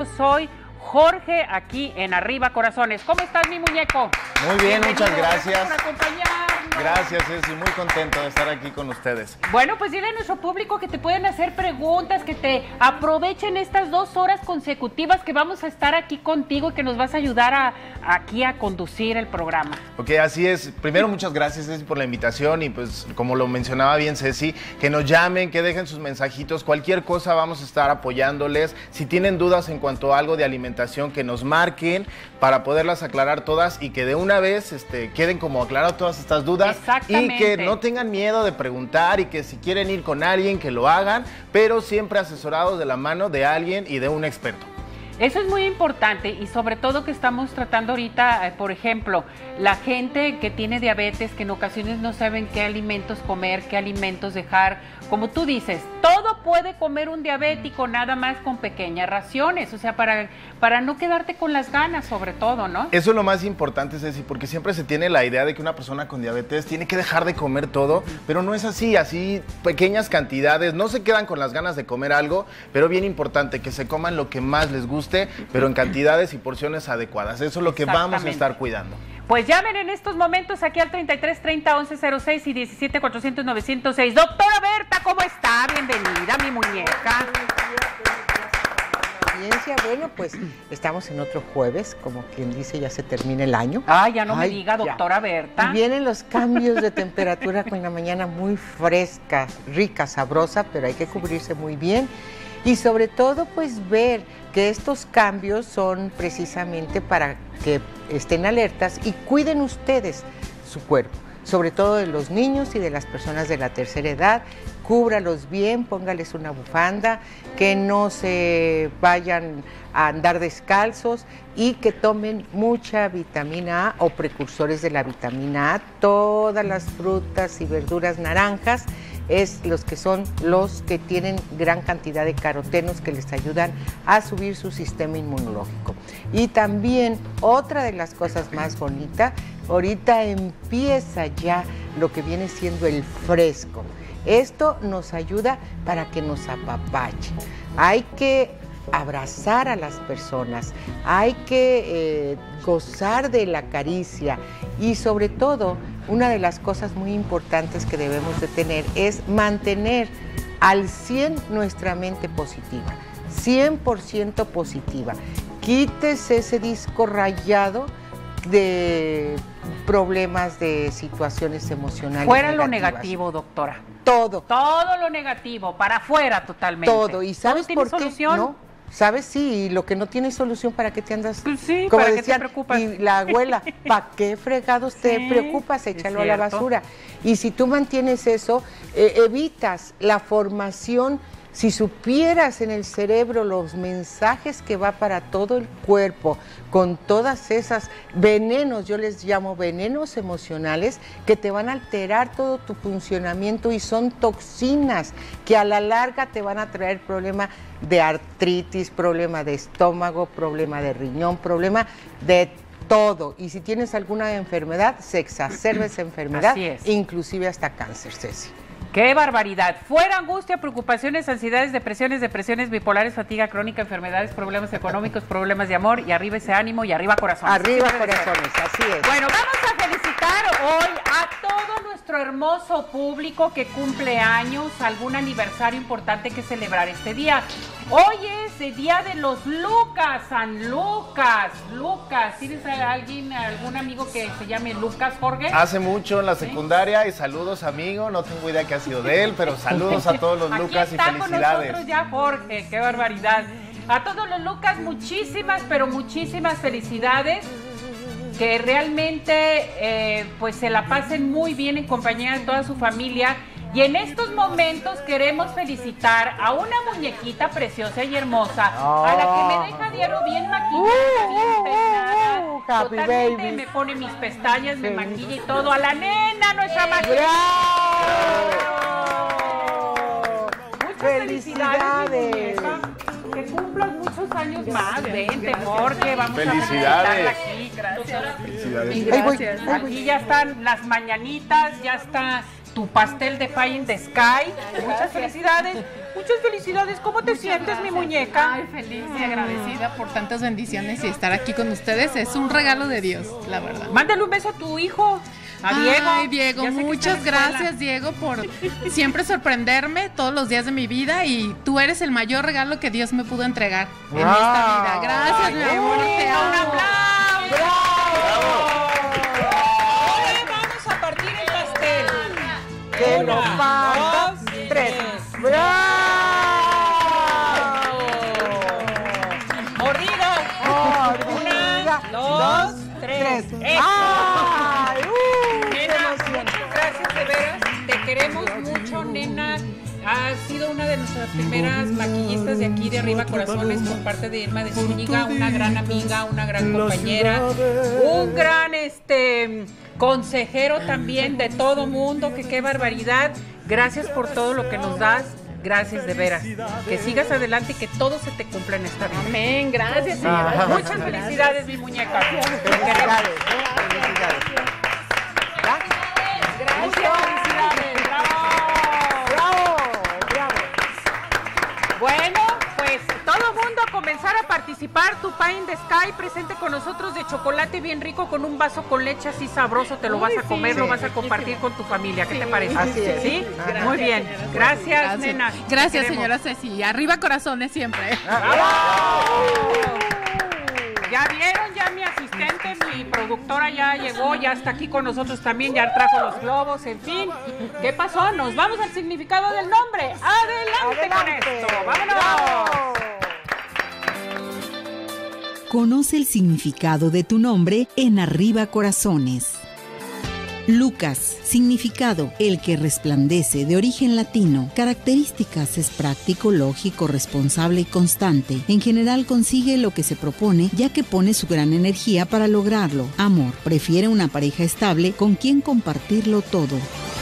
soy Jorge, aquí en Arriba Corazones. ¿Cómo estás, mi muñeco? Muy bien, muchas gracias. Gracias por acompañarnos. Gracias, Ceci, muy contento de estar aquí con ustedes. Bueno, pues dile a nuestro público que te pueden hacer preguntas, que te aprovechen estas 2 horas consecutivas que vamos a estar aquí contigo y que nos vas a ayudar aquí a conducir el programa. Ok, así es. Primero, muchas gracias, Ceci, por la invitación y pues, como lo mencionaba bien Ceci, que nos llamen, que dejen sus mensajitos, cualquier cosa vamos a estar apoyándoles. Si tienen dudas en cuanto a algo de alimentación, que nos marquen para poderlas aclarar todas y que de una vez queden como aclaradas todas estas dudas. Exactamente. Y que no tengan miedo de preguntar y que si quieren ir con alguien, que lo hagan, pero siempre asesorados de la mano de alguien y de un experto. Eso es muy importante y sobre todo que estamos tratando ahorita, por ejemplo, la gente que tiene diabetes, que en ocasiones no saben qué alimentos comer, qué alimentos dejar. Como tú dices, todo puede comer un diabético, nada más con pequeñas raciones, o sea, para no quedarte con las ganas, sobre todo, ¿no? Eso es lo más importante, Ceci, porque siempre se tiene la idea de que una persona con diabetes tiene que dejar de comer todo, pero no es así, pequeñas cantidades, no se quedan con las ganas de comer algo, pero bien importante, que se coman lo que más les guste, pero en cantidades y porciones adecuadas. Eso es lo que vamos a estar cuidando. Pues llamen en estos momentos aquí al 33 30 11 06 y 17 400 906. Doctora Berta, ¿cómo está? Bienvenida, mi muñeca. Bueno, pues estamos en otro jueves, como quien dice, ya se termina el año. Ya no me diga, doctora Berta. Y vienen los cambios de temperatura con la mañana muy fresca, rica, sabrosa, pero hay que cubrirse muy bien. Y sobre todo, pues ver que estos cambios son precisamente para que estén alertas y cuiden ustedes su cuerpo, sobre todo de los niños y de las personas de la tercera edad. Cúbralos bien, póngales una bufanda, que no se vayan a andar descalzos y que tomen mucha vitamina A o precursores de la vitamina A. Todas las frutas y verduras naranjas son los que tienen gran cantidad de carotenos que les ayudan a subir su sistema inmunológico. Y también otra de las cosas más bonitas, ahorita empieza ya lo que viene siendo el fresco. Esto nos ayuda para que nos apapachen. Hay que abrazar a las personas, hay que gozar de la caricia y sobre todo una de las cosas muy importantes que debemos de tener es mantener al 100 nuestra mente positiva, 100% positiva. Quítese ese disco rayado de problemas, de situaciones emocionales fuera negativas. lo negativo, doctora. Todo. Todo lo negativo, para afuera totalmente. Todo. ¿Y sabes por qué? ¿Solución? ¿No? ¿Sabes? Sí, y lo que no tiene solución, ¿para qué te andas? Pues sí, como ¿para decían, qué te preocupas? Y la abuela, ¿para qué fregados te preocupas? Échalo a la basura. Y si tú mantienes eso, evitas la formación. Si supieras en el cerebro los mensajes que va para todo el cuerpo, con todas esas venenos, yo les llamo venenos emocionales, que te van a alterar todo tu funcionamiento y son toxinas que a la larga te van a traer problema de artritis, problema de estómago, problema de riñón, problema de todo. Y si tienes alguna enfermedad, se exacerba esa enfermedad, inclusive hasta cáncer, Ceci. ¡Qué barbaridad! Fuera angustia, preocupaciones, ansiedades, depresiones bipolares, fatiga crónica, enfermedades, problemas económicos, problemas de amor, y arriba ese ánimo y arriba corazones. Arriba corazones, así es. Bueno, vamos a felicitar hoy a todo nuestro hermoso público que cumple años, algún aniversario importante que celebrar este día. Hoy es el día de los Lucas, San Lucas. Lucas, ¿tienes a alguien, algún amigo que se llame Lucas, Jorge? Hace mucho en la secundaria y saludos, amigo. No tengo idea qué ha sido de él, pero saludos a todos los Lucas y felicidades. Aquí está con nosotros ya Jorge, qué barbaridad. A todos los Lucas, muchísimas, pero muchísimas felicidades. Que realmente pues se la pasen muy bien en compañía de toda su familia. Y en estos momentos queremos felicitar a una muñequita preciosa y hermosa, a la que me deja diario bien maquillada, bien peinada, totalmente me pone mis pestañas, me maquilla y todo, a la nena, nuestra maquillada. Muchas felicidades. Que cumplan muchos años más, vente, Jorge, vamos a felicitarla aquí. Gracias. Felicidades. Gracias. Aquí ya están las mañanitas, ya está tu pastel de Pie in the Sky. Muchas felicidades. Muchas felicidades. ¿Cómo te sientes, mi muñeca? Ay, feliz y agradecida por tantas bendiciones y estar aquí con ustedes. Es un regalo de Dios, la verdad. Mándale un beso a tu hijo. A Diego. Ay, Diego, muchas gracias, Diego, por siempre sorprenderme todos los días de mi vida, y tú eres el mayor regalo que Dios me pudo entregar en esta vida. Gracias, mi amor, te amo. ¡Un aplauso! ¡Bravo! Ahora vamos a partir el pastel. Que nos falta 3. ¡Bravo! Mordida. 1, 2, 3. ¡Ay! Gracias, de veras, te queremos mucho, nena. Has sido una de nuestras primeras maquillistas de aquí de Arriba Corazones por parte de Irma de Zúñiga, una gran amiga, una gran compañera, un gran consejero también de todo mundo, que qué barbaridad. Gracias por todo lo que nos das. Gracias, de veras. Que sigas adelante y que todo se te cumpla en esta vida. Amén, gracias, señora. Muchas felicidades, mi muñeca. Felicidades. Bueno, pues todo el mundo a comenzar a participar. Tu Pie in the Sky presente con nosotros de chocolate bien rico con un vaso con leche así sabroso. Te lo vas a comer, lo vas a compartir con tu familia. ¿Qué te parece? Así es. ¿Sí? Muy bien. Gracias, nena. Gracias, señora Ceci. Arriba Corazones siempre. Ya vieron, ya mi asistente, mi productora ya llegó, ya está aquí con nosotros también, ya trajo los globos, en fin. ¿Qué pasó? Nos vamos al significado del nombre. ¡Adelante con esto! ¡Vámonos! Conoce el significado de tu nombre en Arriba Corazones. Lucas, significado, el que resplandece, de origen latino. Características, es práctico, lógico, responsable y constante. En general consigue lo que se propone, ya que pone su gran energía para lograrlo. Amor, prefiere una pareja estable con quien compartirlo todo.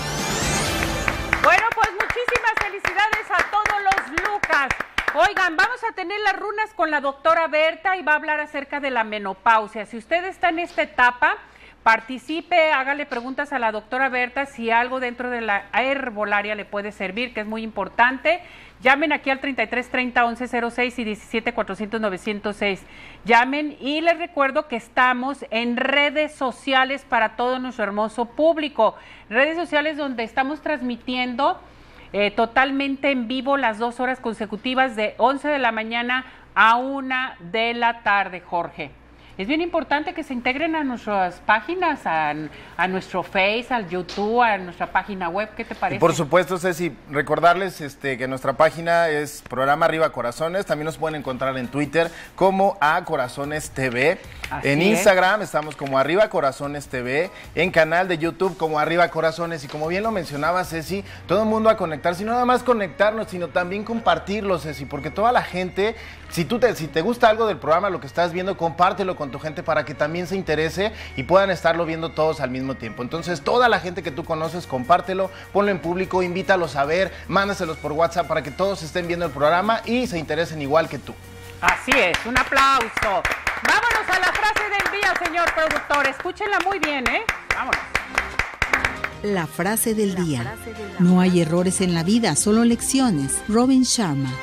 Bueno, pues muchísimas felicidades a todos los Lucas. Oigan, vamos a tener las runas con la doctora Berta y va a hablar acerca de la menopausia. Si usted está en esta etapa, participe, hágale preguntas a la doctora Berta si algo dentro de la herbolaria le puede servir, que es muy importante. Llamen aquí al 33 30 11 06 y 17 400 906. Llamen, y les recuerdo que estamos en redes sociales para todo nuestro hermoso público. Redes sociales donde estamos transmitiendo totalmente en vivo las 2 horas consecutivas de 11 de la mañana a 1 de la tarde, Jorge. Es bien importante que se integren a nuestras páginas, a nuestro Face, al YouTube, a nuestra página web. ¿Qué te parece? Y por supuesto, Ceci, recordarles que nuestra página es Programa Arriba Corazones. También nos pueden encontrar en Twitter como A Corazones TV. En Instagram estamos como Arriba Corazones TV. En canal de YouTube como Arriba Corazones. Y como bien lo mencionaba Ceci, todo el mundo a conectarse. Y no nada más conectarnos, sino también compartirlo, Ceci. Porque toda la gente, si te gusta algo del programa, lo que estás viendo, compártelo con tu gente para que también se interese y puedan estarlo viendo todos al mismo tiempo. Entonces, toda la gente que tú conoces, compártelo, ponlo en público, invítalos a ver, mándaselos por WhatsApp para que todos estén viendo el programa y se interesen igual que tú. Así es, un aplauso. Vámonos a la frase del día, señor productor. Escúchenla muy bien, ¿eh? Vámonos. La frase del día. No hay errores en la vida, solo lecciones. Robin Sharma.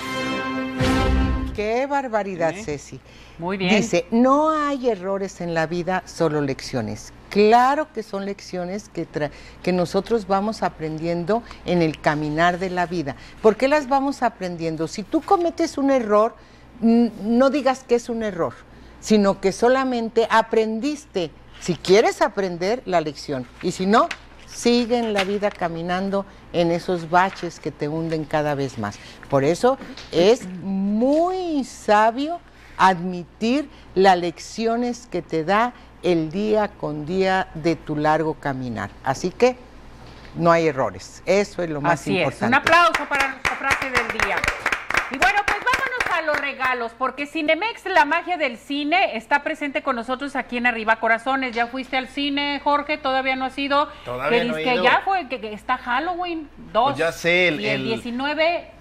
¡Qué barbaridad, Ceci! Muy bien. Dice, no hay errores en la vida, solo lecciones. Claro que son lecciones que nosotros vamos aprendiendo en el caminar de la vida. ¿Por qué las vamos aprendiendo? Si tú cometes un error, no digas que es un error, sino que solamente aprendiste, si quieres aprender, la lección. Y si no, sigue en la vida caminando en esos baches que te hunden cada vez más. Por eso es muy sabio admitir las lecciones que te da el día con día de tu largo caminar. Así que no hay errores. Eso es lo más importante. Así es. Un aplauso para nuestra frase del día. Y bueno, pues vámonos a los regalos, porque Cinemex, la magia del cine, está presente con nosotros aquí en Arriba Corazones. ¿Ya fuiste al cine, Jorge? ¿Todavía no has ido? Todavía no he que ido. Ya fue, que está Halloween 2. Pues ya sé, y el 19,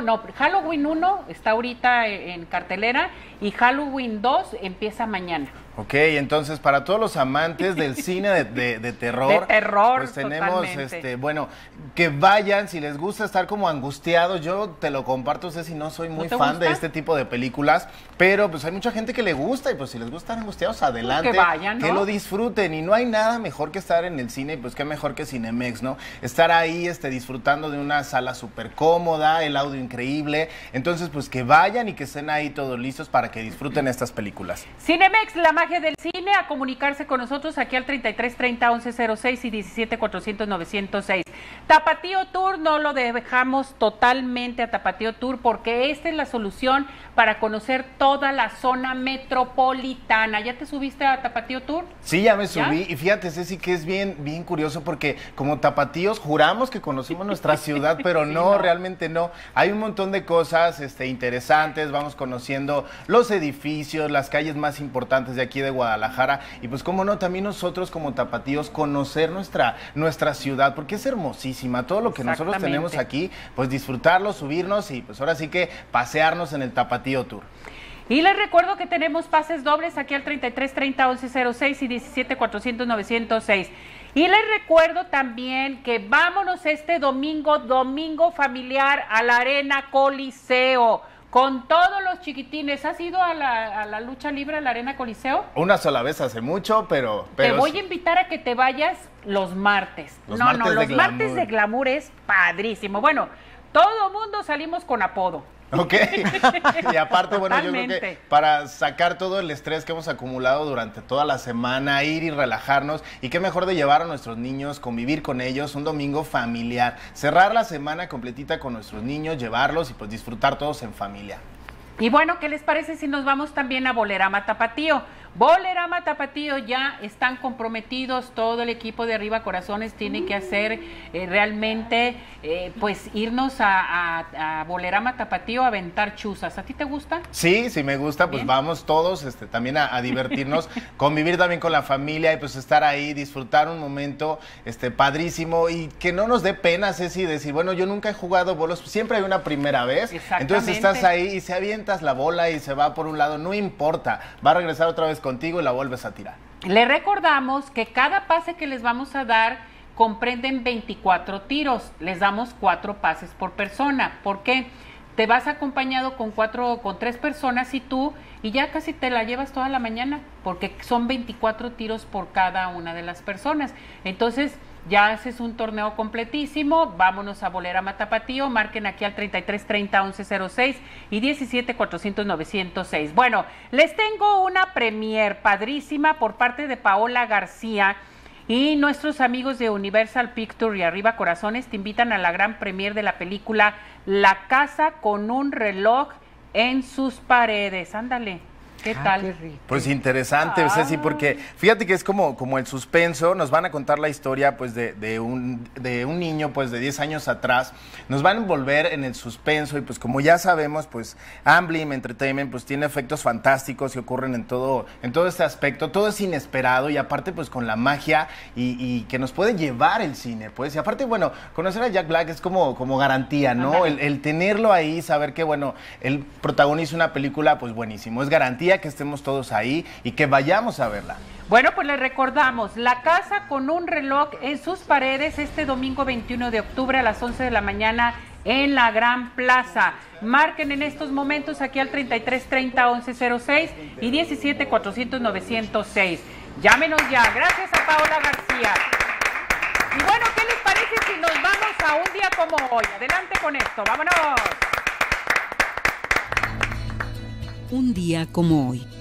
Halloween 1 está ahorita en cartelera y Halloween 2 empieza mañana. Ok, entonces para todos los amantes del cine de terror, pues tenemos, bueno, que vayan, si les gusta estar como angustiados, yo te lo comparto, Ceci, no soy muy fan de este tipo de películas, pero pues hay mucha gente que le gusta y pues si les gusta estar angustiados, adelante, que vayan, ¿no? Que lo disfruten y no hay nada mejor que estar en el cine y pues qué mejor que Cinemex, ¿no? Estar ahí, disfrutando de una sala súper cómoda, el audio increíble, entonces pues que vayan y que estén ahí todos listos para que disfruten estas películas. Cinemex, la magia del cine, a comunicarse con nosotros aquí al 33 30 11 06 y 17 400 906. Tapatío Tour, no lo dejamos totalmente a Tapatío Tour porque esta es la solución para conocer toda la zona metropolitana. ¿Ya te subiste a Tapatío Tour? Sí, ya me subí y fíjate, Ceci, que es bien curioso porque como tapatíos juramos que conocemos nuestra ciudad, pero sí, no, realmente no. Hay un montón de cosas interesantes, vamos conociendo los edificios, las calles más importantes de aquí de Guadalajara y pues cómo no, también nosotros como tapatíos conocer nuestra ciudad porque es hermosísima, todo lo que nosotros tenemos aquí, pues disfrutarlo, subirnos y pues ahora sí que pasearnos en el Tapatío Tour. Y les recuerdo que tenemos pases dobles aquí al 33 30 11 06 y 17 400 906. Y les recuerdo también que vámonos este domingo familiar a la Arena Coliseo. Con todos los chiquitines. ¿Has ido a la lucha libre, a la Arena Coliseo? Una sola vez hace mucho, pero te voy a invitar a que te vayas los martes. Los martes de glamour es padrísimo. Bueno, todo mundo salimos con apodo. Ok, y aparte, bueno, totalmente. Yo creo que para sacar todo el estrés que hemos acumulado durante toda la semana, ir y relajarnos, y qué mejor de llevar a nuestros niños, convivir con ellos, un domingo familiar, cerrar la semana completita con nuestros niños, llevarlos y pues disfrutar todos en familia. Y bueno, ¿qué les parece si nos vamos también a Bolerama Tapatío? Bolerama Tapatío ya están comprometidos, todo el equipo de Arriba Corazones tiene que hacer realmente, pues irnos a Bolerama Tapatío a aventar chuzas. ¿A ti te gusta? Sí, sí me gusta, pues bien. Vamos todos también a divertirnos, convivir también con la familia y pues estar ahí, disfrutar un momento padrísimo y que no nos dé pena, Ceci, decir, bueno, yo nunca he jugado bolos, siempre hay una primera vez, entonces estás ahí y se avientas la bola y se va por un lado, no importa, va a regresar otra vez contigo y la vuelves a tirar. Le recordamos que cada pase que les vamos a dar comprenden 24 tiros. Les damos 4 pases por persona. ¿Por qué? Te vas acompañado con 3 personas y tú, y ya casi te la llevas toda la mañana, porque son 24 tiros por cada una de las personas. Entonces, ya haces un torneo completísimo. Vámonos a Bolerama Tapatío, marquen aquí al 33 30 11 06 y 17 400 906. Bueno, les tengo una premier padrísima por parte de Paola García y nuestros amigos de Universal Pictures y Arriba Corazones te invitan a la gran premier de la película La casa con un reloj en sus paredes. Ándale. ¿Qué tal? Qué rico. Pues interesante, Ceci, porque fíjate que es como el suspenso, nos van a contar la historia pues de un niño pues de 10 años atrás, nos van a envolver en el suspenso y pues como ya sabemos pues Amblin Entertainment pues tiene efectos fantásticos que ocurren en todo este aspecto, todo es inesperado y aparte pues con la magia y que nos puede llevar el cine pues y aparte bueno, conocer a Jack Black es como garantía, ¿no? El tenerlo ahí, saber que bueno, él protagoniza una película pues buenísimo, es garantía que estemos todos ahí y que vayamos a verla. Bueno, pues les recordamos, La casa con un reloj en sus paredes este domingo 21 de octubre a las 11 de la mañana en la Gran Plaza. Marquen en estos momentos aquí al 33 30 11 06 y 17 400 906. Llámenos ya. Gracias a Paola García. Y bueno, ¿qué les parece si nos vamos a un día como hoy? Adelante con esto, vámonos. Un día como hoy.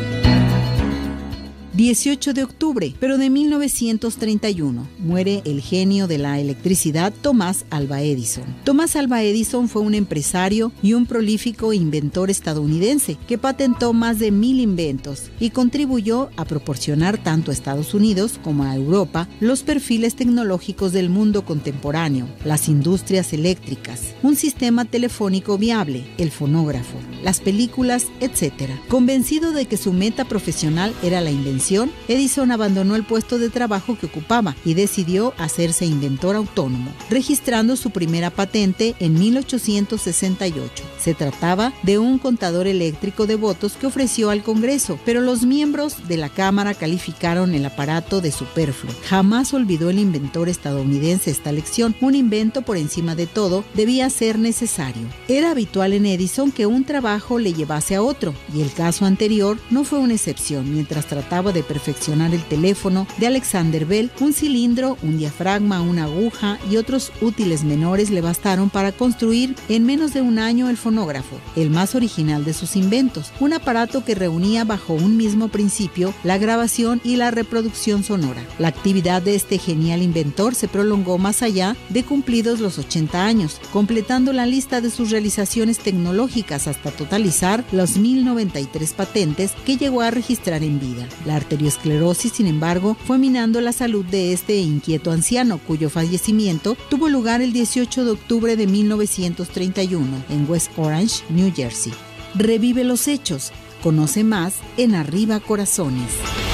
18 de octubre, pero de 1931, muere el genio de la electricidad Thomas Alva Edison. Thomas Alva Edison fue un empresario y un prolífico inventor estadounidense que patentó más de 1000 inventos y contribuyó a proporcionar tanto a Estados Unidos como a Europa los perfiles tecnológicos del mundo contemporáneo, las industrias eléctricas, un sistema telefónico viable, el fonógrafo, las películas, etc. Convencido de que su meta profesional era la invención invención, Edison abandonó el puesto de trabajo que ocupaba y decidió hacerse inventor autónomo, registrando su primera patente en 1868. Se trataba de un contador eléctrico de votos que ofreció al Congreso, pero los miembros de la Cámara calificaron el aparato de superfluo. Jamás olvidó el inventor estadounidense esta lección: un invento por encima de todo debía ser necesario. Era habitual en Edison que un trabajo le llevase a otro, y el caso anterior no fue una excepción. Mientras trataba de perfeccionar el teléfono de Alexander Bell, un cilindro, un diafragma, una aguja y otros útiles menores le bastaron para construir en menos de un año el fonógrafo, el más original de sus inventos, un aparato que reunía bajo un mismo principio la grabación y la reproducción sonora. La actividad de este genial inventor se prolongó más allá de cumplidos los 80 años, completando la lista de sus realizaciones tecnológicas hasta totalizar los 1093 patentes que llegó a registrar en vida. La arteriosclerosis, sin embargo, fue minando la salud de este inquieto anciano, cuyo fallecimiento tuvo lugar el 18 de octubre de 1931 en West Orange, New Jersey. Revive los hechos. Conoce más en Arriba Corazones.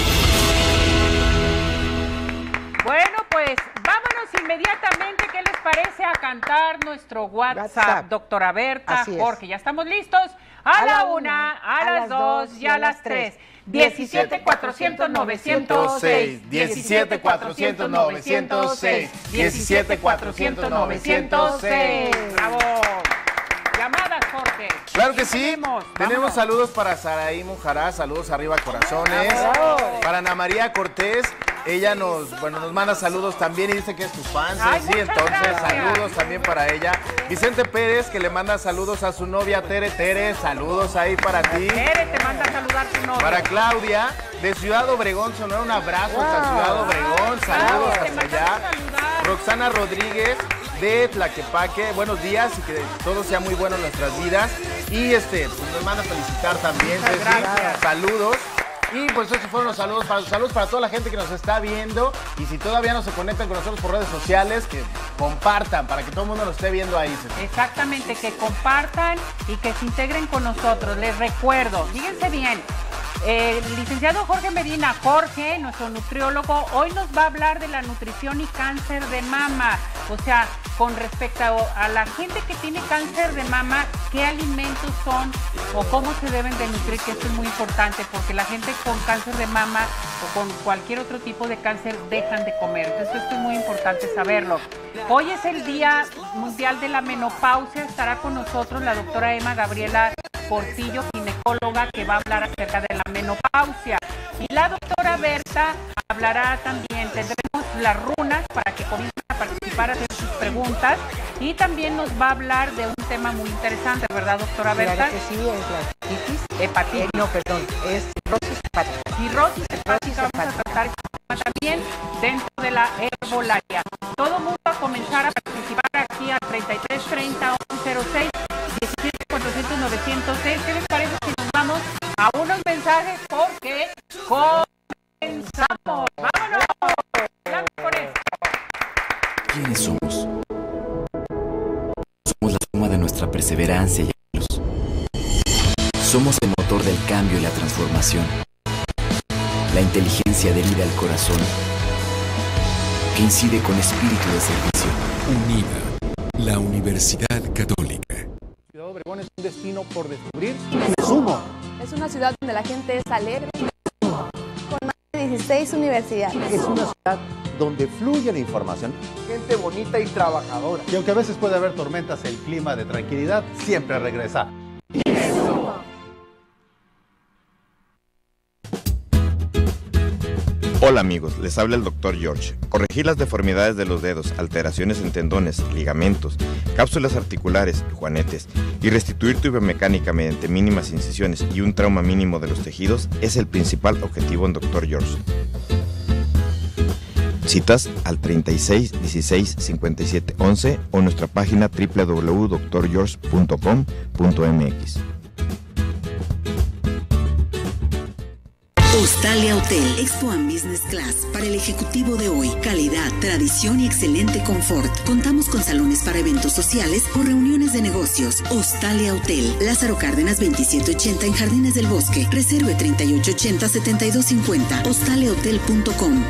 Bueno, pues vámonos inmediatamente. ¿Qué les parece a cantar nuestro WhatsApp? Doctora Berta, Jorge, ya estamos listos. A la 1, a las 2 y a las 3. 17-400-906, 17-400-906, 17-400-906. ¡Bravo! Llamadas, Jorge. Claro que sí. Tenemos saludos para Saraí Mujará, saludos arriba corazones. Para Ana María Cortés, ella nos manda saludos también y dice que es tu fan. Sí, entonces saludos también para ella. Vicente Pérez, que le manda saludos a su novia Tere. Tere, saludos ahí para ti. Tere te manda a saludar a tu novia. Para Claudia, de Ciudad Obregón, Sonora, un abrazo hasta Ciudad Obregón, saludos hasta allá. Roxana Rodríguez, de Tlaquepaque, buenos días y que todo sea muy bueno en nuestras vidas. Y pues nos manda a felicitar también, saludos. Y pues esos fueron los saludos para toda la gente que nos está viendo. Y si todavía no se conectan con nosotros por redes sociales, que compartan para que todo el mundo nos esté viendo ahí. Exactamente, que compartan y que se integren con nosotros. Les recuerdo, fíjense bien, el licenciado Jorge Medina, Jorge, nuestro nutriólogo, hoy nos va a hablar de la nutrición y cáncer de mama. O sea, con respecto a la gente que tiene cáncer de mama, qué alimentos son o cómo se deben de nutrir, que esto es muy importante porque la gente con cáncer de mama o con cualquier otro tipo de cáncer dejan de comer. Entonces esto es muy importante saberlo. Hoy es el Día Mundial de la Menopausia. Estará con nosotros la doctora Emma Gabriela Portillo, ginecóloga, que va a hablar acerca de la menopausia. Y la doctora Berta hablará también, tendremos las runas para que comiencen a participar, a hacer sus preguntas. Y también nos va a hablar de un tema muy interesante, ¿verdad, doctora Berta? Claro que sí, es la hepatitis. Es cirrosis hepática. Cirrosis hepática, vamos a tratar este tema también dentro de la herbolaria. Todo el mundo va a comenzar a participar aquí a 3330 1106 17-400-906. ¿Qué les parece si nos vamos a unos mensajes? Porque comenzamos. ¡Vámonos! Con esto. ¿Quiénes somos? Somos la suma de nuestra perseverancia y anhelos. Somos el motor del cambio y la transformación. La inteligencia adherida al corazón, que incide con espíritu de servicio. UNIVA, la Universidad Católica. Ciudad Obregón es un destino por descubrir. Sumo. Es una ciudad donde la gente es alegre, con más de 16 universidades. Es una ciudad donde fluye la información. Gente bonita y trabajadora. Y aunque a veces puede haber tormentas, el clima de tranquilidad siempre regresa. Hola amigos, les habla el Dr. George. Corregir las deformidades de los dedos, alteraciones en tendones, ligamentos, cápsulas articulares, juanetes y restituir tu biomecánica mediante mínimas incisiones y un trauma mínimo de los tejidos es el principal objetivo en Dr. George. Citas al 36 16 57 11 o nuestra página www.drgeorge.com.mx. Australia Hotel Expo and Business Class para el ejecutivo de hoy. Calidad, tradición y excelente confort. Contamos con salones para eventos sociales o reuniones de negocios. Australia Hotel, Lázaro Cárdenas 2780 en Jardines del Bosque. Reserve 3880-7250. Australiahotel.com.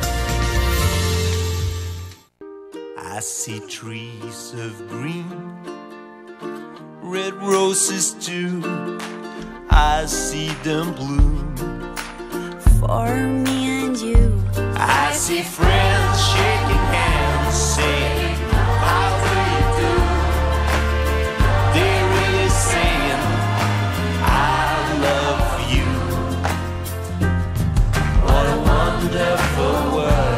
I see trees of green, red roses too. I see them bloom for me and you. I see friends shaking hands, saying, how do you do? They're really saying, I love you. What a wonderful world.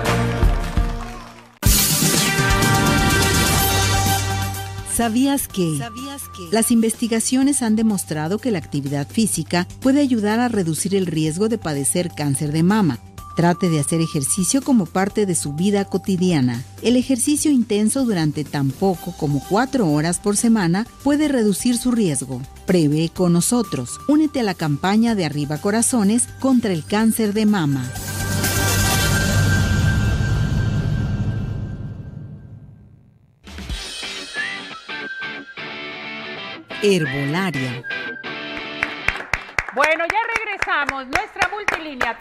¿Sabías que? Las investigaciones han demostrado que la actividad física puede ayudar a reducir el riesgo de padecer cáncer de mama. Trate de hacer ejercicio como parte de su vida cotidiana. El ejercicio intenso durante tan poco como 4 horas por semana puede reducir su riesgo. Prevé con nosotros. Únete a la campaña de Arriba Corazones contra el cáncer de mama. Herbolaria. Bueno, ya regresamos. Nuestra multilínea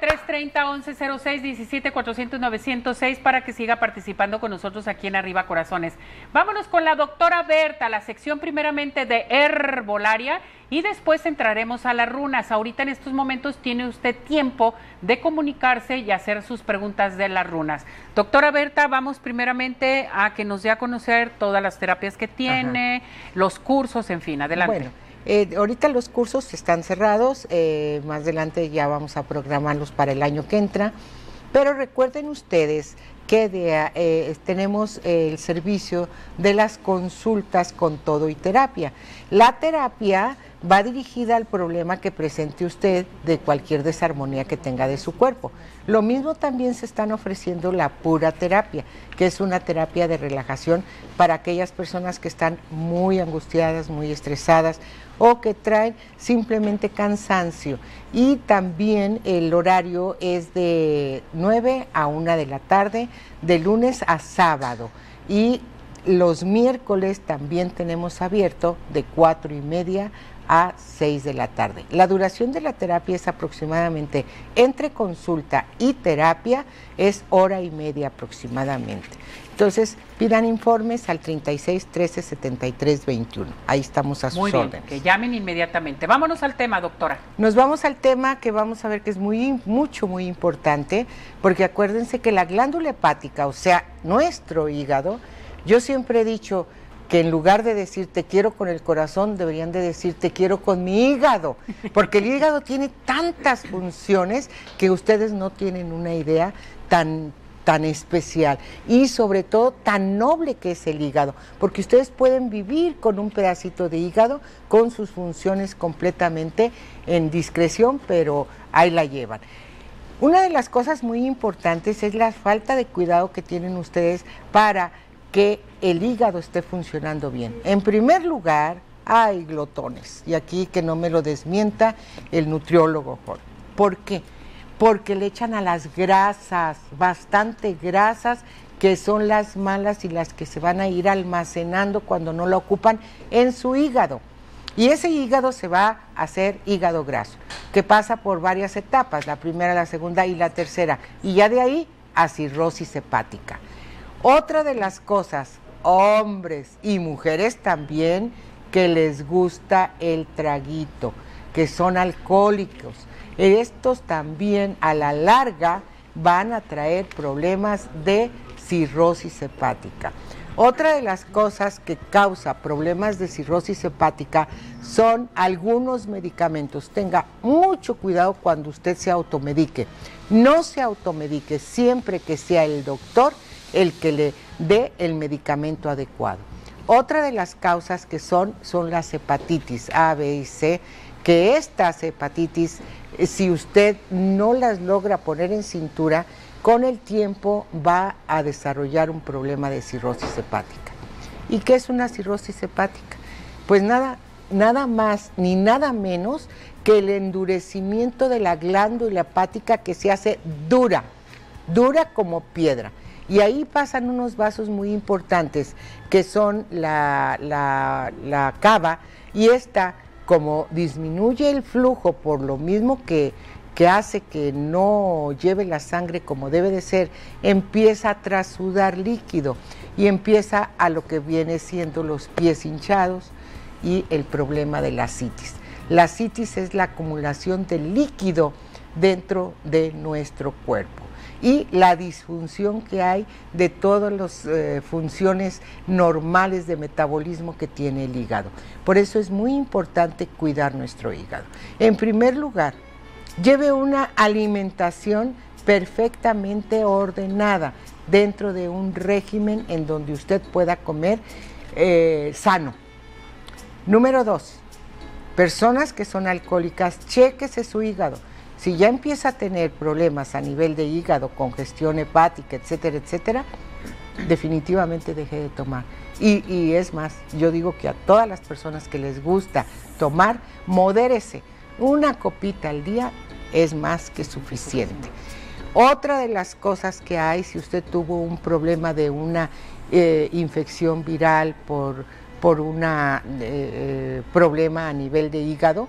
3330-1106-17-400-906 para que siga participando con nosotros aquí en Arriba Corazones. Vámonos con la doctora Berta, la sección primeramente de Herbolaria y después entraremos a las runas. Ahorita en estos momentos tiene usted tiempo de comunicarse y hacer sus preguntas de las runas. Doctora Berta, vamos primeramente a que nos dé a conocer todas las terapias que tiene, los cursos, en fin, adelante. Bueno. Ahorita los cursos están cerrados, más adelante ya vamos a programarlos para el año que entra, pero recuerden ustedes que tenemos el servicio de las consultas con todo y terapia. La terapia va dirigida al problema que presente usted de cualquier desarmonía que tenga de su cuerpo. Lo mismo también se están ofreciendo la pura terapia, que es una terapia de relajación para aquellas personas que están muy angustiadas, muy estresadas o que traen simplemente cansancio. Y también el horario es de 9 a 1 de la tarde, de lunes a sábado. Y los miércoles también tenemos abierto de 4:30 a 6 de la tarde. La duración de la terapia es aproximadamente, entre consulta y terapia, es 1:30 aproximadamente. Entonces, pidan informes al 36 13 73 21. Ahí estamos a sus órdenes. Muy bien, que llamen inmediatamente. Vámonos al tema, doctora. Nos vamos al tema que vamos a ver que es muy importante, porque acuérdense que la glándula hepática, o sea, nuestro hígado, yo siempre he dicho que en lugar de decir te quiero con el corazón, deberían de decir te quiero con mi hígado, porque el hígado tiene tantas funciones que ustedes no tienen una idea tan especial y sobre todo tan noble que es el hígado, porque ustedes pueden vivir con un pedacito de hígado con sus funciones completamente en discreción, pero ahí la llevan. Una de las cosas muy importantes es la falta de cuidado que tienen ustedes para que el hígado esté funcionando bien. En primer lugar, hay glotones, y aquí que no me lo desmienta el nutriólogo. ¿Por qué? Porque le echan a las grasas, bastante grasas, que son las malas y las que se van a ir almacenando cuando no la ocupan en su hígado. Y ese hígado se va a hacer hígado graso, que pasa por varias etapas, la primera, la segunda y la tercera, y ya de ahí a cirrosis hepática. Otra de las cosas, hombres y mujeres también, que les gusta el traguito, que son alcohólicos. Estos también a la larga van a traer problemas de cirrosis hepática. Otra de las cosas que causa problemas de cirrosis hepática son algunos medicamentos. Tenga mucho cuidado cuando usted se automedique. No se automedique siempre que sea el doctor el que le dé el medicamento adecuado. Otra de las causas que son las hepatitis A, B y C, que estas hepatitis, si usted no las logra poner en cintura, con el tiempo va a desarrollar un problema de cirrosis hepática. ¿Y qué es una cirrosis hepática? Pues nada, nada más ni nada menos que el endurecimiento de la glándula hepática, que se hace dura como piedra. Y ahí pasan unos vasos muy importantes, que son la cava, y esta, como disminuye el flujo por lo mismo que hace que no lleve la sangre como debe de ser, empieza a trasudar líquido y empieza a lo que viene siendo los pies hinchados y el problema de la ascitis. La ascitis es la acumulación de líquido dentro de nuestro cuerpo y la disfunción que hay de todas las funciones normales de metabolismo que tiene el hígado. Por eso es muy importante cuidar nuestro hígado. En primer lugar, lleve una alimentación perfectamente ordenada dentro de un régimen en donde usted pueda comer sano. Número 2, personas que son alcohólicas, chéquese su hígado. Si ya empieza a tener problemas a nivel de hígado, congestión hepática, etcétera, etcétera, definitivamente deje de tomar. Y es más, yo digo que a todas las personas que les gusta tomar, modérese. Una copita al día es más que suficiente. Otra de las cosas que hay, si usted tuvo un problema de una infección viral por un problema a nivel de hígado,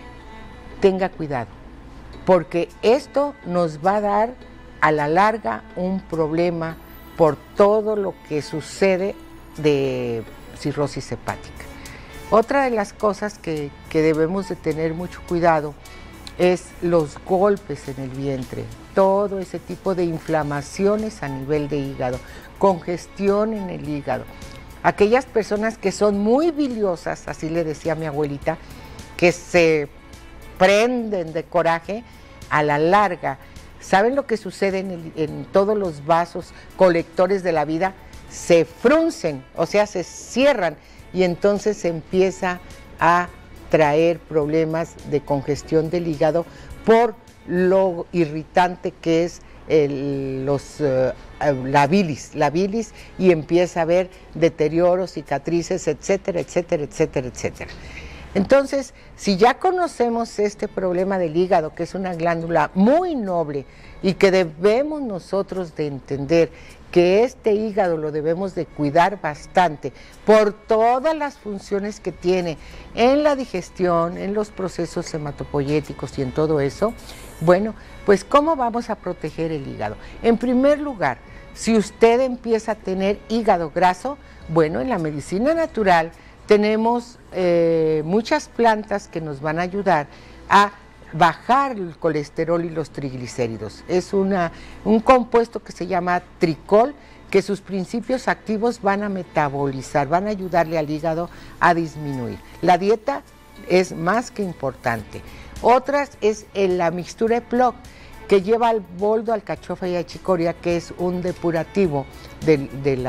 tenga cuidado, porque esto nos va a dar a la larga un problema por todo lo que sucede de cirrosis hepática. Otra de las cosas que debemos de tener mucho cuidado es los golpes en el vientre, todo ese tipo de inflamaciones a nivel de hígado, congestión en el hígado. Aquellas personas que son muy biliosas, así le decía mi abuelita, que se prenden de coraje, a la larga, ¿saben lo que sucede en todos los vasos colectores de la vida? Se fruncen, o sea, se cierran, y entonces se empieza a traer problemas de congestión del hígado por lo irritante que es la bilis, y empieza a haber deterioros, cicatrices, etcétera, etcétera, etcétera, etcétera. Entonces, si ya conocemos este problema del hígado, que es una glándula muy noble y que debemos nosotros de entender que este hígado lo debemos de cuidar bastante por todas las funciones que tiene en la digestión, en los procesos hematopoyéticos y en todo eso, bueno, pues ¿cómo vamos a proteger el hígado? En primer lugar, si usted empieza a tener hígado graso, bueno, en la medicina natural tenemos muchas plantas que nos van a ayudar a bajar el colesterol y los triglicéridos. Es un compuesto que se llama tricol, que sus principios activos van a metabolizar, van a ayudarle al hígado a disminuir. La dieta es más que importante. Otras es la mixtura EPLOC, que lleva al boldo, alcachofa y achicoria, que es un depurativo del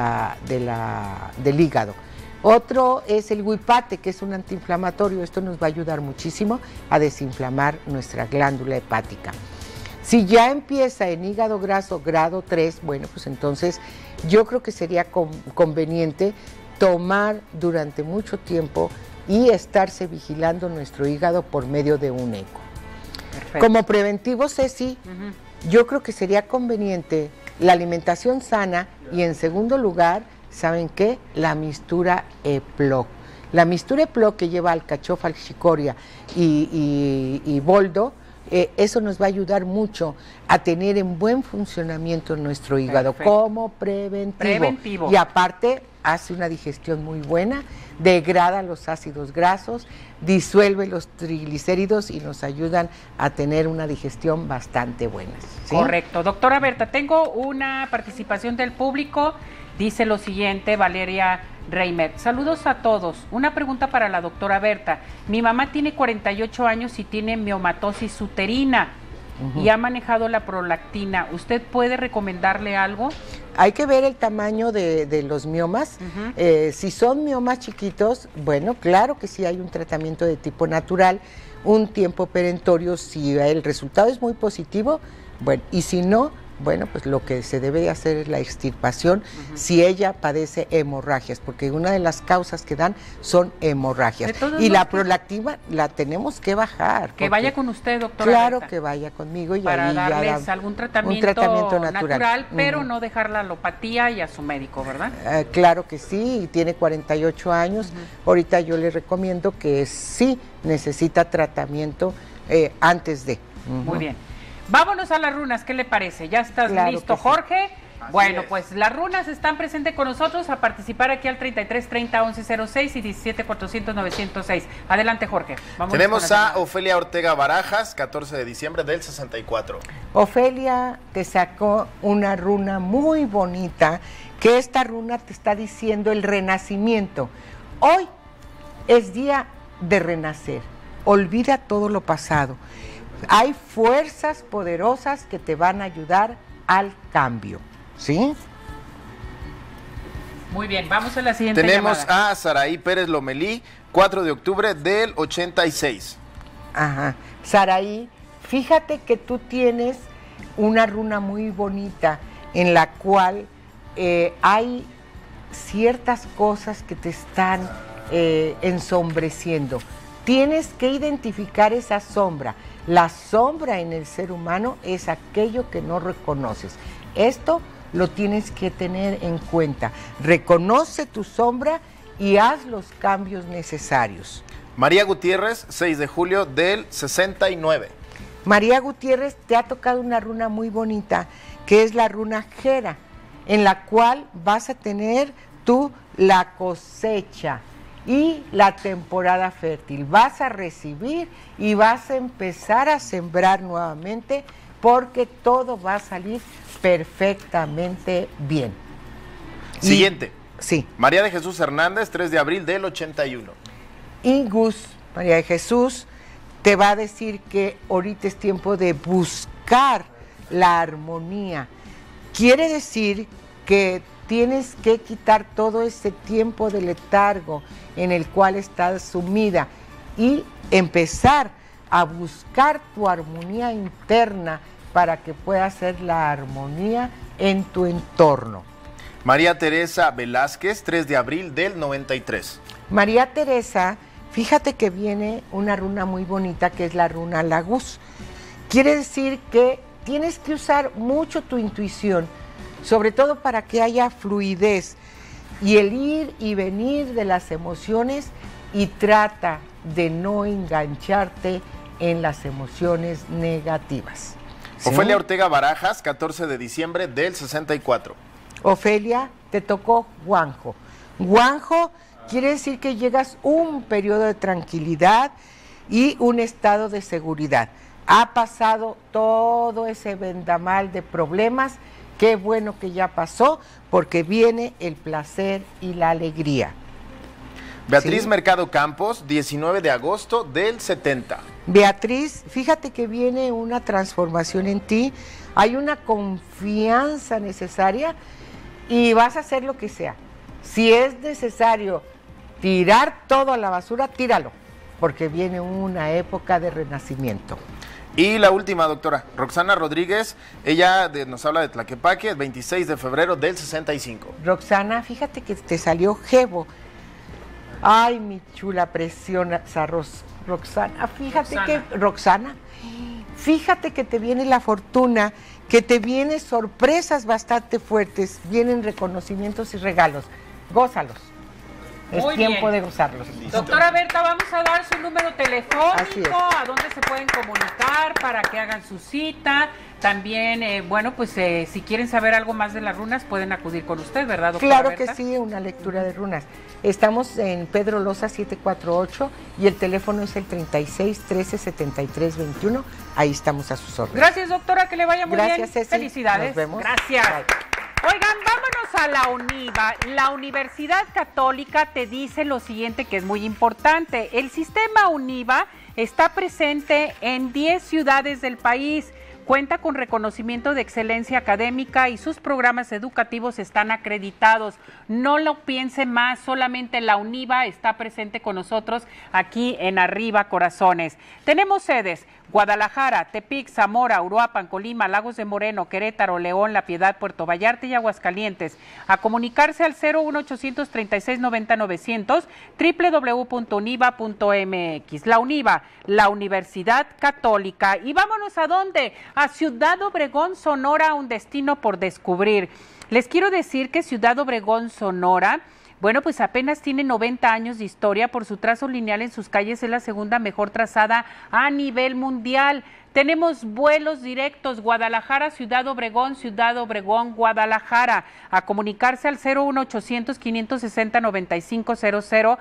hígado. Otro es el huipate, que es un antiinflamatorio. Esto nos va a ayudar muchísimo a desinflamar nuestra glándula hepática. Si ya empieza en hígado graso grado 3, bueno, pues entonces yo creo que sería conveniente tomar durante mucho tiempo y estarse vigilando nuestro hígado por medio de un eco. Perfecto. Como preventivo, Ceci, yo creo que sería conveniente la alimentación sana y, en segundo lugar, ¿saben qué? La mixtura EPLOC. La mixtura EPLOC, que lleva alcachofa, achicoria y boldo, eso nos va a ayudar mucho a tener en buen funcionamiento nuestro hígado. Perfecto. Como preventivo. Y aparte hace una digestión muy buena, degrada los ácidos grasos, disuelve los triglicéridos y nos ayudan a tener una digestión bastante buena, ¿sí? Correcto. Doctora Berta, tengo una participación del público. Dice lo siguiente, Valeria Reimer. Saludos a todos. Una pregunta para la doctora Berta. Mi mamá tiene 48 años y tiene miomatosis uterina y ha manejado la prolactina. ¿Usted puede recomendarle algo? Hay que ver el tamaño de los miomas. Si son miomas chiquitos, bueno, claro que sí hay un tratamiento de tipo natural, un tiempo perentorio. Si el resultado es muy positivo, bueno, y si no, bueno, pues lo que se debe de hacer es la extirpación si ella padece hemorragias, porque una de las causas que dan son hemorragias. Y la prolactina la tenemos que bajar. Que vaya con usted, doctora. Claro, que vaya conmigo y para ahí darles ya algún tratamiento natural, pero no dejar la alopatía y a su médico, ¿verdad? Claro que sí, y tiene 48 años. Ahorita yo le recomiendo que sí necesita tratamiento antes de. Muy bien. Vámonos a las runas, ¿qué le parece? ¿Ya estás listo, sí. Jorge? Bueno, pues las runas están presentes con nosotros a participar aquí al 33 30 11 06 y 17 400 906. Adelante, Jorge. Tenemos a Ofelia Ortega Barajas, 14 de diciembre del 64. Ofelia te sacó una runa muy bonita, que esta runa te está diciendo el renacimiento. Hoy es día de renacer. Olvida todo lo pasado. Hay fuerzas poderosas que te van a ayudar al cambio, ¿sí? Muy bien, vamos a la siguiente Tenemos llamada. a Saraí Pérez Lomelí, 4 de octubre del 86. Ajá. Saraí, fíjate que tú tienes una runa muy bonita en la cual hay ciertas cosas que te están ensombreciendo. Tienes que identificar esa sombra. La sombra en el ser humano es aquello que no reconoces. Esto lo tienes que tener en cuenta. Reconoce tu sombra y haz los cambios necesarios. María Gutiérrez, 6 de julio del 69. María Gutiérrez, te ha tocado una runa muy bonita, que es la runa Jera, en la cual vas a tener tú la cosecha y la temporada fértil. Vas a recibir y vas a empezar a sembrar nuevamente, porque todo va a salir perfectamente bien. Siguiente. Sí. María de Jesús Hernández, 3 de abril del 81. Y Gus, María de Jesús, te va a decir que ahorita es tiempo de buscar la armonía. Quiere decir que tienes que quitar todo ese tiempo de letargo en el cual estás sumida y empezar a buscar tu armonía interna para que pueda ser la armonía en tu entorno. María Teresa Velázquez, 3 de abril del 93. María Teresa, fíjate que viene una runa muy bonita que es la runa Laguz. Quiere decir que tienes que usar mucho tu intuición, sobre todo para que haya fluidez y el ir y venir de las emociones, y trata de no engancharte en las emociones negativas. ¿Sí? Ofelia Ortega Barajas, 14 de diciembre del 64. Ofelia, te tocó Guanjo. Guanjo quiere decir que llegas un periodo de tranquilidad y un estado de seguridad. Ha pasado todo ese vendamal de problemas. Qué bueno que ya pasó, porque viene el placer y la alegría. Beatriz ¿Sí? Mercado Campos, 19 de agosto del 70. Beatriz, fíjate que viene una transformación en ti, hay una confianza necesaria y vas a hacer lo que sea. Si es necesario tirar todo a la basura, tíralo, porque viene una época de renacimiento. Y la última, doctora, Roxana Rodríguez, ella nos habla de Tlaquepaque, el 26 de febrero del 65. Roxana, fíjate que te salió jevo. Ay, mi chula preciosa Roxana, fíjate que te viene la fortuna, que te vienen sorpresas bastante fuertes, vienen reconocimientos y regalos. Gózalos. Muy es tiempo bien. De gozarlos. Doctora Berta, vamos a dar su número Así es. telefónico, a dónde se pueden comunicar para que hagan su cita. También, bueno, pues si quieren saber algo más de las runas, pueden acudir con usted, ¿verdad, doctora Claro Berta? que sí, una lectura de runas. Estamos en Pedro Loza 748 y el teléfono es el 36 13 73 21. Ahí estamos a sus órdenes. Gracias, doctora, que le vaya muy Gracias, bien. Ceci. Felicidades. Nos vemos. Gracias. Bye. Oigan, vámonos a la UNIVA. La Universidad Católica te dice lo siguiente, que es muy importante. El sistema UNIVA está presente en 10 ciudades del país. Cuenta con reconocimiento de excelencia académica y sus programas educativos están acreditados. No lo piense más, solamente la UNIVA está presente con nosotros aquí en Arriba Corazones. Tenemos sedes: Guadalajara, Tepic, Zamora, Uruapan, Colima, Lagos de Moreno, Querétaro, León, La Piedad, Puerto Vallarta y Aguascalientes. A comunicarse al 01800 36 90 900, www.univa.mx. La UNIVA, la Universidad Católica. Y vámonos a dónde? A Ciudad Obregón, Sonora, un destino por descubrir. Les quiero decir que Ciudad Obregón, Sonora, bueno, pues apenas tiene 90 años de historia. Por su trazo lineal en sus calles es la segunda mejor trazada a nivel mundial. Tenemos vuelos directos Guadalajara, Ciudad Obregón, Guadalajara. A comunicarse al 01800 560 9500,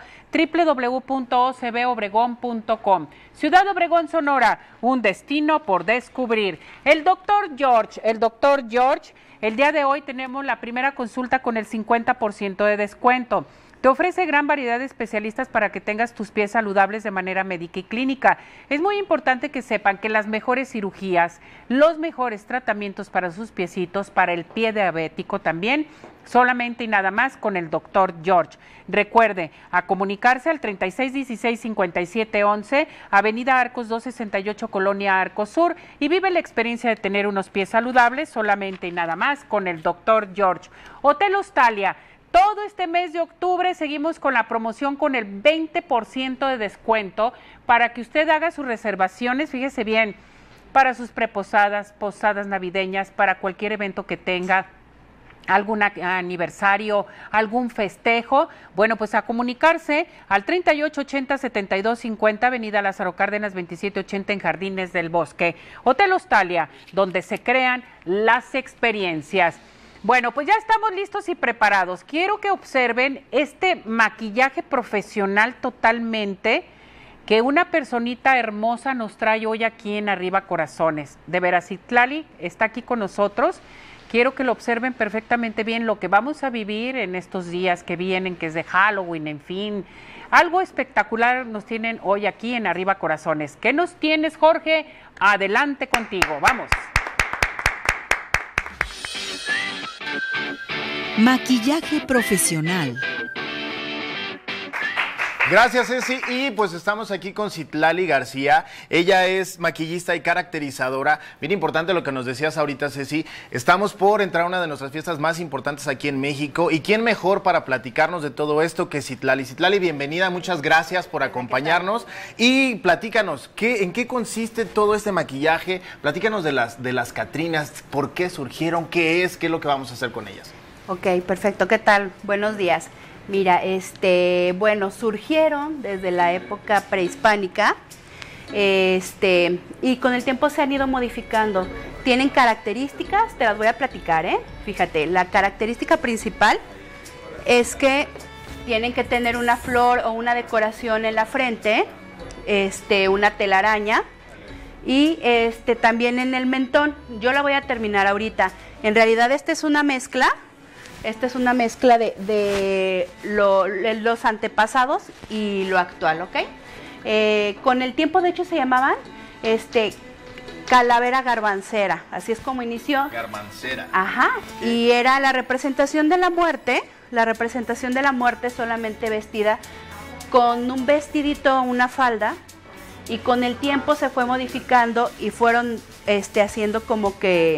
www.ocbobregón.com. Ciudad Obregón, Sonora, un destino por descubrir. El doctor George, el día de hoy tenemos la primera consulta con el 50% de descuento. Te ofrece gran variedad de especialistas para que tengas tus pies saludables de manera médica y clínica. Es muy importante que sepan que las mejores cirugías, los mejores tratamientos para sus piecitos, para el pie diabético también, solamente y nada más con el doctor George. Recuerde, a comunicarse al 3616-5711, Avenida Arcos 268, Colonia Arcos Sur, y vive la experiencia de tener unos pies saludables solamente y nada más con el doctor George. Hotel Hostalia. Todo este mes de octubre seguimos con la promoción con el 20% de descuento para que usted haga sus reservaciones, fíjese bien, para sus preposadas, posadas navideñas, para cualquier evento que tenga, algún aniversario, algún festejo. Bueno, pues a comunicarse al 3880-7250, Avenida Lázaro Cárdenas 2780 en Jardines del Bosque. Hotel Hostalia, donde se crean las experiencias. Bueno, pues ya estamos listos y preparados. Quiero que observen este maquillaje profesional totalmente que una personita hermosa nos trae hoy aquí en Arriba Corazones. De veras, Citlali está aquí con nosotros. Quiero que lo observen perfectamente bien lo que vamos a vivir en estos días que vienen, que es de Halloween, en fin. Algo espectacular nos tienen hoy aquí en Arriba Corazones. ¿Qué nos tienes, Jorge? Adelante contigo, vamos. Maquillaje profesional. Gracias, Ceci. Y pues estamos aquí con Citlali García. Ella es maquillista y caracterizadora. Bien importante lo que nos decías ahorita, Ceci. Estamos por entrar a una de nuestras fiestas más importantes aquí en México. ¿Y quién mejor para platicarnos de todo esto que Citlali? Citlali, bienvenida. Muchas gracias por acompañarnos. Y platícanos, ¿en qué consiste todo este maquillaje? Platícanos de las Catrinas. ¿Por qué surgieron? ¿Qué es lo que vamos a hacer con ellas? Ok, perfecto. ¿Qué tal? Buenos días. Mira, bueno, surgieron desde la época prehispánica, y con el tiempo se han ido modificando. Tienen características, te las voy a platicar, Fíjate, la característica principal es que tienen que tener una flor o una decoración en la frente, una telaraña, y también en el mentón. Yo la voy a terminar ahorita. En realidad esta es una mezcla. Esta es una mezcla de los antepasados y lo actual, ¿ok? Con el tiempo, de hecho, se llamaban calavera garbancera, así es como inició. Garbancera. Ajá, okay. Y era la representación de la muerte solamente vestida con un vestidito, una falda, y con el tiempo se fue modificando y fueron haciendo como que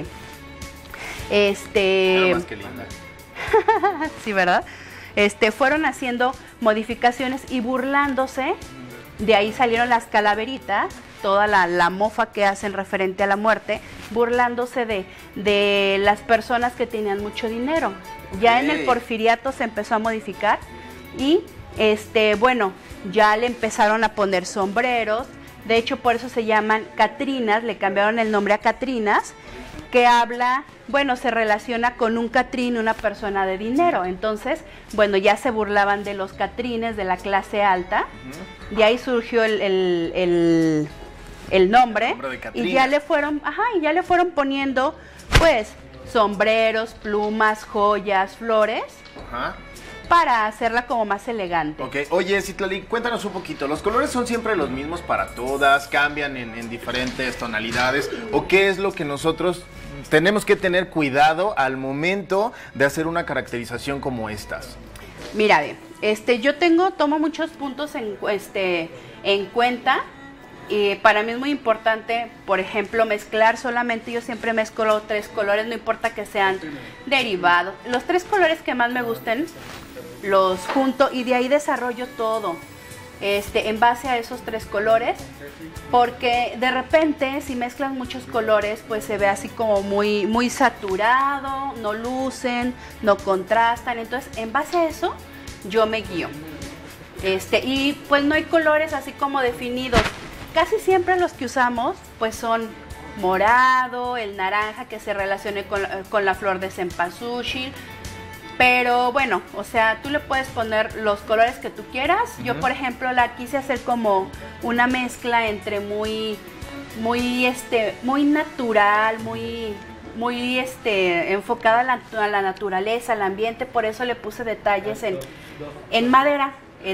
Nada más que linda. Sí, ¿verdad? Fueron haciendo modificaciones y burlándose, de ahí salieron las calaveritas, toda la mofa que hacen referente a la muerte, burlándose de las personas que tenían mucho dinero. Ya en el Porfiriato se empezó a modificar y, bueno, ya le empezaron a poner sombreros. De hecho, por eso se llaman Catrinas, le cambiaron el nombre a Catrinas, que habla, bueno, se relaciona con un catrín, una persona de dinero. Entonces, bueno, ya se burlaban de los catrines de la clase alta. De ahí surgió el nombre y ya le fueron, poniendo, pues, sombreros, plumas, joyas, flores. Para hacerla como más elegante. Ok, oye, Citlali, cuéntanos un poquito. ¿Los colores son siempre los mismos para todas? ¿Cambian en diferentes tonalidades? ¿O qué es lo que nosotros tenemos que tener cuidado al momento de hacer una caracterización como estas? Mira, yo tomo muchos puntos en cuenta Y para mí es muy importante, por ejemplo, mezclar solamente, yo siempre mezclo 3 colores, no importa que sean derivados. Los 3 colores que más me gusten, los junto y de ahí desarrollo todo en base a esos 3 colores, porque de repente si mezclas muchos colores, pues se ve así como muy saturado, no lucen, no contrastan. Entonces, en base a eso, yo me guío. Y pues no hay colores así como definidos. Casi siempre los que usamos pues son morado, el naranja que se relacione con la flor de cempasúchil, pero bueno, o sea, tú le puedes poner los colores que tú quieras. Yo, por ejemplo, la quise hacer como una mezcla entre muy natural, muy enfocada a la naturaleza, al ambiente. Por eso le puse detalles en madera.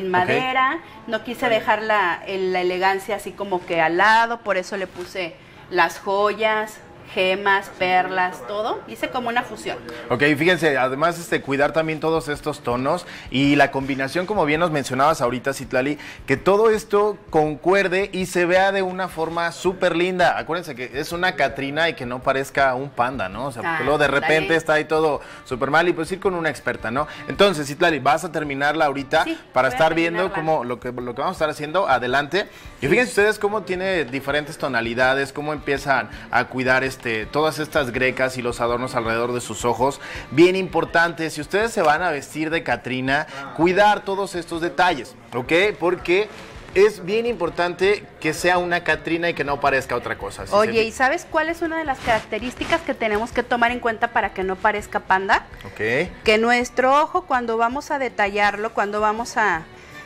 No quise dejar la elegancia así como que al lado, por eso le puse las joyas, gemas, perlas, todo. Hice como una fusión. Ok, fíjense, además cuidar también todos estos tonos y la combinación, como bien nos mencionabas ahorita, Citlali, que todo esto concuerde y se vea de una forma súper linda. Acuérdense que es una Catrina y que no parezca un panda, ¿no? O sea, porque luego de repente está ahí todo súper mal y pues ir con una experta, ¿no? Entonces, Citlali, vas a terminarla ahorita para estar viendo cómo lo que vamos a estar haciendo adelante. Y fíjense ustedes cómo tiene diferentes tonalidades, cómo empiezan a cuidar todas estas grecas y los adornos alrededor de sus ojos. Bien importante, si ustedes se van a vestir de Catrina, cuidar todos estos detalles, ¿ok? Porque es bien importante que sea una Catrina y que no parezca otra cosa. Oye, ¿y sabes cuál es una de las características que tenemos que tomar en cuenta para que no parezca panda? Ok. Que nuestro ojo, cuando vamos a detallarlo, cuando vamos a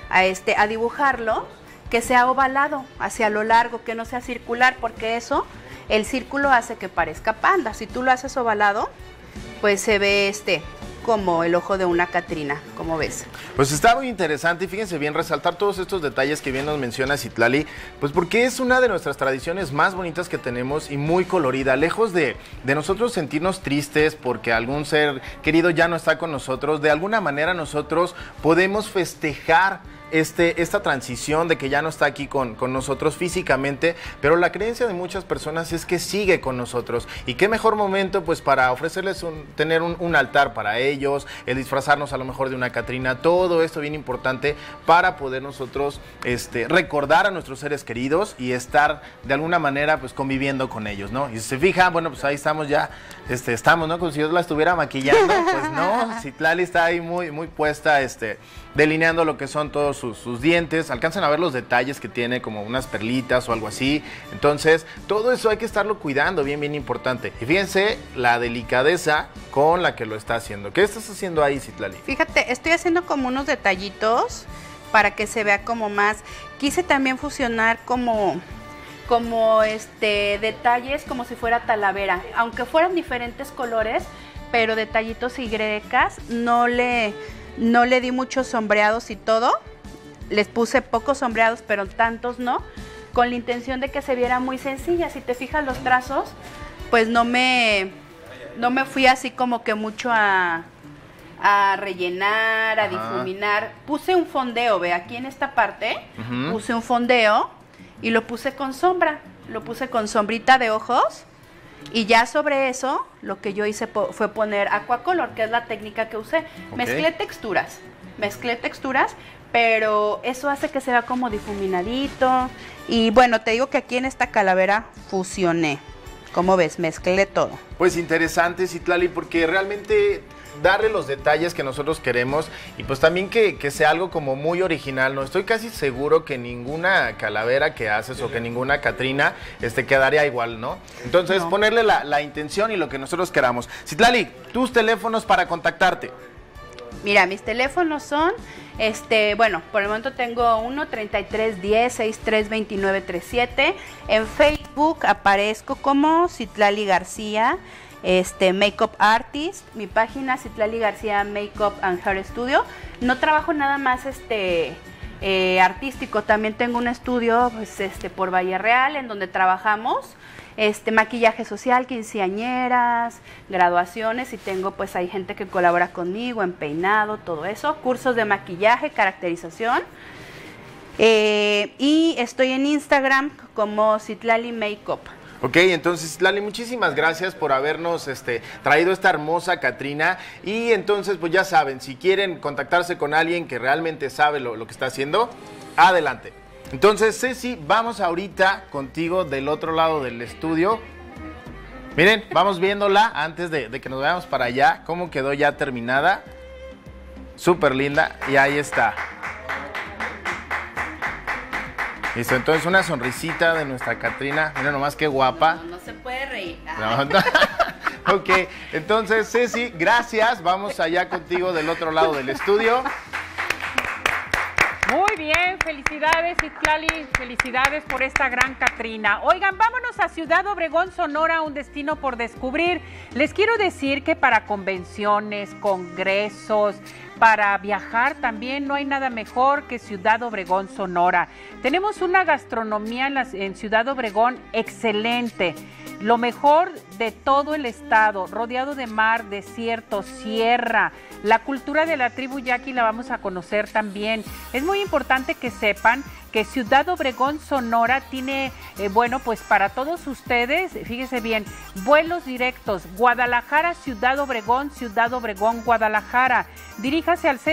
dibujarlo, que sea ovalado hacia lo largo, que no sea circular, porque eso, el círculo hace que parezca panda. Si tú lo haces ovalado, pues se ve como el ojo de una Catrina, como ves. Pues está muy interesante y fíjense bien, resaltar todos estos detalles que bien nos menciona Citlali, pues porque es una de nuestras tradiciones más bonitas que tenemos y muy colorida. Lejos de nosotros sentirnos tristes porque algún ser querido ya no está con nosotros, de alguna manera nosotros podemos festejar esta transición de que ya no está aquí con nosotros físicamente, pero la creencia de muchas personas es que sigue con nosotros. Y qué mejor momento pues para ofrecerles tener un altar para ellos, el disfrazarnos a lo mejor de una Catrina, todo esto bien importante para poder nosotros recordar a nuestros seres queridos y estar de alguna manera pues conviviendo con ellos, ¿no? Y si se fijan, bueno, pues ahí estamos ya, estamos, ¿no? Como si yo la estuviera maquillando, pues no, Citlali está ahí muy puesta, delineando lo que son todos sus dientes. Alcanzan a ver los detalles que tiene, como unas perlitas o algo así. Entonces, todo eso hay que estarlo cuidando, bien importante. Y fíjense la delicadeza con la que lo está haciendo. ¿Qué estás haciendo ahí, Citlali? Fíjate, estoy haciendo como unos detallitos para que se vea como más. Quise también fusionar como detalles como si fuera talavera. Aunque fueran diferentes colores, pero detallitos y grecas, no le di muchos sombreados y todo, les puse pocos sombreados, pero tantos no, con la intención de que se viera muy sencilla. Si te fijas los trazos, pues no me fui así como que mucho a rellenar, a difuminar. Puse un fondeo, ve, aquí en esta parte, puse un fondeo y lo puse con sombra, lo puse con sombrita de ojos. Y ya sobre eso, lo que yo hice fue poner aquacolor, que es la técnica que usé. Mezclé texturas, pero eso hace que se vea como difuminadito. Y bueno, te digo que aquí en esta calavera fusioné. ¿Cómo ves? Mezclé todo. Pues interesante, Citlali, porque realmente darle los detalles que nosotros queremos y pues también que sea algo como muy original. No estoy casi seguro que ninguna calavera que haces o que ninguna Catrina quedaría igual, ¿no? Entonces ponerle la intención y lo que nosotros queramos. Citlali, tus teléfonos para contactarte. Mira, mis teléfonos son, bueno, por el momento tengo uno, 3310-632937. En Facebook aparezco como Citlali García, Makeup Artist. Mi página, Citlali García Makeup and Hair Studio. No trabajo nada más artístico, también tengo un estudio pues, por Valle Real, en donde trabajamos maquillaje social, quinceañeras, graduaciones, y tengo pues hay gente que colabora conmigo en peinado, todo eso, cursos de maquillaje, caracterización. Y estoy en Instagram como Citlali Makeup. Ok, entonces Lali, muchísimas gracias por habernos traído esta hermosa Catrina. Y entonces, pues ya saben, si quieren contactarse con alguien que realmente sabe lo que está haciendo, adelante. Entonces, Ceci, vamos ahorita contigo del otro lado del estudio. Miren, vamos viéndola antes de que nos vayamos para allá, cómo quedó ya terminada. Súper linda, y ahí está. Listo, entonces una sonrisita de nuestra Catrina. Mira nomás qué guapa. No se puede reír. No. Ok, entonces Ceci, gracias. Vamos allá contigo del otro lado del estudio. Muy bien, felicidades Citlali, felicidades por esta gran Catrina. Oigan, vámonos a Ciudad Obregón, Sonora, un destino por descubrir. Les quiero decir que para convenciones, congresos, para viajar también no hay nada mejor que Ciudad Obregón, Sonora. Tenemos una gastronomía en Ciudad Obregón excelente. Lo mejor de todo el estado, rodeado de mar, desierto, sierra. La cultura de la tribu yaqui la vamos a conocer también. Es muy importante que sepan que Ciudad Obregón, Sonora tiene, bueno, pues para todos ustedes, fíjese bien, vuelos directos, Guadalajara, Ciudad Obregón, Guadalajara. Diríjase al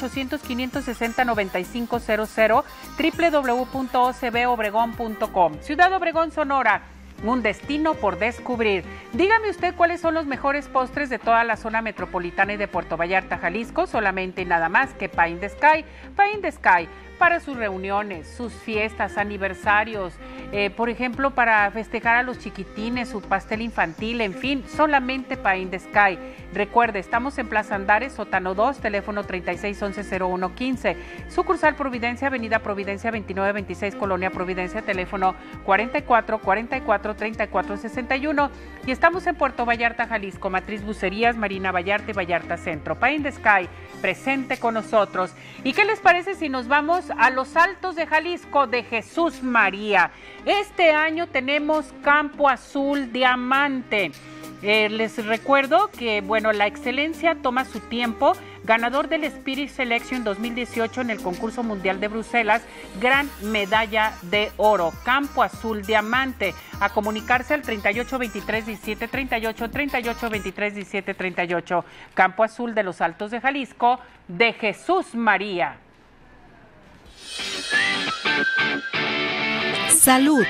01800-560-9500, www.ocbobregón.com. Ciudad Obregón, Sonora, un destino por descubrir. Dígame usted cuáles son los mejores postres de toda la zona metropolitana y de Puerto Vallarta, Jalisco, solamente y nada más que Pie in the Sky. Pie in the Sky, para sus reuniones, sus fiestas, aniversarios, por ejemplo, para festejar a los chiquitines, su pastel infantil, en fin, solamente Pie in the Sky. Recuerde, estamos en Plaza Andares, sótano 2, teléfono 3611-0115, sucursal Providencia, avenida Providencia 2926, Colonia Providencia, teléfono 44-34-3461, y estamos en Puerto Vallarta, Jalisco, Matriz Bucerías, Marina Vallarta y Vallarta Centro. Pie in the Sky, presente con nosotros. ¿Y qué les parece si nos vamos a los Altos de Jalisco de Jesús María? Este año tenemos Campo Azul Diamante. Les recuerdo que, bueno, la excelencia toma su tiempo. Ganador del Spirit Selection 2018 en el concurso mundial de Bruselas, gran medalla de oro. Campo Azul Diamante. A comunicarse al 382317 38, 382317 38. Campo Azul de los Altos de Jalisco de Jesús María. Salud.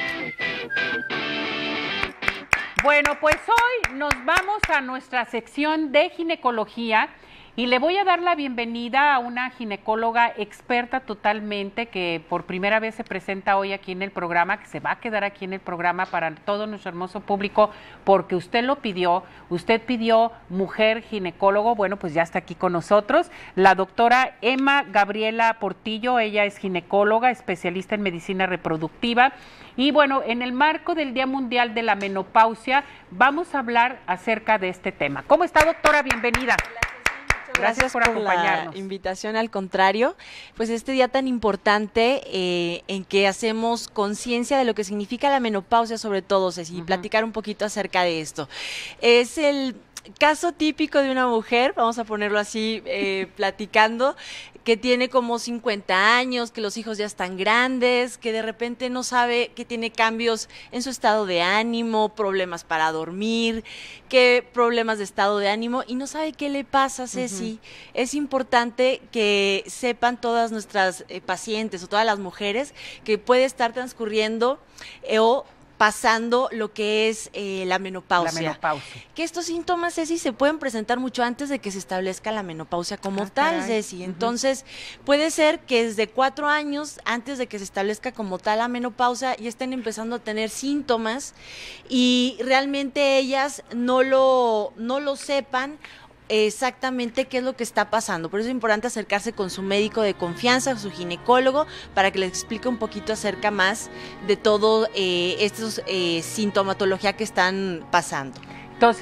Bueno, pues hoy nos vamos a nuestra sección de ginecología y le voy a dar la bienvenida a una ginecóloga experta totalmente que por primera vez se presenta hoy aquí en el programa, que se va a quedar aquí en el programa para todo nuestro hermoso público porque usted lo pidió, usted pidió mujer ginecólogo. Bueno, pues ya está aquí con nosotros la doctora Emma Gabriela Portillo. Ella es ginecóloga, especialista en medicina reproductiva. Y bueno, en el marco del Día Mundial de la Menopausia, vamos a hablar acerca de este tema. ¿Cómo está, doctora? Bienvenida. Gracias por acompañarnos. La invitación, al contrario, pues este día tan importante en que hacemos conciencia de lo que significa la menopausia, sobre todo, Ceci, y platicar un poquito acerca de esto. Es el caso típico de una mujer, vamos a ponerlo así, platicando, que tiene como 50 años, que los hijos ya están grandes, que de repente no sabe que tiene cambios en su estado de ánimo, problemas para dormir, que problemas de estado de ánimo y no sabe qué le pasa, Ceci. Es importante que sepan todas nuestras pacientes o todas las mujeres que puede estar transcurriendo o pasando lo que es la menopausia. La menopausia. Que estos síntomas, Ceci, se pueden presentar mucho antes de que se establezca la menopausia como tal, Ceci. Entonces, puede ser que desde 4 años, antes de que se establezca como tal la menopausia, ya estén empezando a tener síntomas y realmente ellas no lo sepan exactamente qué es lo que está pasando. Por eso es importante acercarse con su médico de confianza, su ginecólogo, para que les explique un poquito acerca más de todo estos sintomatología que están pasando. Entonces,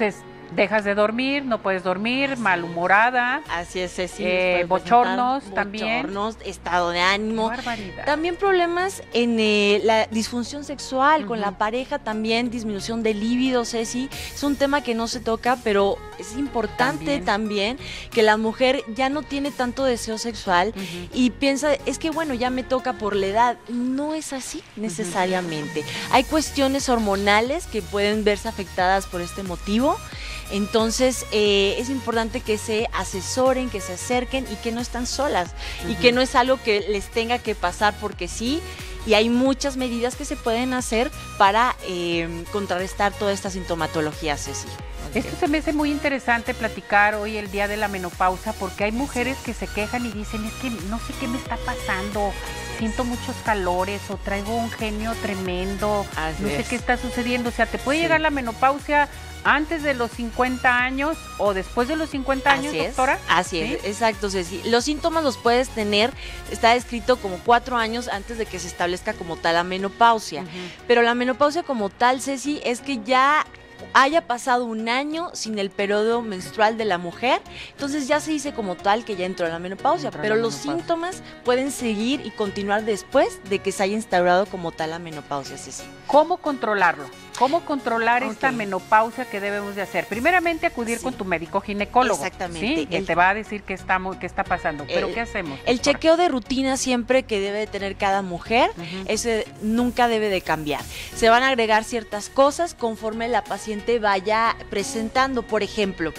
Dejas de dormir, no puedes dormir, malhumorada. Así es, Ceci. Bochornos también. Bochornos, estado de ánimo. Qué barbaridad. También problemas en la disfunción sexual, con la pareja también, disminución de líbido, Ceci. Es un tema que no se toca, pero es importante también que la mujer ya no tiene tanto deseo sexual y piensa, es que bueno, ya me toca por la edad. No es así necesariamente. Hay cuestiones hormonales que pueden verse afectadas por este motivo. Entonces es importante que se asesoren, que se acerquen y que no están solas y que no es algo que les tenga que pasar porque sí. Y hay muchas medidas que se pueden hacer para contrarrestar toda esta sintomatología, Ceci. Esto se me hace muy interesante platicar hoy el día de la menopausia porque hay mujeres que se quejan y dicen, es que no sé qué me está pasando, siento muchos calores o traigo un genio tremendo, no sé qué está sucediendo. O sea, te puede llegar la menopausia antes de los 50 años o después de los 50 años, doctora. Así es, exacto, Ceci. Los síntomas los puedes tener, está descrito como 4 años antes de que se establezca como tal la menopausia. Pero la menopausia como tal, Ceci, es que ya haya pasado un año sin el periodo menstrual de la mujer, entonces ya se dice como tal que ya entró en la menopausia, pero los síntomas pueden seguir y continuar después de que se haya instaurado como tal la menopausia, Ceci. ¿Cómo controlarlo? ¿Cómo controlar esta menopausia que debemos de hacer? Primeramente acudir con tu médico ginecólogo. Exactamente. ¿Sí? Él te va a decir qué está pasando. ¿Pero qué hacemos? El chequeo de rutina siempre que debe de tener cada mujer, ese nunca debe de cambiar. Se van a agregar ciertas cosas conforme la paciente vaya presentando. Por ejemplo,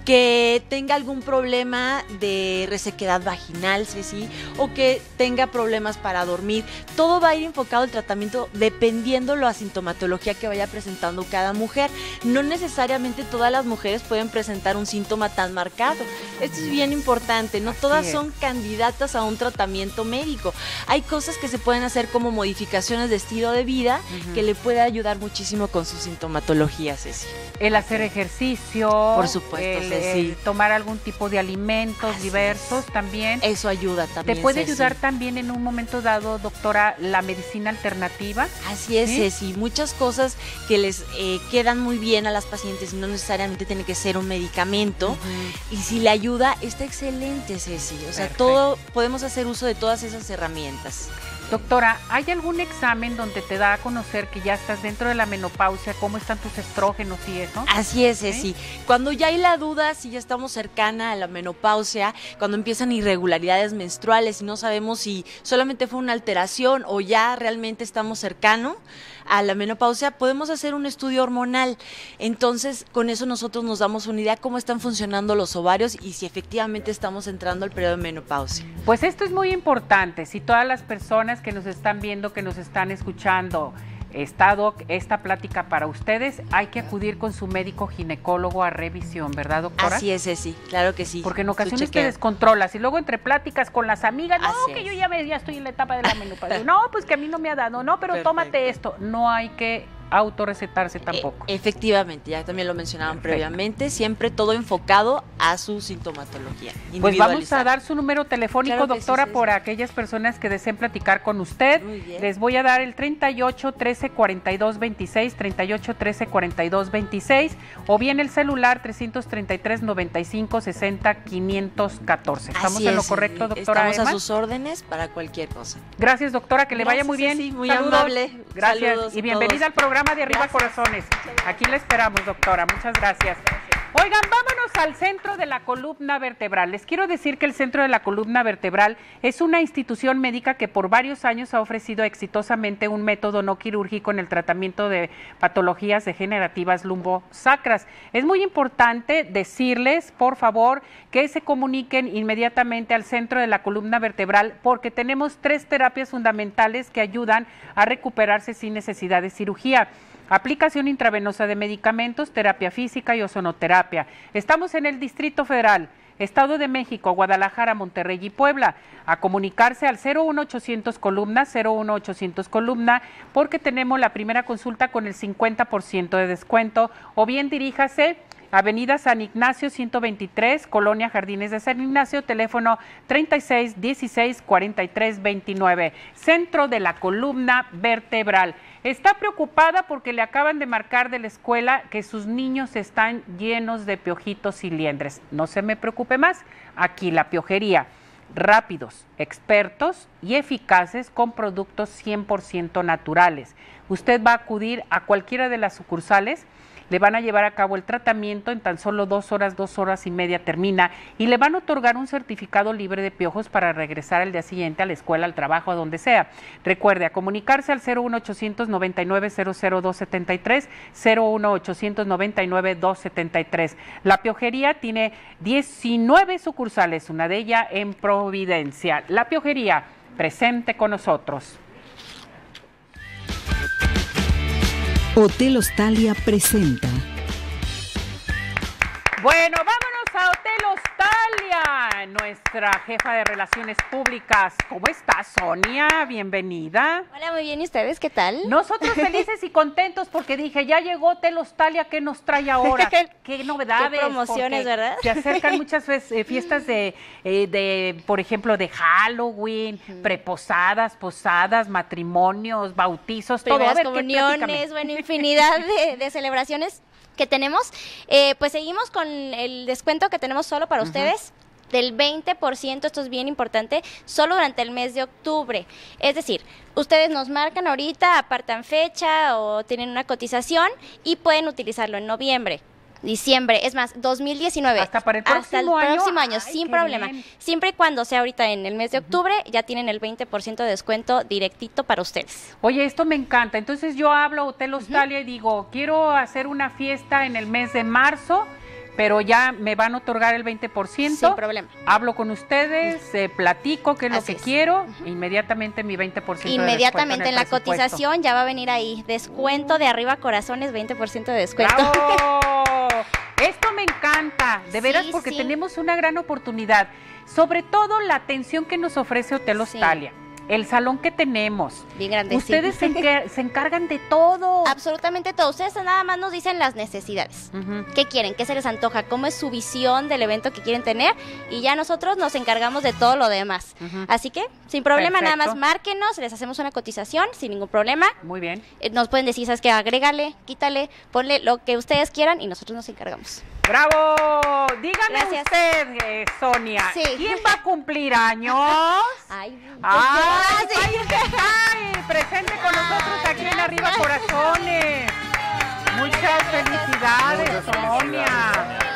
que tenga algún problema de resequedad vaginal, ¿sí? O que tenga problemas para dormir. Todo va a ir enfocado el tratamiento dependiendo la sintomatología que vaya presentando cada mujer. No necesariamente todas las mujeres pueden presentar un síntoma tan marcado. Esto es bien importante, no todas son candidatas a un tratamiento médico. Hay cosas que se pueden hacer como modificaciones de estilo de vida que le puede ayudar muchísimo con su sintomatología, Ceci. El hacer ejercicio, por supuesto, el tomar algún tipo de alimentos diversos también. Eso ayuda también. ¿Te puede ayudar también en un momento dado, doctora, la medicina alternativa? Así es, Ceci. Muchas cosas que les quedan muy bien a las pacientes y no necesariamente tiene que ser un medicamento. Y si le ayuda, está excelente, Ceci. O sea, todo podemos hacer uso de todas esas herramientas. Doctora, ¿hay algún examen donde te da a conocer que ya estás dentro de la menopausia? ¿Cómo están tus estrógenos y eso? Así es, Ceci. Cuando ya hay la duda si ya estamos cercana a la menopausia, cuando empiezan irregularidades menstruales y no sabemos si solamente fue una alteración o ya realmente estamos cercanos a la menopausia, podemos hacer un estudio hormonal. Entonces, con eso nosotros nos damos una idea cómo están funcionando los ovarios y si efectivamente estamos entrando al periodo de menopausia. Pues esto es muy importante. Si todas las personas que nos están viendo, que nos están escuchando, esta plática para ustedes, hay que acudir con su médico ginecólogo a revisión, ¿verdad, doctora? Así es, Ceci, claro que sí. Porque en ocasiones te descontrolas y luego entre pláticas con las amigas, no, que yo ya estoy en la etapa de la menopausia, no, pues que a mí no me ha dado, no, pero tómate esto. No hay que autorrecetarse tampoco. Efectivamente, ya también lo mencionaban previamente, siempre todo enfocado a su sintomatología. Pues vamos a dar su número telefónico, doctora, por aquellas personas que deseen platicar con usted. Les voy a dar el 38 13 42 26, 38 13 42 26, o bien el celular 333 95 60 514. ¿Estamos en lo correcto, doctora? Estamos a sus órdenes para cualquier cosa. Gracias, doctora, que le vaya muy bien. Sí, muy amable. Gracias y bienvenida al programa de Arriba Corazones. Aquí la esperamos, doctora. Muchas gracias. Oigan, vámonos al Centro de la Columna Vertebral. Les quiero decir que el Centro de la Columna Vertebral es una institución médica que por varios años ha ofrecido exitosamente un método no quirúrgico en el tratamiento de patologías degenerativas lumbosacras. Es muy importante decirles, por favor, que se comuniquen inmediatamente al Centro de la Columna Vertebral porque tenemos 3 terapias fundamentales que ayudan a recuperarse sin necesidad de cirugía. Aplicación intravenosa de medicamentos, terapia física y ozonoterapia. Estamos en el Distrito Federal, Estado de México, Guadalajara, Monterrey y Puebla. A comunicarse al 01800 columna, 01800 columna, porque tenemos la primera consulta con el 50% de descuento, o bien diríjase Avenida San Ignacio 123, Colonia Jardines de San Ignacio, teléfono 36 16 43 29. Centro de la Columna Vertebral. Está preocupada porque le acaban de marcar de la escuela que sus niños están llenos de piojitos y liendres. No se me preocupe más, aquí la piojería. Rápidos, expertos y eficaces con productos 100% naturales. Usted va a acudir a cualquiera de las sucursales, le van a llevar a cabo el tratamiento en tan solo 2 horas y media termina y le van a otorgar un certificado libre de piojos para regresar al día siguiente a la escuela, al trabajo, a donde sea. Recuerde, a comunicarse al 01800 99 00273, 01800 99 273. La Piojería tiene 19 sucursales, una de ellas en Providencia. La Piojería, presente con nosotros. Hotel Hostalia presenta. Bueno, vámonos a Hotel Hostalia, nuestra jefa de Relaciones Públicas. ¿Cómo está, Sonia? Bienvenida. Hola, muy bien. ¿Y ustedes qué tal? Nosotros felices y contentos porque dije, ya llegó Hotel Hostalia, ¿qué nos trae ahora? ¿Qué novedades? Qué promociones, ¿verdad? Se acercan muchas veces fiestas de, por ejemplo, de Halloween, preposadas, posadas, matrimonios, bautizos, todo. Primeras comuniones, bueno, infinidad de celebraciones que tenemos. Pues seguimos con el descuento que tenemos solo para ustedes del 20%, esto es bien importante, solo durante el mes de octubre. Es decir, ustedes nos marcan ahorita, apartan fecha o tienen una cotización y pueden utilizarlo en noviembre, diciembre, es más, 2019. Hasta para el próximo año, sin problema. Bien. Siempre y cuando sea ahorita en el mes de octubre, ya tienen el 20% de descuento directito para ustedes. Oye, esto me encanta. Entonces yo hablo a Hotel Hostalia y digo, quiero hacer una fiesta en el mes de marzo, pero ya me van a otorgar el 20%. Sin problema. Hablo con ustedes, platico qué es lo que quiero, inmediatamente mi 20% inmediatamente en la cotización ya va a venir ahí, descuento de Arriba Corazones, 20% de descuento. ¡Bravo! Esto me encanta, de veras, porque tenemos una gran oportunidad, sobre todo la atención que nos ofrece Hotel Hostalia. El salón que tenemos. Bien grande. Ustedes se encargan de todo. Absolutamente todo. Ustedes nada más nos dicen las necesidades. ¿Qué quieren? ¿Qué se les antoja? ¿Cómo es su visión del evento que quieren tener? Y ya nosotros nos encargamos de todo lo demás. Así que, sin problema, nada más márquenos, les hacemos una cotización sin ningún problema. Muy bien. Nos pueden decir, ¿sabes qué? Agrégale, quítale, ponle lo que ustedes quieran y nosotros nos encargamos. ¡Bravo! Dígame usted, Sonia, ¿quién va a cumplir años? Ay, presente con nosotros aquí en Arriba Corazones. Muchas felicidades, Sonia.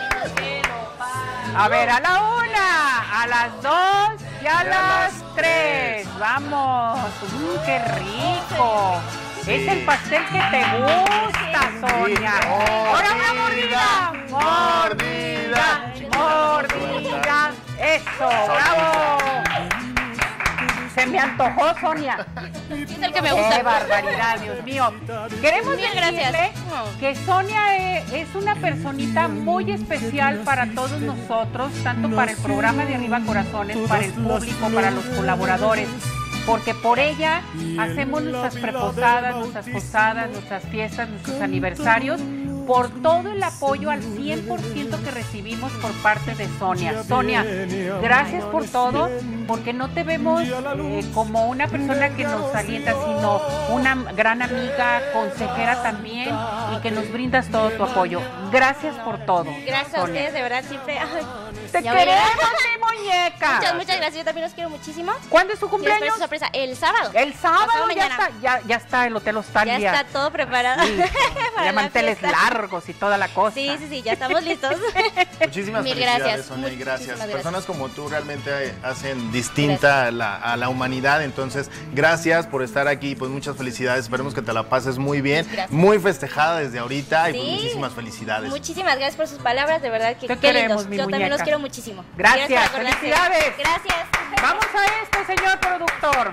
A ver, a la 1, a las 2 y a las 3. Vamos. ¡Qué rico! Es el pastel que te gusta, Sonia. Ahora una mordida. Mordida, mordida. Eso, bravo. Se me antojó, Sonia. Es el que me gusta. ¡Qué barbaridad, Dios mío! Queremos decirle que Sonia es una personita muy especial para todos nosotros, tanto para el programa de Arriba Corazones, para el público, para los colaboradores, porque por ella hacemos nuestras preposadas, nuestras posadas, nuestras fiestas, nuestros aniversarios, por todo el apoyo al 100% que recibimos por parte de Sonia. Sonia, gracias por todo, porque no te vemos como una persona que nos alienta, sino una gran amiga, consejera también, y que nos brindas todo tu apoyo. Gracias por todo. Gracias, Sonia. A ustedes, de verdad, siempre. ¡Te queremos, mi muñeca! Muchas gracias, yo también los quiero muchísimo. ¿Cuándo es su cumpleaños? Su sorpresa, el sábado. El sábado ya está el Hotel Hostalia. Ya está todo preparado. Sí. Ya manteles largos y toda la cosa. Sí, ya estamos listos. Muchísimas felicidades, Sonia, y gracias. Personas como tú realmente hacen distinta a la humanidad, entonces gracias por estar aquí, pues muchas felicidades, esperemos que te la pases muy bien, muy festejada desde ahorita y pues muchísimas felicidades. Muchísimas gracias por sus palabras, de verdad que qué lindos. Yo también los quiero muchísimo. Gracias, felicidades. Gracias. Vamos a esto, señor productor.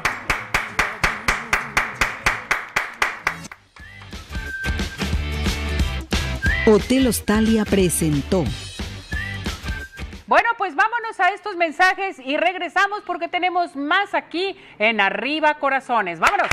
Hotel Hostalia presentó. Bueno, pues vámonos a estos mensajes y regresamos porque tenemos más aquí en Arriba Corazones. ¡Vámonos!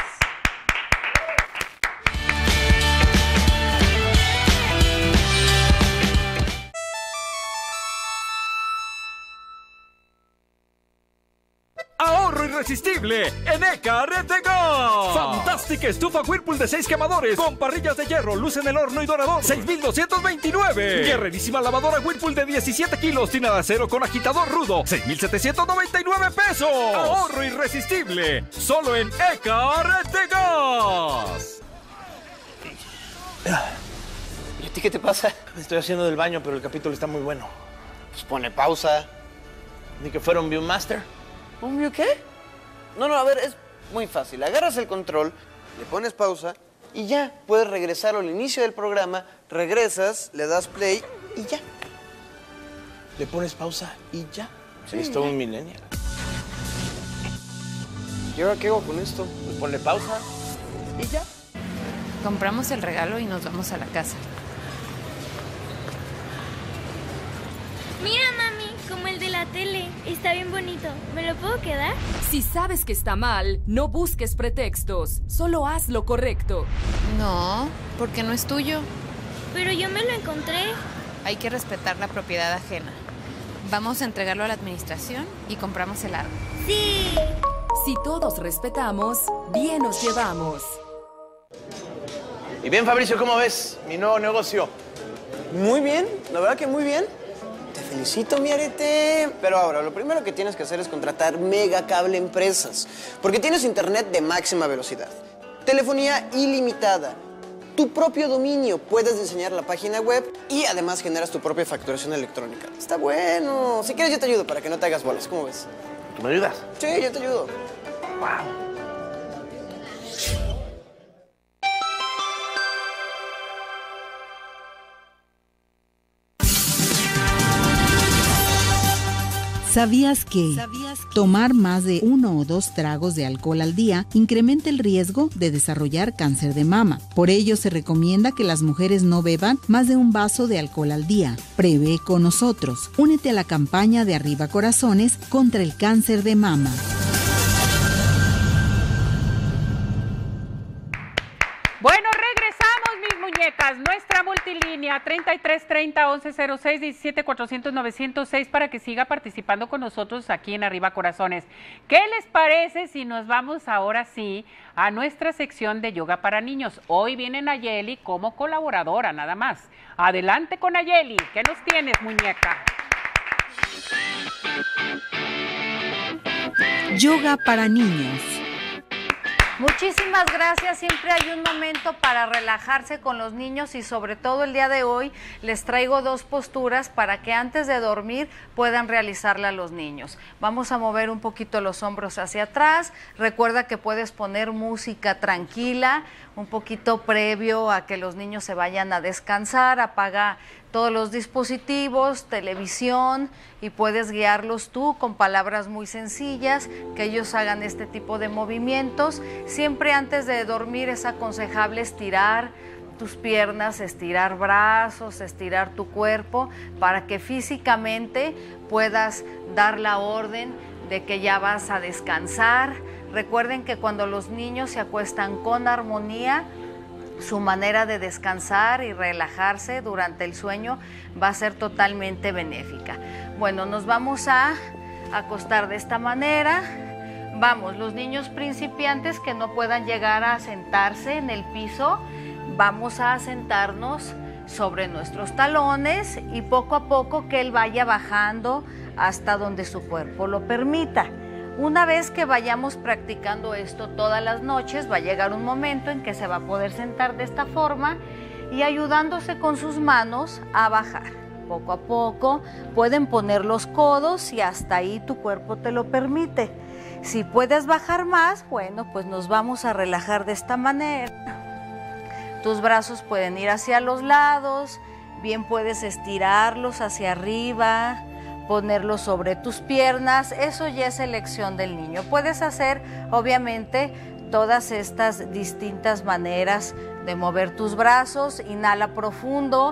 Ahorro y irresistible en ECA Retegas. Fantástica estufa Whirlpool de 6 quemadores con parrillas de hierro, luz en el horno y dorador, 6,229. Guerrerísima lavadora Whirlpool de 17 kilos, tina de acero con agitador rudo, 6,799 pesos. Ahorro irresistible, solo en ECA Retegas. ¿Y a ti qué te pasa? Me estoy haciendo del baño, pero el capítulo está muy bueno. Pues ponle pausa. Ni que fuera un Viewmaster. ¿Un View qué? No, a ver, es muy fácil. Agarras el control, le pones pausa y ya. Puedes regresar al inicio del programa, regresas, le das play y ya. Le pones pausa y ya. Sí, es todo un millennial. ¿Y ahora qué hago con esto? Pues ponle pausa y ya. Compramos el regalo y nos vamos a la casa. Mira, mami, como el de la tele. Está bien bonito. ¿Me lo puedo quedar? Si sabes que está mal, no busques pretextos. Solo haz lo correcto. No, porque no es tuyo. Pero yo me lo encontré. Hay que respetar la propiedad ajena. Vamos a entregarlo a la administración y compramos el árbol. ¡Sí! Si todos respetamos, bien nos llevamos. Y bien, Fabricio, ¿cómo ves mi nuevo negocio? Muy bien, la verdad que muy bien. Te felicito, mi arete. Pero ahora, lo primero que tienes que hacer es contratar Mega Cable Empresas. Porque tienes internet de máxima velocidad, telefonía ilimitada, tu propio dominio, puedes diseñar la página web y además generas tu propia facturación electrónica. Está bueno. Si quieres, yo te ayudo para que no te hagas bolas. ¿Cómo ves? ¿Tú me ayudas? Sí, yo te ayudo. Wow. ¿Sabías que tomar más de 1 o 2 tragos de alcohol al día incrementa el riesgo de desarrollar cáncer de mama? Por ello se recomienda que las mujeres no beban más de 1 vaso de alcohol al día. Prevé con nosotros. Únete a la campaña de Arriba Corazones contra el cáncer de mama. Bueno, regresamos, mis muñecas. Nuestra multilínea 3330-1106, 17-400-906 para que siga participando con nosotros aquí en Arriba Corazones. ¿Qué les parece si nos vamos ahora sí a nuestra sección de yoga para niños? Hoy viene Nayeli como colaboradora, nada más. Adelante con Nayeli. ¿Qué nos tienes, muñeca? Yoga para niños. Muchísimas gracias, siempre hay un momento para relajarse con los niños y sobre todo el día de hoy les traigo 2 posturas para que antes de dormir puedan realizarla los niños. Vamos a mover un poquito los hombros hacia atrás, recuerda que puedes poner música tranquila, un poquito previo a que los niños se vayan a descansar, apaga todos los dispositivos, televisión y puedes guiarlos tú con palabras muy sencillas, que ellos hagan este tipo de movimientos. Siempre antes de dormir es aconsejable estirar tus piernas, estirar brazos, estirar tu cuerpo para que físicamente puedas dar la orden de que ya vas a descansar. Recuerden que cuando los niños se acuestan con armonía, su manera de descansar y relajarse durante el sueño va a ser totalmente benéfica. Bueno, nos vamos a acostar de esta manera. Vamos, los niños principiantes que no puedan llegar a sentarse en el piso, vamos a sentarnos sobre nuestros talones y poco a poco que él vaya bajando hasta donde su cuerpo lo permita. Una vez que vayamos practicando esto todas las noches, va a llegar un momento en que se va a poder sentar de esta forma y ayudándose con sus manos a bajar. Poco a poco pueden poner los codos y hasta ahí tu cuerpo te lo permite. Si puedes bajar más, bueno, pues nos vamos a relajar de esta manera. Tus brazos pueden ir hacia los lados, bien puedes estirarlos hacia arriba, ponerlos sobre tus piernas, eso ya es elección del niño. Puedes hacer, obviamente, todas estas distintas maneras de mover tus brazos. Inhala profundo,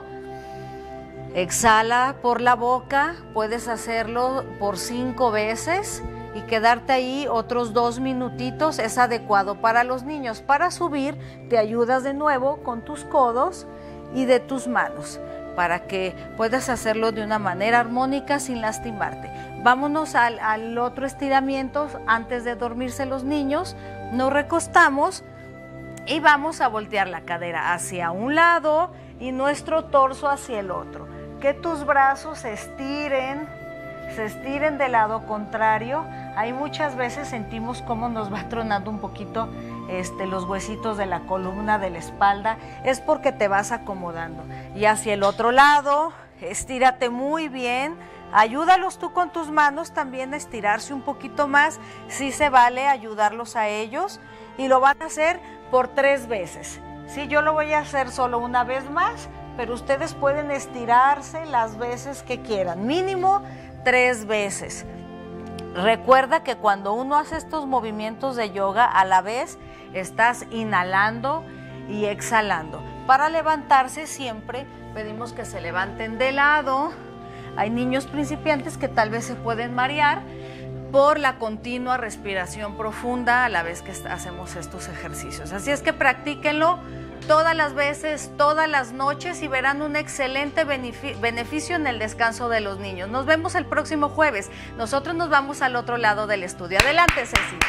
exhala por la boca, puedes hacerlo por 5 veces y quedarte ahí otros 2 minutitos, es adecuado para los niños. Para subir, te ayudas de nuevo con tus codos y de tus manos, para que puedas hacerlo de una manera armónica sin lastimarte. Vámonos al otro estiramiento antes de dormirse los niños. Nos recostamos y vamos a voltear la cadera hacia un lado y nuestro torso hacia el otro. Que tus brazos se estiren del lado contrario. Ahí muchas veces sentimos cómo nos va tronando un poquito los huesitos de la columna, de la espalda. Es porque te vas acomodando. Y hacia el otro lado, estírate muy bien. Ayúdalos tú con tus manos también a estirarse un poquito más. Sí se vale ayudarlos a ellos. Y lo van a hacer por 3 veces. Sí, yo lo voy a hacer solo una vez más, pero ustedes pueden estirarse las veces que quieran. Mínimo 3 veces. Recuerda que cuando uno hace estos movimientos de yoga, a la vez estás inhalando y exhalando. Para levantarse siempre pedimos que se levanten de lado. Hay niños principiantes que tal vez se pueden marear por la continua respiración profunda a la vez que hacemos estos ejercicios. Así es que practíquenlo todas las veces, todas las noches y verán un excelente beneficio en el descanso de los niños. Nos vemos el próximo jueves. Nosotros nos vamos al otro lado del estudio. Adelante, Ceci.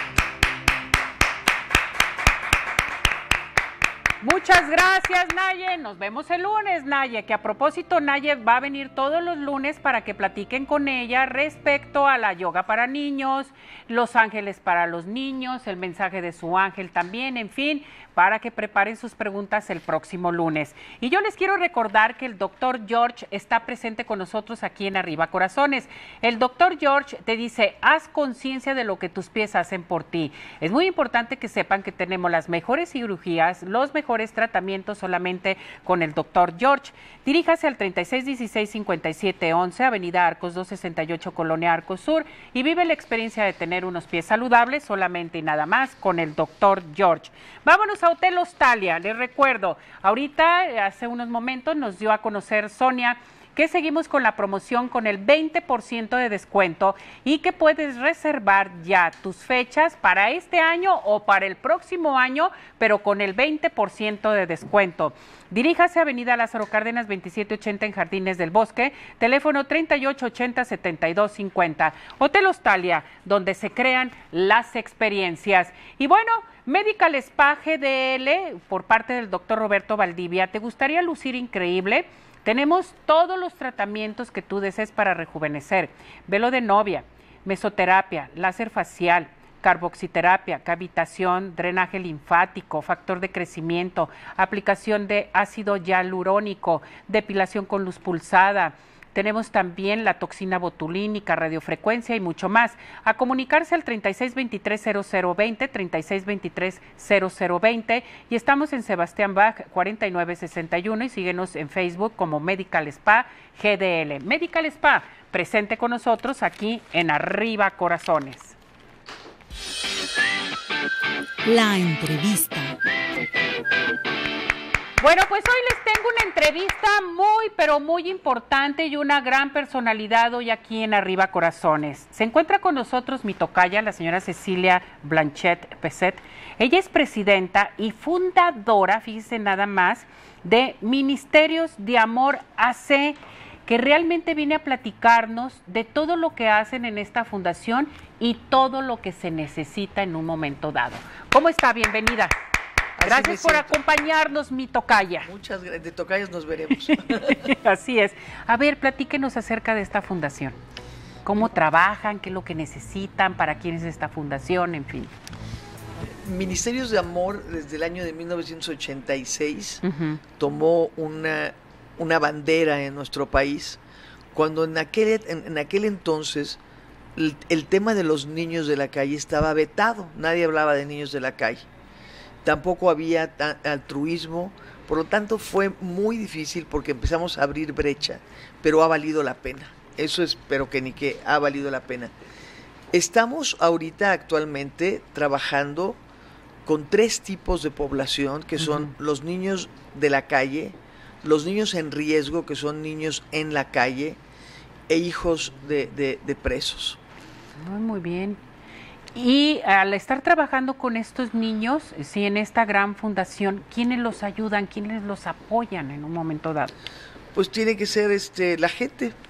Muchas gracias, Naye. Nos vemos el lunes, Naye, que a propósito, Naye va a venir todos los lunes para que platiquen con ella respecto a la yoga para niños, los ángeles para los niños, el mensaje de su ángel también, en fin, para que preparen sus preguntas el próximo lunes. Y yo les quiero recordar que el doctor George está presente con nosotros aquí en Arriba Corazones. El doctor George te dice, haz conciencia de lo que tus pies hacen por ti. Es muy importante que sepan que tenemos las mejores cirugías, los mejores tratamientos solamente con el doctor George. Diríjase al 3616-5711, Avenida Arcos 268, Colonia Arcos Sur, y vive la experiencia de tener unos pies saludables solamente y nada más con el doctor George. Vámonos a Hotel Hostalia. Les recuerdo, ahorita, hace unos momentos, nos dio a conocer Sonia que seguimos con la promoción con el 20% de descuento y que puedes reservar ya tus fechas para este año o para el próximo año, pero con el 20% de descuento. Diríjase a Avenida Lázaro Cárdenas 2780 en Jardines del Bosque, teléfono 3880-7250. Hotel Hostalia, donde se crean las experiencias. Y bueno, Medical Spa GDL, por parte del doctor Roberto Valdivia, ¿te gustaría lucir increíble? Tenemos todos los tratamientos que tú desees para rejuvenecer. Velo de novia, mesoterapia, láser facial, carboxiterapia, cavitación, drenaje linfático, factor de crecimiento, aplicación de ácido hialurónico, depilación con luz pulsada. Tenemos también la toxina botulínica, radiofrecuencia y mucho más. A comunicarse al 3623-0020, 3623-0020 y estamos en Sebastián Bach 4961 y síguenos en Facebook como Medical Spa GDL. Medical Spa, presente con nosotros aquí en Arriba Corazones. La entrevista. Bueno, pues hoy les tengo una entrevista muy, pero muy importante y una gran personalidad hoy aquí en Arriba Corazones. Se encuentra con nosotros mi tocaya, la señora Cecilia Blanchet Peset. Ella es presidenta y fundadora, fíjense nada más, de Ministerios de Amor AC, que realmente viene a platicarnos de todo lo que hacen en esta fundación y todo lo que se necesita en un momento dado. ¿Cómo está? Bienvenida. Gracias por acompañarnos, mi tocaya. Muchas gracias, de tocayas nos veremos. Así es. A ver, platíquenos acerca de esta fundación. ¿Cómo trabajan? ¿Qué es lo que necesitan? ¿Para quién es esta fundación? En fin. Ministerios de Amor, desde el año de 1986, tomó una bandera en nuestro país, cuando en aquel entonces el tema de los niños de la calle estaba vetado. Nadie hablaba de niños de la calle. Tampoco había altruismo, por lo tanto fue muy difícil porque empezamos a abrir brecha, pero ha valido la pena. Eso espero que ni que ha valido la pena. Estamos ahorita actualmente trabajando con 3 tipos de población, que son los niños de la calle, los niños en riesgo, que son niños en la calle, e hijos de presos. Muy bien. Y al estar trabajando con estos niños, sí, en esta gran fundación, ¿quiénes los ayudan, quiénes los apoyan en un momento dado? Pues tiene que ser la gente.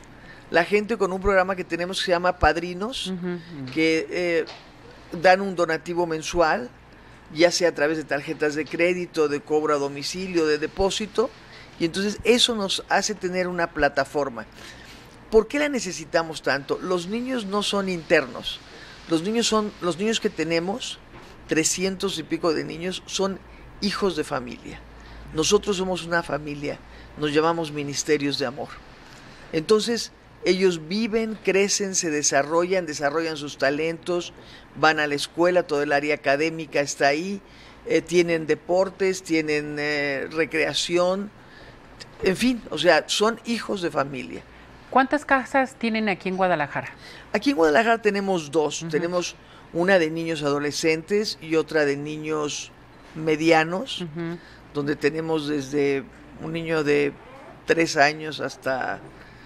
la gente con un programa que tenemos que se llama Padrinos, que dan un donativo mensual, ya sea a través de tarjetas de crédito, de cobro a domicilio, de depósito, y entonces eso nos hace tener una plataforma. ¿Por qué la necesitamos tanto? Los niños no son internos. Los niños que tenemos, 300 y pico de niños, son hijos de familia. Nosotros somos una familia, nos llamamos Ministerios de Amor. Entonces, ellos viven, crecen, se desarrollan sus talentos, van a la escuela, todo el área académica está ahí, tienen deportes, tienen recreación, en fin, o sea, son hijos de familia. ¿Cuántas casas tienen aquí en Guadalajara? Aquí en Guadalajara tenemos dos. Tenemos una de niños adolescentes y otra de niños medianos, donde tenemos desde un niño de 3 años hasta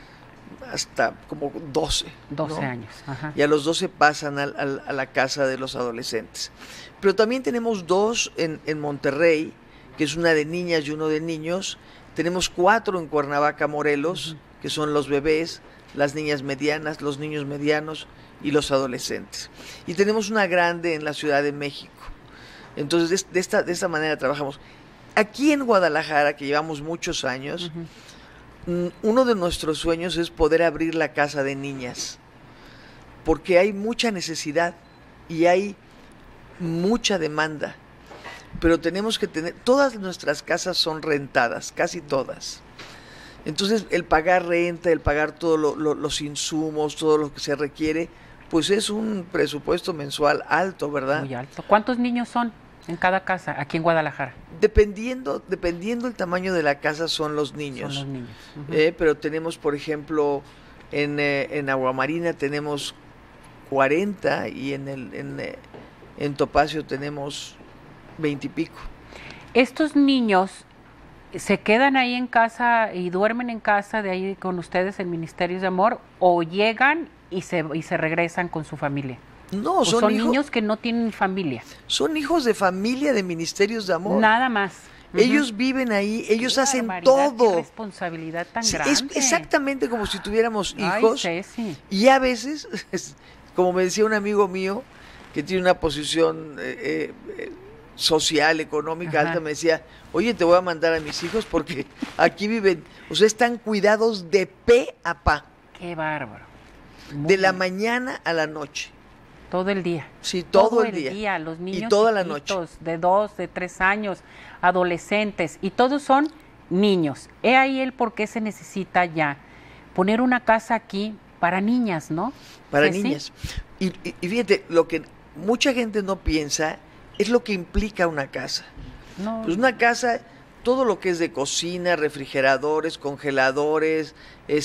como 12. 12 ¿no? años. Ajá. Y a los 12 pasan a la casa de los adolescentes. Pero también tenemos 2 en Monterrey, que es una de niñas y uno de niños. Tenemos 4 en Cuernavaca, Morelos, que son los bebés, las niñas medianas, los niños medianos y los adolescentes. Y tenemos una grande en la Ciudad de México. Entonces, de esta manera trabajamos. Aquí en Guadalajara, que llevamos muchos años, uno de nuestros sueños es poder abrir la casa de niñas, porque hay mucha necesidad y hay mucha demanda. Pero tenemos que tener, todas nuestras casas son rentadas, casi todas. Entonces, el pagar renta, el pagar todos los insumos, todo lo que se requiere, pues es un presupuesto mensual alto, ¿verdad? Muy alto. ¿Cuántos niños son en cada casa aquí en Guadalajara? Dependiendo el tamaño de la casa son los niños. Son los niños. Pero tenemos, por ejemplo, en Aguamarina tenemos 40 y en Topacio tenemos 20 y pico. Estos niños ¿se quedan ahí en casa y duermen en casa de ahí con ustedes en Ministerios de Amor o llegan y se regresan con su familia? No, son niños que no tienen familia. Son hijos de familia de Ministerios de Amor. Nada más. Ellos viven ahí, ellos hacen todo. Qué responsabilidad tan grande. Es exactamente como si tuviéramos hijos. Ay, Ceci. Y a veces, como me decía un amigo mío que tiene una posición social, económica alta, me decía, oye, te voy a mandar a mis hijos porque aquí viven, o sea, están cuidados de pe a pa. Qué bárbaro. De la mañana a la noche. Todo el día. Sí, todo el día. Los niños y toda la noche. De 2, de 3 años, adolescentes, y todos son niños. He ahí el por qué se necesita ya poner una casa aquí para niñas, ¿no? Para ¿Sí? niñas. Y fíjate, lo que mucha gente no piensa es lo que implica una casa. No. Pues una casa, todo lo que es de cocina, refrigeradores, congeladores,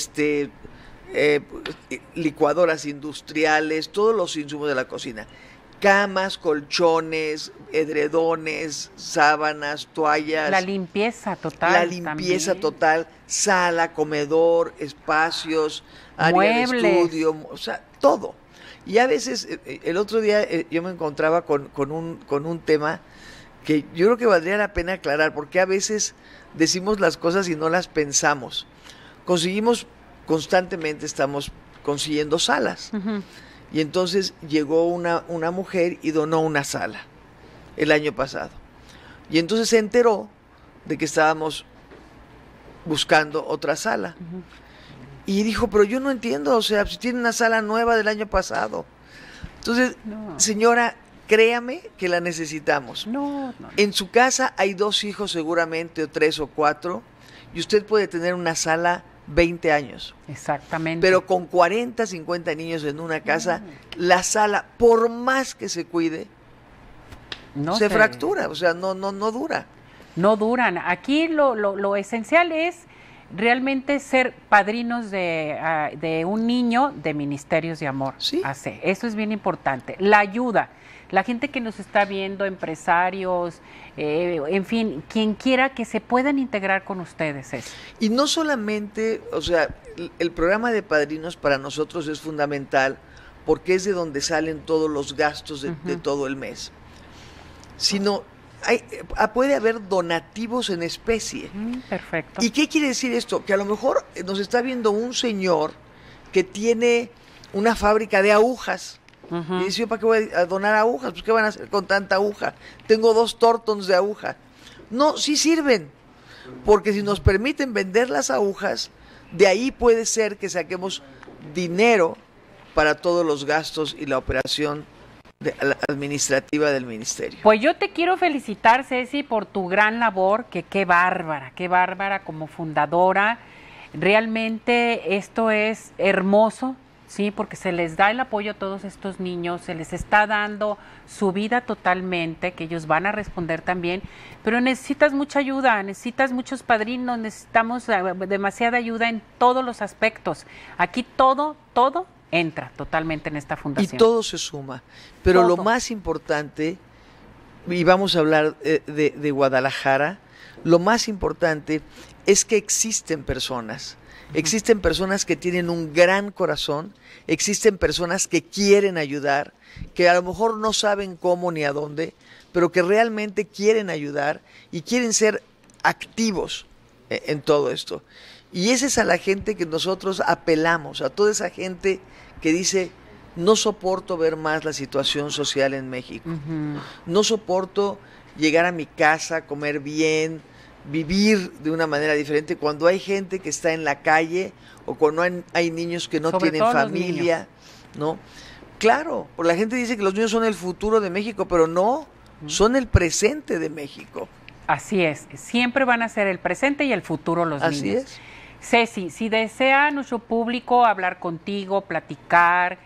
licuadoras industriales, todos los insumos de la cocina, camas, colchones, edredones, sábanas, toallas. La limpieza total. La limpieza también. total, sala, comedor, espacios, área muebles, de estudio, o sea, todo. Y a veces, el otro día yo me encontraba con un tema que yo creo que valdría la pena aclarar, porque a veces decimos las cosas y no las pensamos. Constantemente estamos consiguiendo salas. Y entonces llegó una mujer y donó una sala el año pasado. Y entonces se enteró de que estábamos buscando otra sala. Y dijo, pero yo no entiendo, o sea, si tiene una sala nueva del año pasado. Entonces, señora, créame que la necesitamos. No. En su casa hay 2 hijos seguramente, o 3 o 4, y usted puede tener una sala 20 años. Exactamente. Pero con 40, 50 niños en una casa, la sala, por más que se cuide, se fractura, o sea, no dura. No duran. Aquí lo esencial es realmente ser padrinos de un niño de Ministerios de Amor. Sí. Eso es bien importante. La ayuda. La gente que nos está viendo, empresarios, en fin, quien quiera que se puedan integrar con ustedes. Y no solamente, o sea, el programa de padrinos para nosotros es fundamental porque es de donde salen todos los gastos de todo el mes. Sino puede haber donativos en especie. Perfecto. ¿Y qué quiere decir esto? Que a lo mejor nos está viendo un señor que tiene una fábrica de agujas. Y dice, ¿para qué voy a donar agujas? Pues, ¿qué van a hacer con tanta aguja? Tengo 2 tortons de aguja. No, sí sirven, porque si nos permiten vender las agujas, de ahí puede ser que saquemos dinero para todos los gastos y la operación administrativa del ministerio. Pues yo te quiero felicitar, Ceci, por tu gran labor, que qué bárbara como fundadora. Realmente esto es hermoso, sí, porque se les da el apoyo a todos estos niños, se les está dando su vida totalmente, que ellos van a responder también, pero necesitas mucha ayuda, necesitas muchos padrinos, necesitamos demasiada ayuda en todos los aspectos. Aquí todo entra totalmente en esta fundación. Y todo se suma, pero todo. Lo más importante, y vamos a hablar de Guadalajara, lo más importante es que existen personas que tienen un gran corazón, existen personas que quieren ayudar, que a lo mejor no saben cómo ni a dónde, pero que realmente quieren ayudar y quieren ser activos en todo esto. Y esa es a la gente que nosotros apelamos, a toda esa gente que dice, no soporto ver más la situación social en México, no soporto llegar a mi casa, comer bien, vivir de una manera diferente, cuando hay gente que está en la calle o cuando hay niños que no tienen familia, ¿no? Claro, porque la gente dice que los niños son el futuro de México, pero no, son el presente de México. Así es, siempre van a ser el presente y el futuro los niños. Así es. Ceci, si desea nuestro público hablar contigo, platicar,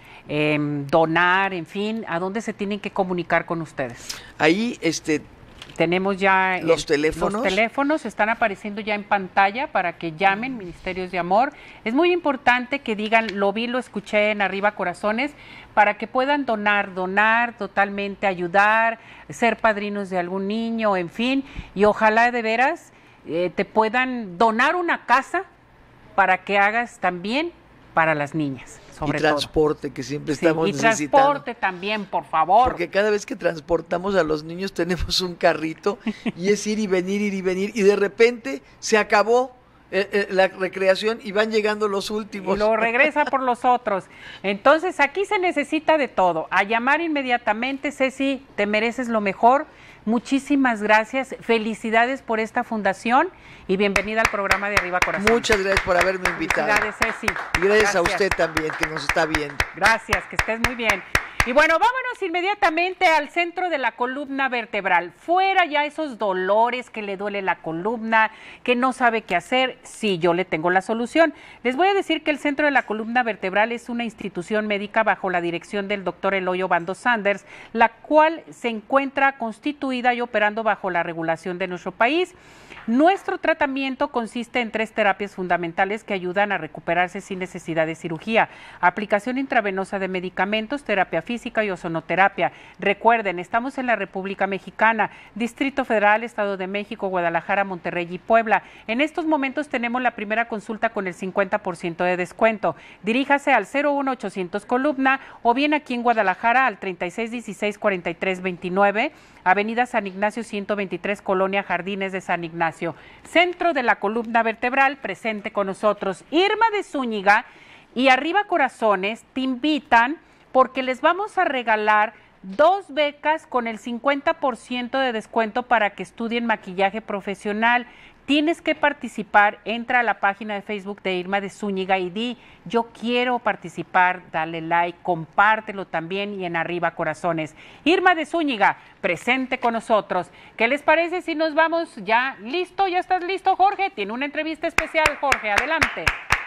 donar, en fin, ¿a dónde se tienen que comunicar con ustedes? Ahí, tenemos ya los teléfonos. Los teléfonos están apareciendo ya en pantalla para que llamen, Ministerios de Amor. Es muy importante que digan, lo vi, lo escuché en Arriba Corazones, para que puedan donar totalmente, ayudar, ser padrinos de algún niño, en fin, y ojalá de veras te puedan donar una casa para que hagas también para las niñas. Sobre transporte, que siempre estamos necesitando. Y transporte también, por favor. Porque cada vez que transportamos a los niños tenemos un carrito y es ir y venir, y de repente se acabó la recreación y van llegando los últimos. Y lo regresa por los otros. Entonces aquí se necesita de todo. A llamar inmediatamente, Ceci, te mereces lo mejor. Muchísimas gracias, felicidades por esta fundación y bienvenida al programa de Arriba Corazones. Muchas gracias por haberme invitado. Felicidades, Ceci. Y gracias a usted también, que nos está viendo. Gracias, que estés muy bien. Y bueno, vámonos inmediatamente al centro de la columna vertebral. Fuera ya esos dolores, que le duele la columna, que no sabe qué hacer. Sí, yo le tengo la solución. Les voy a decir que el centro de la columna vertebral es una institución médica bajo la dirección del doctor Eloy Obando Sanders, la cual se encuentra constituida y operando bajo la regulación de nuestro país. Nuestro tratamiento consiste en 3 terapias fundamentales que ayudan a recuperarse sin necesidad de cirugía: aplicación intravenosa de medicamentos, terapia física y ozonoterapia. Recuerden, estamos en la República Mexicana, Distrito Federal, Estado de México, Guadalajara, Monterrey y Puebla. En estos momentos tenemos la primera consulta con el 50% de descuento. Diríjase al 01800 columna o bien aquí en Guadalajara al 3616-4329, Avenida San Ignacio 123, Colonia Jardines de San Ignacio. Centro de la columna vertebral, presente con nosotros Irma de Zúñiga y Arriba Corazones te invitan porque les vamos a regalar 2 becas con el 50% de descuento para que estudien maquillaje profesional. Tienes que participar, entra a la página de Facebook de Irma de Zúñiga y di, yo quiero participar, dale like, compártelo también y en Arriba Corazones. Irma de Zúñiga, presente con nosotros. ¿Qué les parece si nos vamos ya? ¿Listo? ¿Ya estás listo, Jorge? Tiene una entrevista especial, Jorge, adelante.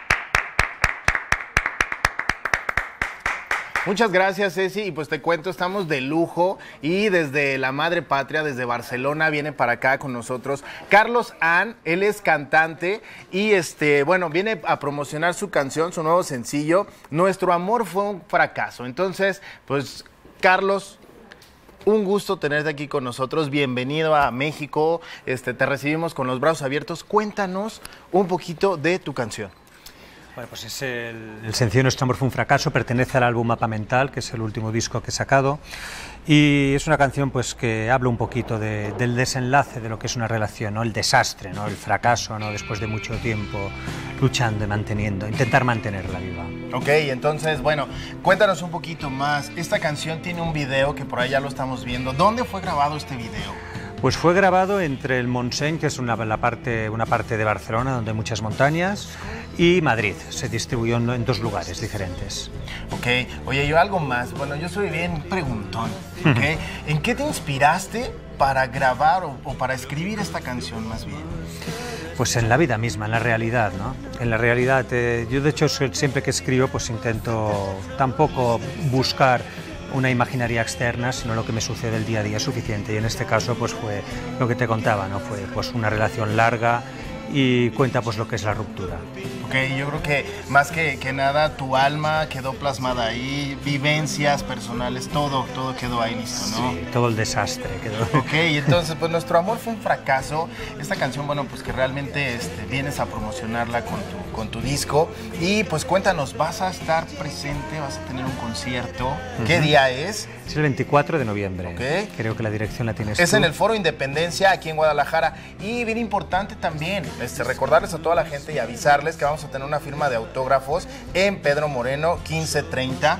Muchas gracias, Ceci, y pues te cuento, estamos de lujo y desde la madre patria, desde Barcelona, viene para acá con nosotros Carlos An. Él es cantante y bueno, viene a promocionar su canción, su nuevo sencillo, Nuestro Amor Fue un Fracaso. Entonces, pues, Carlos, un gusto tenerte aquí con nosotros, bienvenido a México, te recibimos con los brazos abiertos. Cuéntanos un poquito de tu canción. Bueno, pues es el sencillo Nuestro amor fue un fracaso, pertenece al álbum Mapa Mental, que es el último disco que he sacado, y es una canción pues que habla un poquito del desenlace de lo que es una relación, ¿no? El desastre, ¿no? El fracaso, ¿no? Después de mucho tiempo luchando y manteniendo, intentar mantenerla viva. Ok, entonces, bueno, cuéntanos un poquito más. Esta canción tiene un video que por ahí ya lo estamos viendo. ¿Dónde fue grabado este video? Pues fue grabado entre el Montseny, que es una parte de Barcelona donde hay muchas montañas, y Madrid. Se distribuyó en 2 lugares diferentes. Ok, oye, yo algo más. Bueno, yo soy bien preguntón. ¿Okay? ¿En qué te inspiraste para grabar o para escribir esta canción más bien? Pues en la vida misma, en la realidad, ¿no? En la realidad, yo de hecho siempre que escribo pues intento tampoco buscar una imaginaria externa, sino lo que me sucede el día a día es suficiente, y en este caso pues fue lo que te contaba, ¿no? Fue pues una relación larga y cuenta pues lo que es la ruptura. Ok, yo creo que más que nada tu alma quedó plasmada ahí, vivencias personales, todo quedó ahí listo, ¿no? Sí, todo el desastre quedó. Ok, entonces pues Nuestro amor fue un fracaso. Esta canción, bueno, pues que realmente vienes a promocionarla con tu disco, y pues cuéntanos, ¿vas a estar presente? ¿Vas a tener un concierto? ¿Qué día es? Es el 24 de noviembre. Okay. Creo que la dirección la tienes Es tú. en el Foro Independencia, aquí en Guadalajara. Y bien importante también, recordarles a toda la gente y avisarles que vamos a tener una firma de autógrafos en Pedro Moreno, 1530.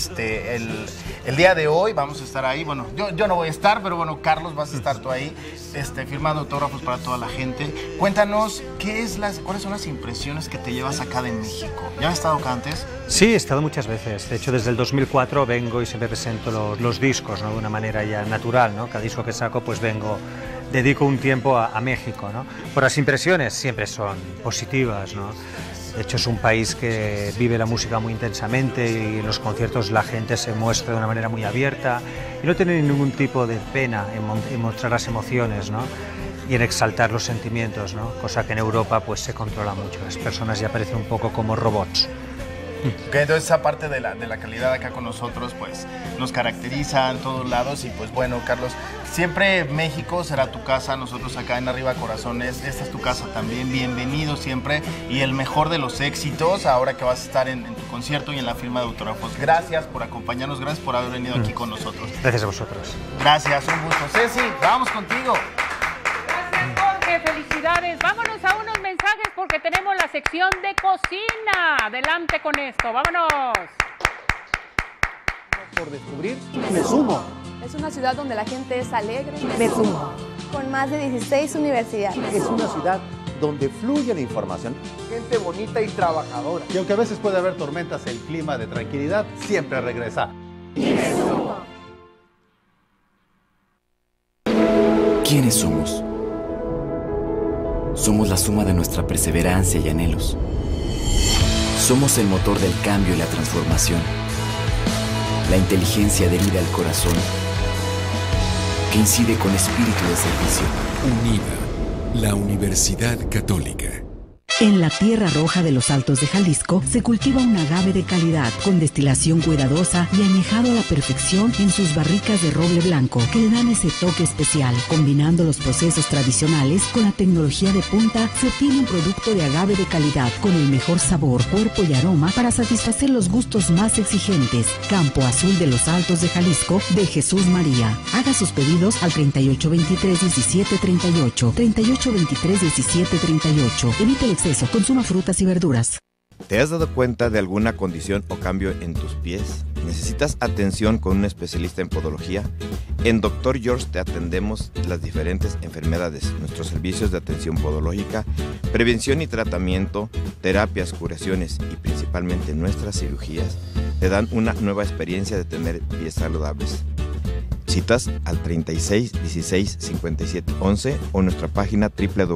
El día de hoy vamos a estar ahí. Bueno, yo no voy a estar, pero bueno, Carlos, vas a estar tú ahí, firmando autógrafos para toda la gente. Cuéntanos, ¿cuáles son las impresiones que te llevas acá de México? ¿Ya has estado acá antes? Sí, he estado muchas veces. De hecho, desde el 2004 vengo y siempre presento los discos, ¿no? De una manera ya natural, ¿no? Cada disco que saco, pues dedico un tiempo a México, ¿no? Por las impresiones siempre son positivas, ¿no? De hecho, es un país que vive la música muy intensamente, y en los conciertos la gente se muestra de una manera muy abierta y no tiene ningún tipo de pena en mostrar las emociones, ¿no? Y en exaltar los sentimientos, ¿no? Cosa que en Europa pues se controla mucho. Las personas ya parecen un poco como robots. Okay, entonces esa parte de la calidad acá con nosotros pues nos caracteriza en todos lados, y pues bueno, Carlos, siempre México será tu casa. Nosotros acá en Arriba Corazones, esta es tu casa también. Bienvenido siempre, y el mejor de los éxitos ahora que vas a estar en tu concierto y en la firma de autógrafos. Gracias por acompañarnos, gracias por haber venido aquí con nosotros. Gracias a vosotros. Gracias, un gusto. Ceci, vamos contigo. Gracias, Jorge, felicidades. Vámonos a unos mensajes porque tenemos la sección de cocina. Adelante con esto, vámonos. Por descubrir, me sumo. Es una ciudad donde la gente es alegre. Me sumo. Con más de 16 universidades. Es una ciudad donde fluye la información. Gente bonita y trabajadora. Y aunque a veces puede haber tormentas, el clima de tranquilidad siempre regresa. Me sumo. ¿Quiénes somos? Somos la suma de nuestra perseverancia y anhelos. Somos el motor del cambio y la transformación. La inteligencia adherida al corazón, que incide con espíritu de servicio. UNIVA, la Universidad Católica. En la tierra roja de los Altos de Jalisco se cultiva un agave de calidad con destilación cuidadosa y añejado a la perfección en sus barricas de roble blanco que le dan ese toque especial. Combinando los procesos tradicionales con la tecnología de punta, se obtiene un producto de agave de calidad con el mejor sabor, cuerpo y aroma para satisfacer los gustos más exigentes. Campo Azul de los Altos de Jalisco, de Jesús María. Haga sus pedidos al 3823-1738, 3823-1738. Evite el exceso. Consuma frutas y verduras. ¿Te has dado cuenta de alguna condición o cambio en tus pies? ¿Necesitas atención con un especialista en podología? En Dr. George te atendemos las diferentes enfermedades, nuestros servicios de atención podológica, prevención y tratamiento, terapias, curaciones y principalmente nuestras cirugías te dan una nueva experiencia de tener pies saludables. Citas al 36 16 57 11 o nuestra página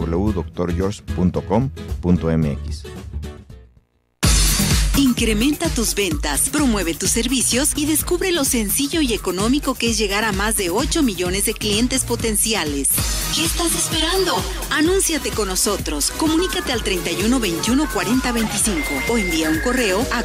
www.drgeorge.com.mx. Incrementa tus ventas, promueve tus servicios y descubre lo sencillo y económico que es llegar a más de 8 millones de clientes potenciales. ¿Qué estás esperando? Anúnciate con nosotros. Comunícate al 31 21 40 25 o envía un correo a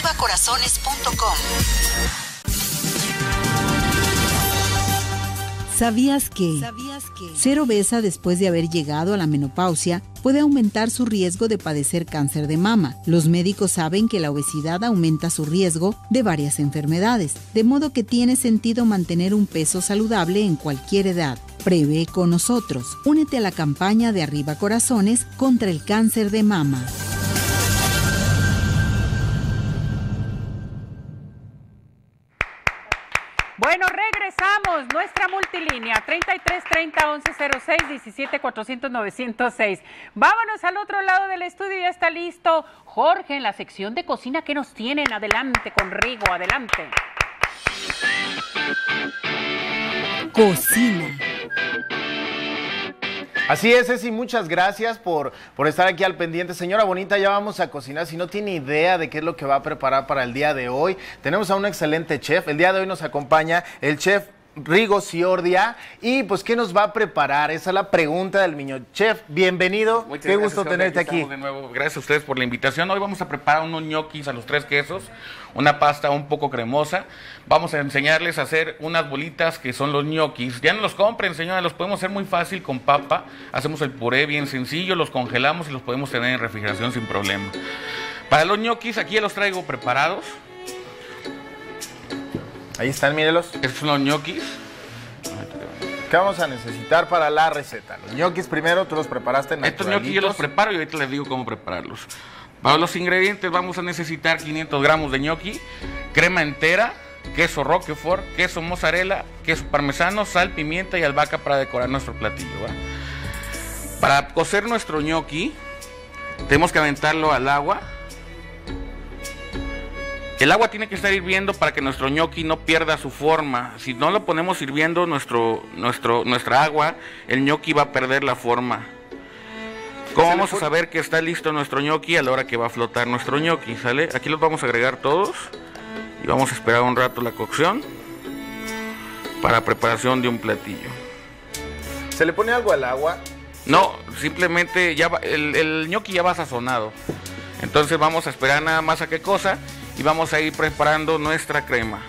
contacto@arribacorazones.com. ¿Sabías que ser obesa después de haber llegado a la menopausia puede aumentar su riesgo de padecer cáncer de mama? Los médicos saben que la obesidad aumenta su riesgo de varias enfermedades, de modo que tiene sentido mantener un peso saludable en cualquier edad. Prevé con nosotros. Únete a la campaña de Arriba Corazones contra el cáncer de mama. Bueno, regresamos. Nuestra multilínea 33 30 11 06 17 400 906. Vámonos al otro lado del estudio. Ya está listo Jorge en la sección de cocina. ¿Qué nos tienen? Adelante con Rigo, adelante. Cocina. Así es, Ceci, muchas gracias por estar aquí al pendiente. Señora bonita, ya vamos a cocinar. Si no tiene idea de qué es lo que va a preparar para el día de hoy, tenemos a un excelente chef. El día de hoy nos acompaña el chef Rigo Ciordia. Y pues, ¿qué nos va a preparar? Esa es la pregunta del niño. Chef, bienvenido. Qué gusto tenerte aquí. De nuevo. Gracias a ustedes por la invitación. Hoy vamos a preparar unos ñoquis a los 3 quesos, una pasta un poco cremosa. Vamos a enseñarles a hacer unas bolitas que son los ñoquis. Ya no los compren, señora, los podemos hacer muy fácil con papa. Hacemos el puré bien sencillo, los congelamos y los podemos tener en refrigeración sin problema. Para los ñoquis, aquí ya los traigo preparados. Ahí están, mírelos. Estos son los ñoquis. ¿Qué vamos a necesitar para la receta? Los ñoquis primero, tú los preparaste naturalitos. Estos ñoquis yo los preparo y ahorita les digo cómo prepararlos. Para los ingredientes vamos a necesitar 500 gramos de ñoqui, crema entera, queso roquefort, queso mozzarella, queso parmesano, sal, pimienta y albahaca para decorar nuestro platillo, ¿va? Para cocer nuestro ñoqui tenemos que aventarlo al agua. El agua tiene que estar hirviendo para que nuestro ñoqui no pierda su forma. Si no lo ponemos hirviendo nuestra agua, el ñoqui va a perder la forma. ¿Cómo vamos a saber que está listo nuestro ñoqui a la hora que va a flotar nuestro ñoqui? ¿Sale? Aquí los vamos a agregar todos y vamos a esperar un rato la cocción para preparación de un platillo. ¿Se le pone algo al agua? No, simplemente ya va, el ñoqui ya va sazonado. Entonces vamos a esperar nada más a que cosa y vamos a ir preparando nuestra crema.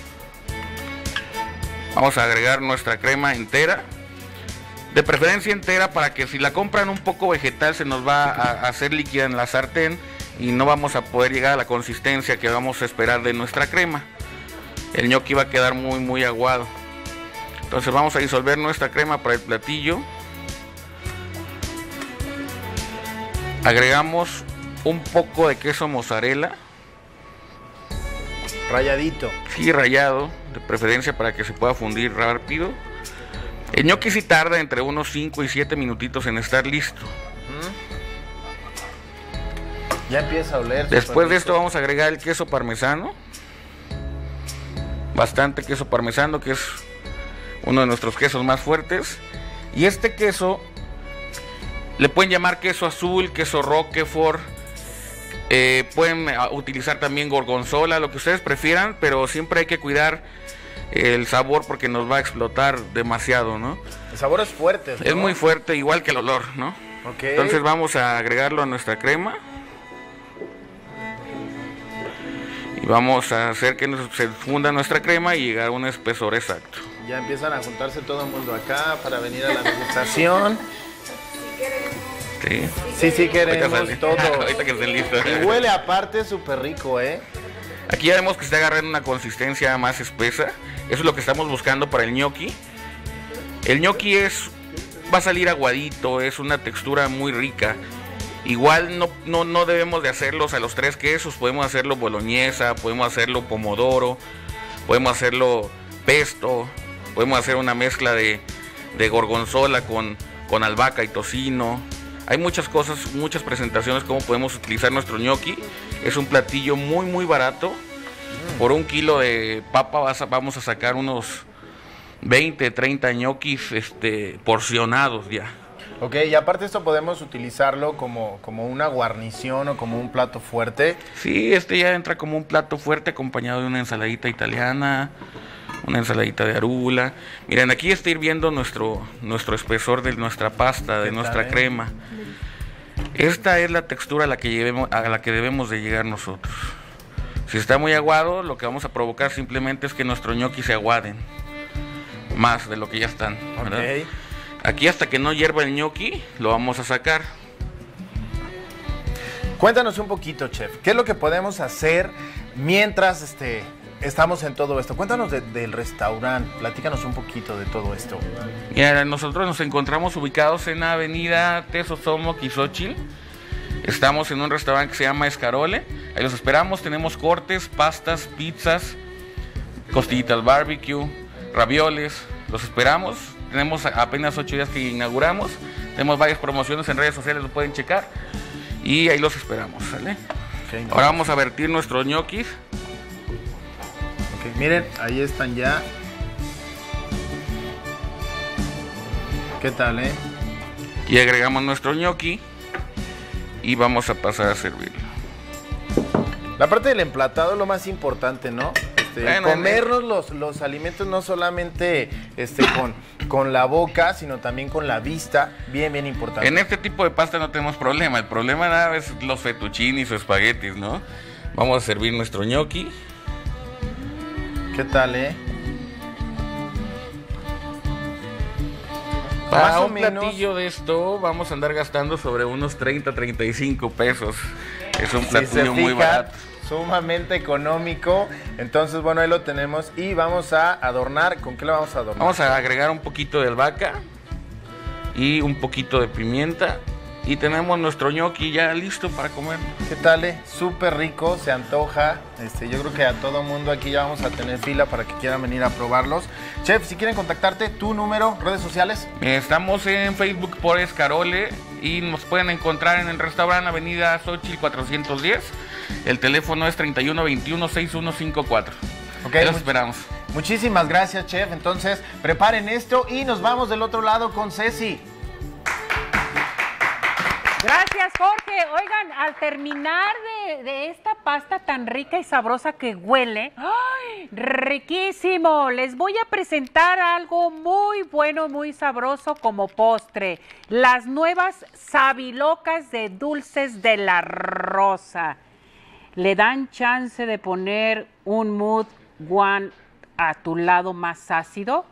Vamos a agregar nuestra crema entera. De preferencia entera, para que si la compran un poco vegetal se nos va a hacer líquida en la sartén y no vamos a poder llegar a la consistencia que vamos a esperar de nuestra crema. El ñoqui va a quedar muy aguado. Entonces vamos a disolver nuestra crema para el platillo. Agregamos un poco de queso mozzarella. Ralladito. Sí, rallado, de preferencia para que se pueda fundir rápido. El ñoqui sí tarda entre unos 5 y 7 minutitos en estar listo. Ya empieza a oler. Después de esto vamos a agregar el queso parmesano. Bastante queso parmesano, que es uno de nuestros quesos más fuertes. Y este queso le pueden llamar queso azul, queso roquefort. Pueden utilizar también gorgonzola, lo que ustedes prefieran, pero siempre hay que cuidar el sabor porque nos va a explotar demasiado, ¿no? El sabor es fuerte, ¿no? Es muy fuerte, igual que el olor, ¿no? Okay. Entonces vamos a agregarlo a nuestra crema. Y vamos a hacer que se funda nuestra crema y llegar a un espesor exacto. Ya empiezan a juntarse todo el mundo acá para venir a la degustación. Sí, queremos todo. Ahorita que estén listos. Y huele aparte súper rico, ¿eh? Aquí ya vemos que está agarrando una consistencia más espesa. Eso es lo que estamos buscando para el ñoqui. El ñoqui va a salir aguadito, es una textura muy rica. Igual no debemos de hacerlos a los 3 quesos. Podemos hacerlo boloñesa, podemos hacerlo pomodoro, podemos hacerlo pesto, podemos hacer una mezcla de gorgonzola con albahaca y tocino. Hay muchas cosas, muchas presentaciones como podemos utilizar nuestro ñoqui. Es un platillo muy barato. Por 1 kilo de papa vamos a sacar unos 20, 30 ñoquis porcionados ya. Ok, y aparte esto podemos utilizarlo como una guarnición o como un plato fuerte. Sí, ya entra como un plato fuerte acompañado de una ensaladita italiana, una ensaladita de arugula. Miren, aquí está hirviendo nuestro espesor de nuestra pasta, de nuestra crema. Esta es la textura a la que debemos de llegar nosotros. Si está muy aguado, lo que vamos a provocar simplemente es que nuestro ñoqui se aguaden. más de lo que ya están, ¿verdad? Okay. Aquí hasta que no hierva el ñoqui, lo vamos a sacar. Cuéntanos un poquito, chef, ¿qué es lo que podemos hacer mientras estamos en todo esto? Cuéntanos del restaurante, platícanos un poquito de todo esto. Mira, nosotros nos encontramos ubicados en la avenida Tesosomoc y Xochitl. Estamos en un restaurante que se llama Escarole. Ahí los esperamos, tenemos cortes, pastas, pizzas, costillitas barbecue, ravioles. Los esperamos. Tenemos apenas 8 días que inauguramos. Tenemos varias promociones en redes sociales, lo pueden checar. Y ahí los esperamos, ¿sale? Okay, ahora vamos a vertir nuestros ñoquis. Okay, miren, ahí están ya. ¿Qué tal, Y agregamos nuestro ñoqui y vamos a pasar a servirlo. La parte del emplatado es lo más importante, ¿no? Comernos los alimentos no solamente con la boca, sino también con la vista, bien importante. En este tipo de pasta no tenemos problema, el problema nada es los fettuccinis o espaguetis, ¿no? Vamos a servir nuestro ñoqui. ¿Qué tal, Para un platillo de esto vamos a andar gastando sobre unos 30, 35 pesos. Es un platillo muy barato. Sumamente económico. Entonces, bueno, ahí lo tenemos y vamos a adornar. ¿Con qué lo vamos a adornar? Vamos a agregar un poquito de albahaca y un poquito de pimienta. Y tenemos nuestro ñoqui ya listo para comer. ¿Qué tal? Súper rico, se antoja. Yo creo que a todo mundo aquí ya vamos a tener fila para que quieran venir a probarlos. Chef, si quieren contactarte, tu número, redes sociales. Estamos en Facebook por Escarole y nos pueden encontrar en el restaurante Avenida Xochitl 410. El teléfono es 3121-6154. Okay, los esperamos. Muchísimas gracias, chef. Entonces, preparen esto y nos vamos del otro lado con Ceci. Gracias, Jorge. Oigan, al terminar de esta pasta tan rica y sabrosa que huele, ¡ay, riquísimo! Les voy a presentar algo muy bueno, muy sabroso como postre. Las nuevas sabilocas de Dulces de la Rosa. Le dan chance de poner un mood one a tu lado más ácido.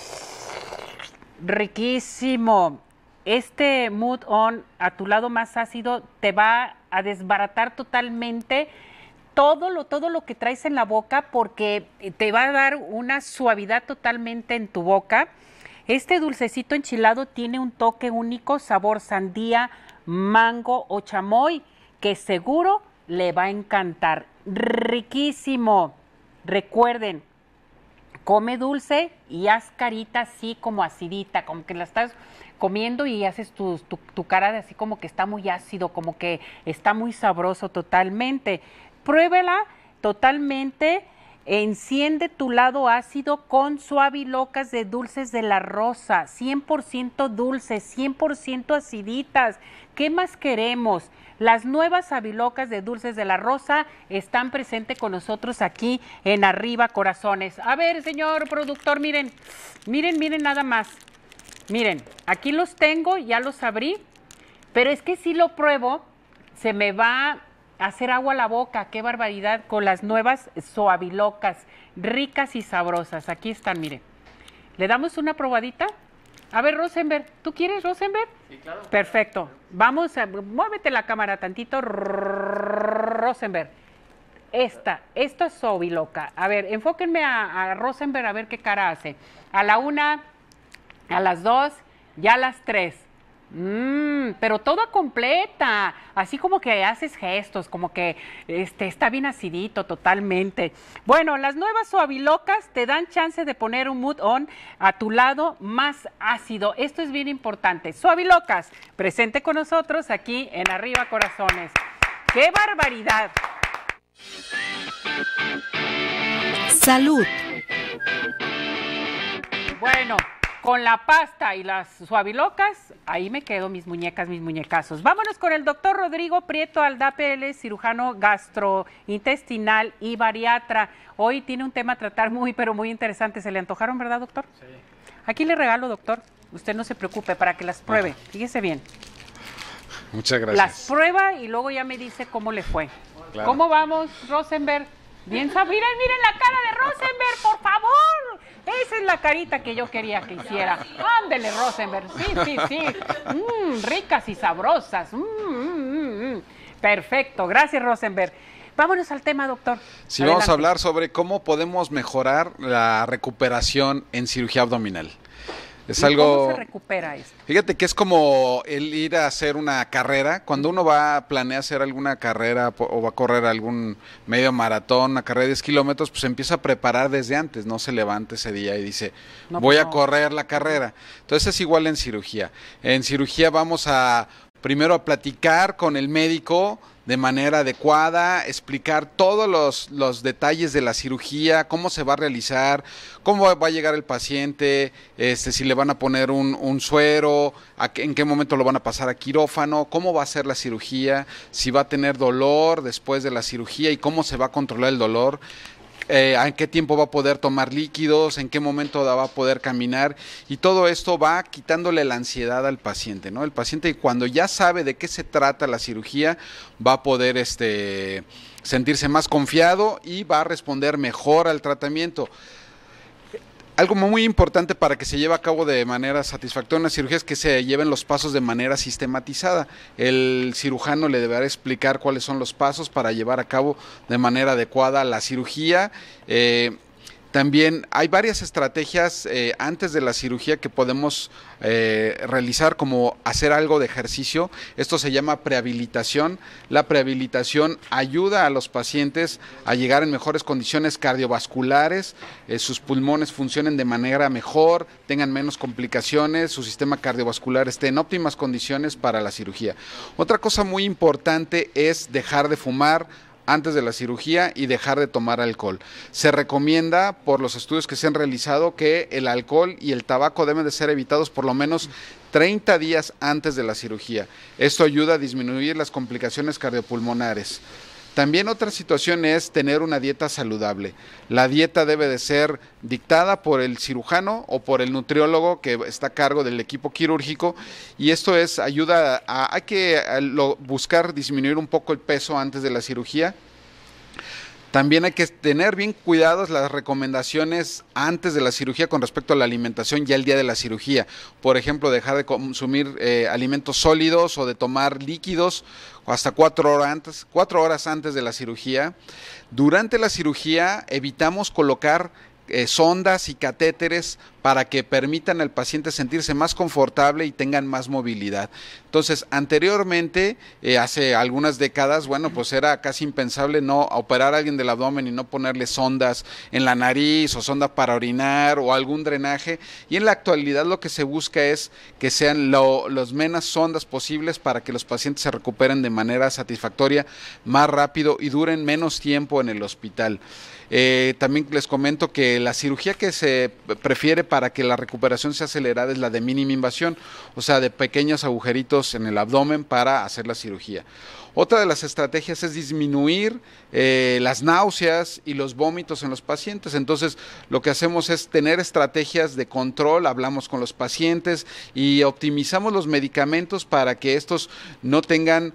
Riquísimo. Este mood on a tu lado más ácido te va a desbaratar totalmente todo lo que traes en la boca, porque te va a dar una suavidad totalmente en tu boca. Este dulcecito enchilado tiene un toque único, sabor sandía, mango o chamoy, que seguro le va a encantar. Riquísimo. Recuerden, come dulce y haz carita así como acidita, como que la estás comiendo y haces tu cara de así como que está muy ácido, como que está muy sabroso totalmente. Pruébela totalmente, enciende tu lado ácido con Suavilocas de Dulces de la Rosa, 100% dulces, 100% aciditas. ¿Qué más queremos? Las nuevas Suavilocas de Dulces de la Rosa están presentes con nosotros aquí en Arriba Corazones. A ver, señor productor, miren nada más. Miren, aquí los tengo, ya los abrí, pero es que si lo pruebo, se me va a hacer agua a la boca. ¡Qué barbaridad! Con las nuevas Suavilocas, ricas y sabrosas. Aquí están, miren. ¿Le damos una probadita? A ver, Rosenberg, ¿tú quieres, Rosenberg? Sí, claro. Perfecto. Vamos a... Muévete la cámara tantito, Rosenberg. Esta es Suaviloca. A ver, enfóquenme a Rosenberg a ver qué cara hace. A la 1... a las 2, ya a las 3. Pero toda completa. Así como que haces gestos, como que está bien acidito totalmente. Bueno, las nuevas Suavilocas te dan chance de poner un mood on a tu lado más ácido. Esto es bien importante. Suavilocas, presente con nosotros aquí en Arriba Corazones. ¡Qué barbaridad! Salud. Bueno, con la pasta y las Suavilocas, ahí me quedo, mis muñecas, mis muñecazos. Vámonos con el doctor Rodrigo Prieto Aldape, él es cirujano gastrointestinal y bariatra. Hoy tiene un tema a tratar pero muy interesante. ¿Se le antojaron, verdad, doctor? Sí. Aquí le regalo, doctor. Usted no se preocupe, para que las pruebe. Fíjese bien. Muchas gracias. Las prueba y luego ya me dice cómo le fue. Claro. ¿Cómo vamos, Rosenberg? Bien, miren la cara de Rosenberg, por favor. Esa es la carita que yo quería que hiciera. Ándele, Rosenberg. Sí. Ricas y sabrosas. Perfecto. Gracias, Rosenberg. Vámonos al tema, doctor. Sí, vamos a hablar sobre cómo podemos mejorar la recuperación en cirugía abdominal. Es algo... ¿Cómo se recupera esto? Fíjate que es como el ir a hacer una carrera. Cuando uno planea hacer alguna carrera o va a correr algún medio maratón, una carrera de 10 kilómetros, pues se empieza a preparar desde antes. No se levanta ese día y dice, voy a correr la carrera. Entonces es igual en cirugía. En cirugía vamos primero a platicar con el médico de manera adecuada, explicar todos los detalles de la cirugía, cómo se va a realizar, cómo va a llegar el paciente, si le van a poner un suero, en qué momento lo van a pasar a quirófano, cómo va a ser la cirugía, si va a tener dolor después de la cirugía y cómo se va a controlar el dolor. En qué tiempo va a poder tomar líquidos, en qué momento va a poder caminar, y todo esto va quitándole la ansiedad al paciente, ¿no? El paciente, cuando ya sabe de qué se trata la cirugía, va a poder sentirse más confiado y va a responder mejor al tratamiento. Algo muy importante para que se lleve a cabo de manera satisfactoria una cirugía es que se lleven los pasos de manera sistematizada. El cirujano le deberá explicar cuáles son los pasos para llevar a cabo de manera adecuada la cirugía. También hay varias estrategias antes de la cirugía que podemos realizar, como hacer algo de ejercicio. Esto se llama prehabilitación. La prehabilitación ayuda a los pacientes a llegar en mejores condiciones cardiovasculares, sus pulmones funcionen de manera mejor, tengan menos complicaciones, su sistema cardiovascular esté en óptimas condiciones para la cirugía. Otra cosa muy importante es dejar de fumar antes de la cirugía y dejar de tomar alcohol. Se recomienda, por los estudios que se han realizado, que el alcohol y el tabaco deben de ser evitados por lo menos 30 días antes de la cirugía. Esto ayuda a disminuir las complicaciones cardiopulmonares. También otra situación es tener una dieta saludable. La dieta debe de ser dictada por el cirujano o por el nutriólogo que está a cargo del equipo quirúrgico, y esto ayuda hay que buscar disminuir un poco el peso antes de la cirugía. También hay que tener bien cuidadas las recomendaciones antes de la cirugía con respecto a la alimentación ya el día de la cirugía. Por ejemplo, dejar de consumir alimentos sólidos o de tomar líquidos hasta 4 horas antes de la cirugía. Durante la cirugía evitamos colocar sondas y catéteres para que permitan al paciente sentirse más confortable y tengan más movilidad. Entonces, anteriormente, hace algunas décadas, pues era casi impensable no operar a alguien del abdomen y no ponerle sondas en la nariz o sonda para orinar o algún drenaje, y en la actualidad lo que se busca es que sean los menos sondas posibles para que los pacientes se recuperen de manera satisfactoria, más rápido y duren menos tiempo en el hospital. También les comento que la cirugía que se prefiere para que la recuperación sea acelerada es la de mínima invasión, o sea, de pequeños agujeritos en el abdomen para hacer la cirugía. Otra de las estrategias es disminuir las náuseas y los vómitos en los pacientes. Entonces, lo que hacemos es tener estrategias de control, hablamos con los pacientes y optimizamos los medicamentos para que estos no tengan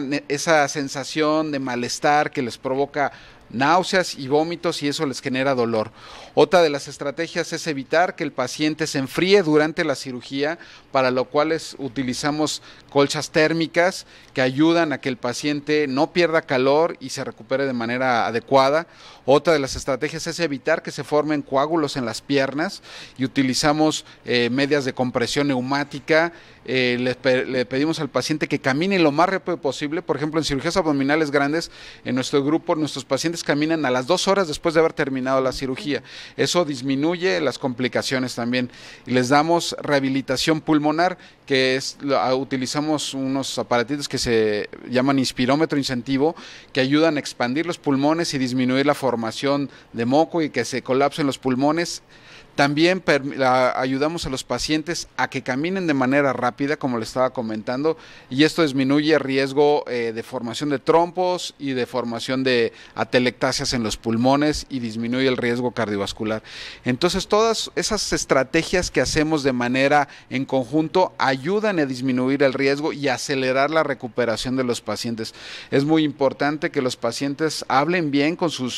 esa sensación de malestar que les provoca náuseas y vómitos, y eso les genera dolor. Otra de las estrategias es evitar que el paciente se enfríe durante la cirugía, para lo cual utilizamos colchas térmicas que ayudan a que el paciente no pierda calor y se recupere de manera adecuada. Otra de las estrategias es evitar que se formen coágulos en las piernas, y utilizamos medias de compresión neumática. Le pedimos al paciente que camine lo más rápido posible. Por ejemplo, en cirugías abdominales grandes, en nuestro grupo, nuestros pacientes caminan a las 2 horas después de haber terminado la cirugía. Eso disminuye las complicaciones también. Y les damos rehabilitación pulmonar, que utilizamos unos aparatitos que se llaman inspirómetro incentivo, que ayudan a expandir los pulmones y disminuir la formación de moco y que se colapsen los pulmones. También ayudamos a los pacientes a que caminen de manera rápida, como les estaba comentando, y esto disminuye el riesgo de formación de trombos y de formación de atelectasias en los pulmones, y disminuye el riesgo cardiovascular. Entonces, todas esas estrategias que hacemos de manera en conjunto ayudan a disminuir el riesgo y acelerar la recuperación de los pacientes. Es muy importante que los pacientes hablen bien con sus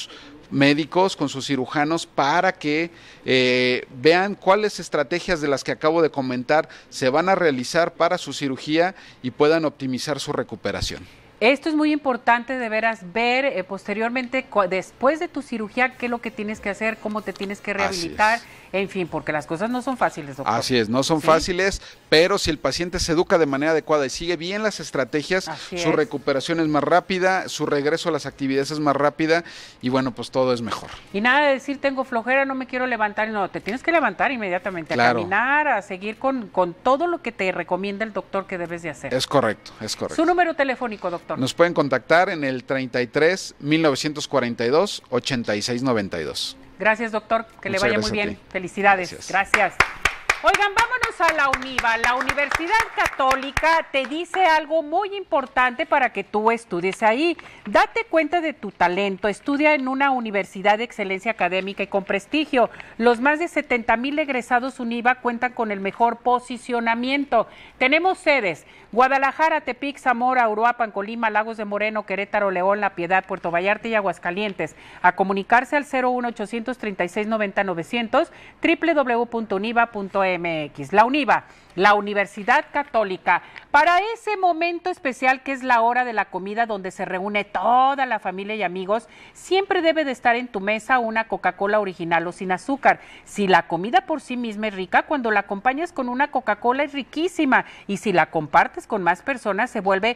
médicos, con sus cirujanos, para que vean cuáles estrategias de las que acabo de comentar se van a realizar para su cirugía y puedan optimizar su recuperación. Esto es muy importante, de veras, ver posteriormente, después de tu cirugía, qué es lo que tienes que hacer, cómo te tienes que rehabilitar, en fin, porque las cosas no son fáciles, doctor. Así es, no son fáciles, pero si el paciente se educa de manera adecuada y sigue bien las estrategias, su recuperación es más rápida, su regreso a las actividades es más rápida y bueno, pues todo es mejor. Y nada de decir, tengo flojera, no me quiero levantar, no, te tienes que levantar inmediatamente, a caminar, a seguir con todo lo que te recomienda el doctor que debes de hacer. Es correcto, es correcto. Su número telefónico, doctor. Nos pueden contactar en el 33 1942 8692. Gracias, doctor. Que le vaya muy bien. Felicidades. Gracias. Oigan, vámonos a la UNIVA. La Universidad Católica te dice algo muy importante para que tú estudies ahí. Date cuenta de tu talento. Estudia en una universidad de excelencia académica y con prestigio. Los más de 70,000 egresados UNIVA cuentan con el mejor posicionamiento. Tenemos sedes: Guadalajara, Tepic, Zamora, Uruapan, Colima, Lagos de Moreno, Querétaro, León, La Piedad, Puerto Vallarta y Aguascalientes. A comunicarse al 01836 90 900, www.univa.mx. La UNIVA, la Universidad Católica, para ese momento especial que es la hora de la comida, donde se reúne toda la familia y amigos, siempre debe de estar en tu mesa una Coca-Cola original o sin azúcar. Si la comida por sí misma es rica, cuando la acompañas con una Coca-Cola es riquísima, y si la compartes con más personas se vuelve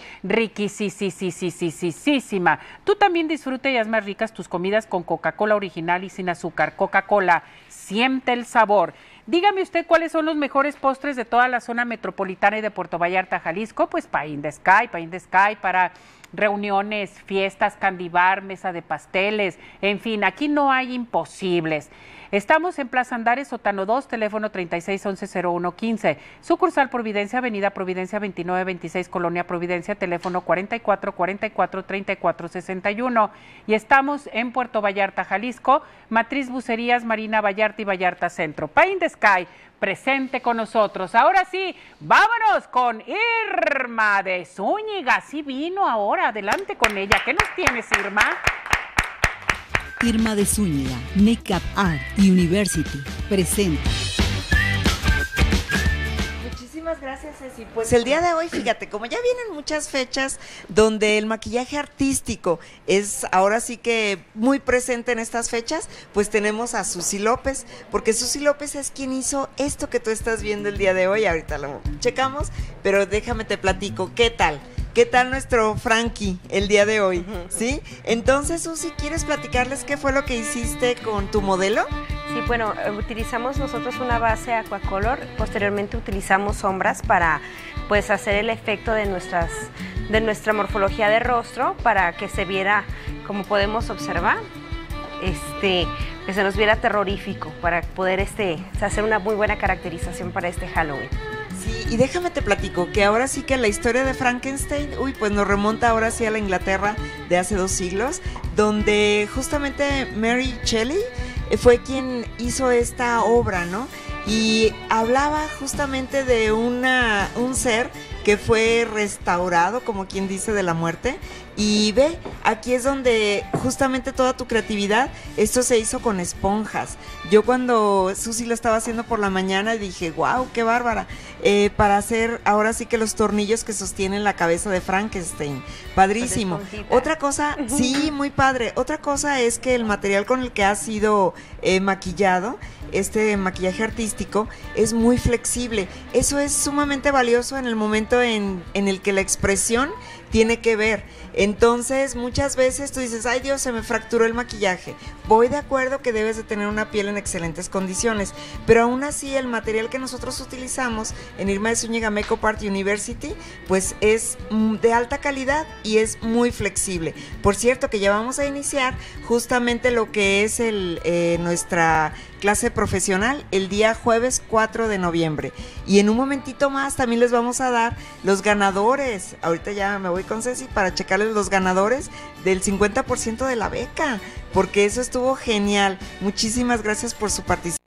riquísima. Tú también disfruta y haz más ricas tus comidas con Coca-Cola original y sin azúcar. Coca-Cola, siente el sabor. Dígame usted cuáles son los mejores postres de toda la zona metropolitana y de Puerto Vallarta, Jalisco. Pues Pie in the Sky para reuniones, fiestas, candy bar, mesa de pasteles, en fin, aquí no hay imposibles. Estamos en Plaza Andares, Sótano 2, teléfono 3611-0115. Sucursal Providencia, Avenida Providencia 2926, Colonia Providencia, teléfono 4444-3461. Y estamos en Puerto Vallarta, Jalisco, Matriz Bucerías, Marina Vallarta y Vallarta Centro. Pie in the Sky, presente con nosotros. Ahora sí, vámonos con Irma de Zúñiga. Sí vino ahora, adelante con ella. ¿Qué nos tienes, Irma? Irma de Zúñiga, Makeup Art University, presenta. Muchísimas gracias, Ceci. Pues el día de hoy, fíjate, como ya vienen muchas fechas donde el maquillaje artístico es ahora sí que muy presente en estas fechas, pues tenemos a Susi López, porque Susi López es quien hizo esto que tú estás viendo el día de hoy. Ahorita lo checamos, pero déjame te platico, ¿qué tal? ¿Qué tal nuestro Frankie el día de hoy? ¿Sí? Entonces, Susi, ¿quieres platicarles qué fue lo que hiciste con tu modelo? Sí, bueno, utilizamos nosotros una base Aquacolor, posteriormente utilizamos sombras para pues hacer el efecto de nuestra morfología de rostro, para que se viera, como podemos observar, que se nos viera terrorífico, para poder hacer una muy buena caracterización para este Halloween. Sí, y déjame te platico que ahora sí que la historia de Frankenstein, pues nos remonta ahora sí a la Inglaterra de hace 2 siglos, donde justamente Mary Shelley fue quien hizo esta obra, ¿no? Y hablaba justamente de un ser que fue restaurado, como quien dice, de la muerte. Y ve, aquí es donde justamente toda tu creatividad, esto se hizo con esponjas. Yo cuando Susi lo estaba haciendo por la mañana dije, wow, qué bárbara, para hacer ahora sí que los tornillos que sostienen la cabeza de Frankenstein. Padrísimo. Otra cosa, sí, muy padre. Otra cosa es que el material con el que ha sido maquillado, este maquillaje artístico, es muy flexible. Eso es sumamente valioso en el momento en el que la expresión tiene que ver. Entonces, muchas veces tú dices, ay Dios, se me fracturó el maquillaje. Voy de acuerdo que debes de tener una piel en excelentes condiciones, pero aún así el material que nosotros utilizamos en Irma de Zúñiga Makeup Art University, pues es de alta calidad y es muy flexible. Por cierto, que ya vamos a iniciar justamente lo que es nuestra clase profesional el día jueves 4 de noviembre. Y en un momentito más también les vamos a dar los ganadores. Ahorita ya me voy con Ceci para checarles los ganadores del 50% de la beca, porque eso estuvo genial. Muchísimas gracias por su participación.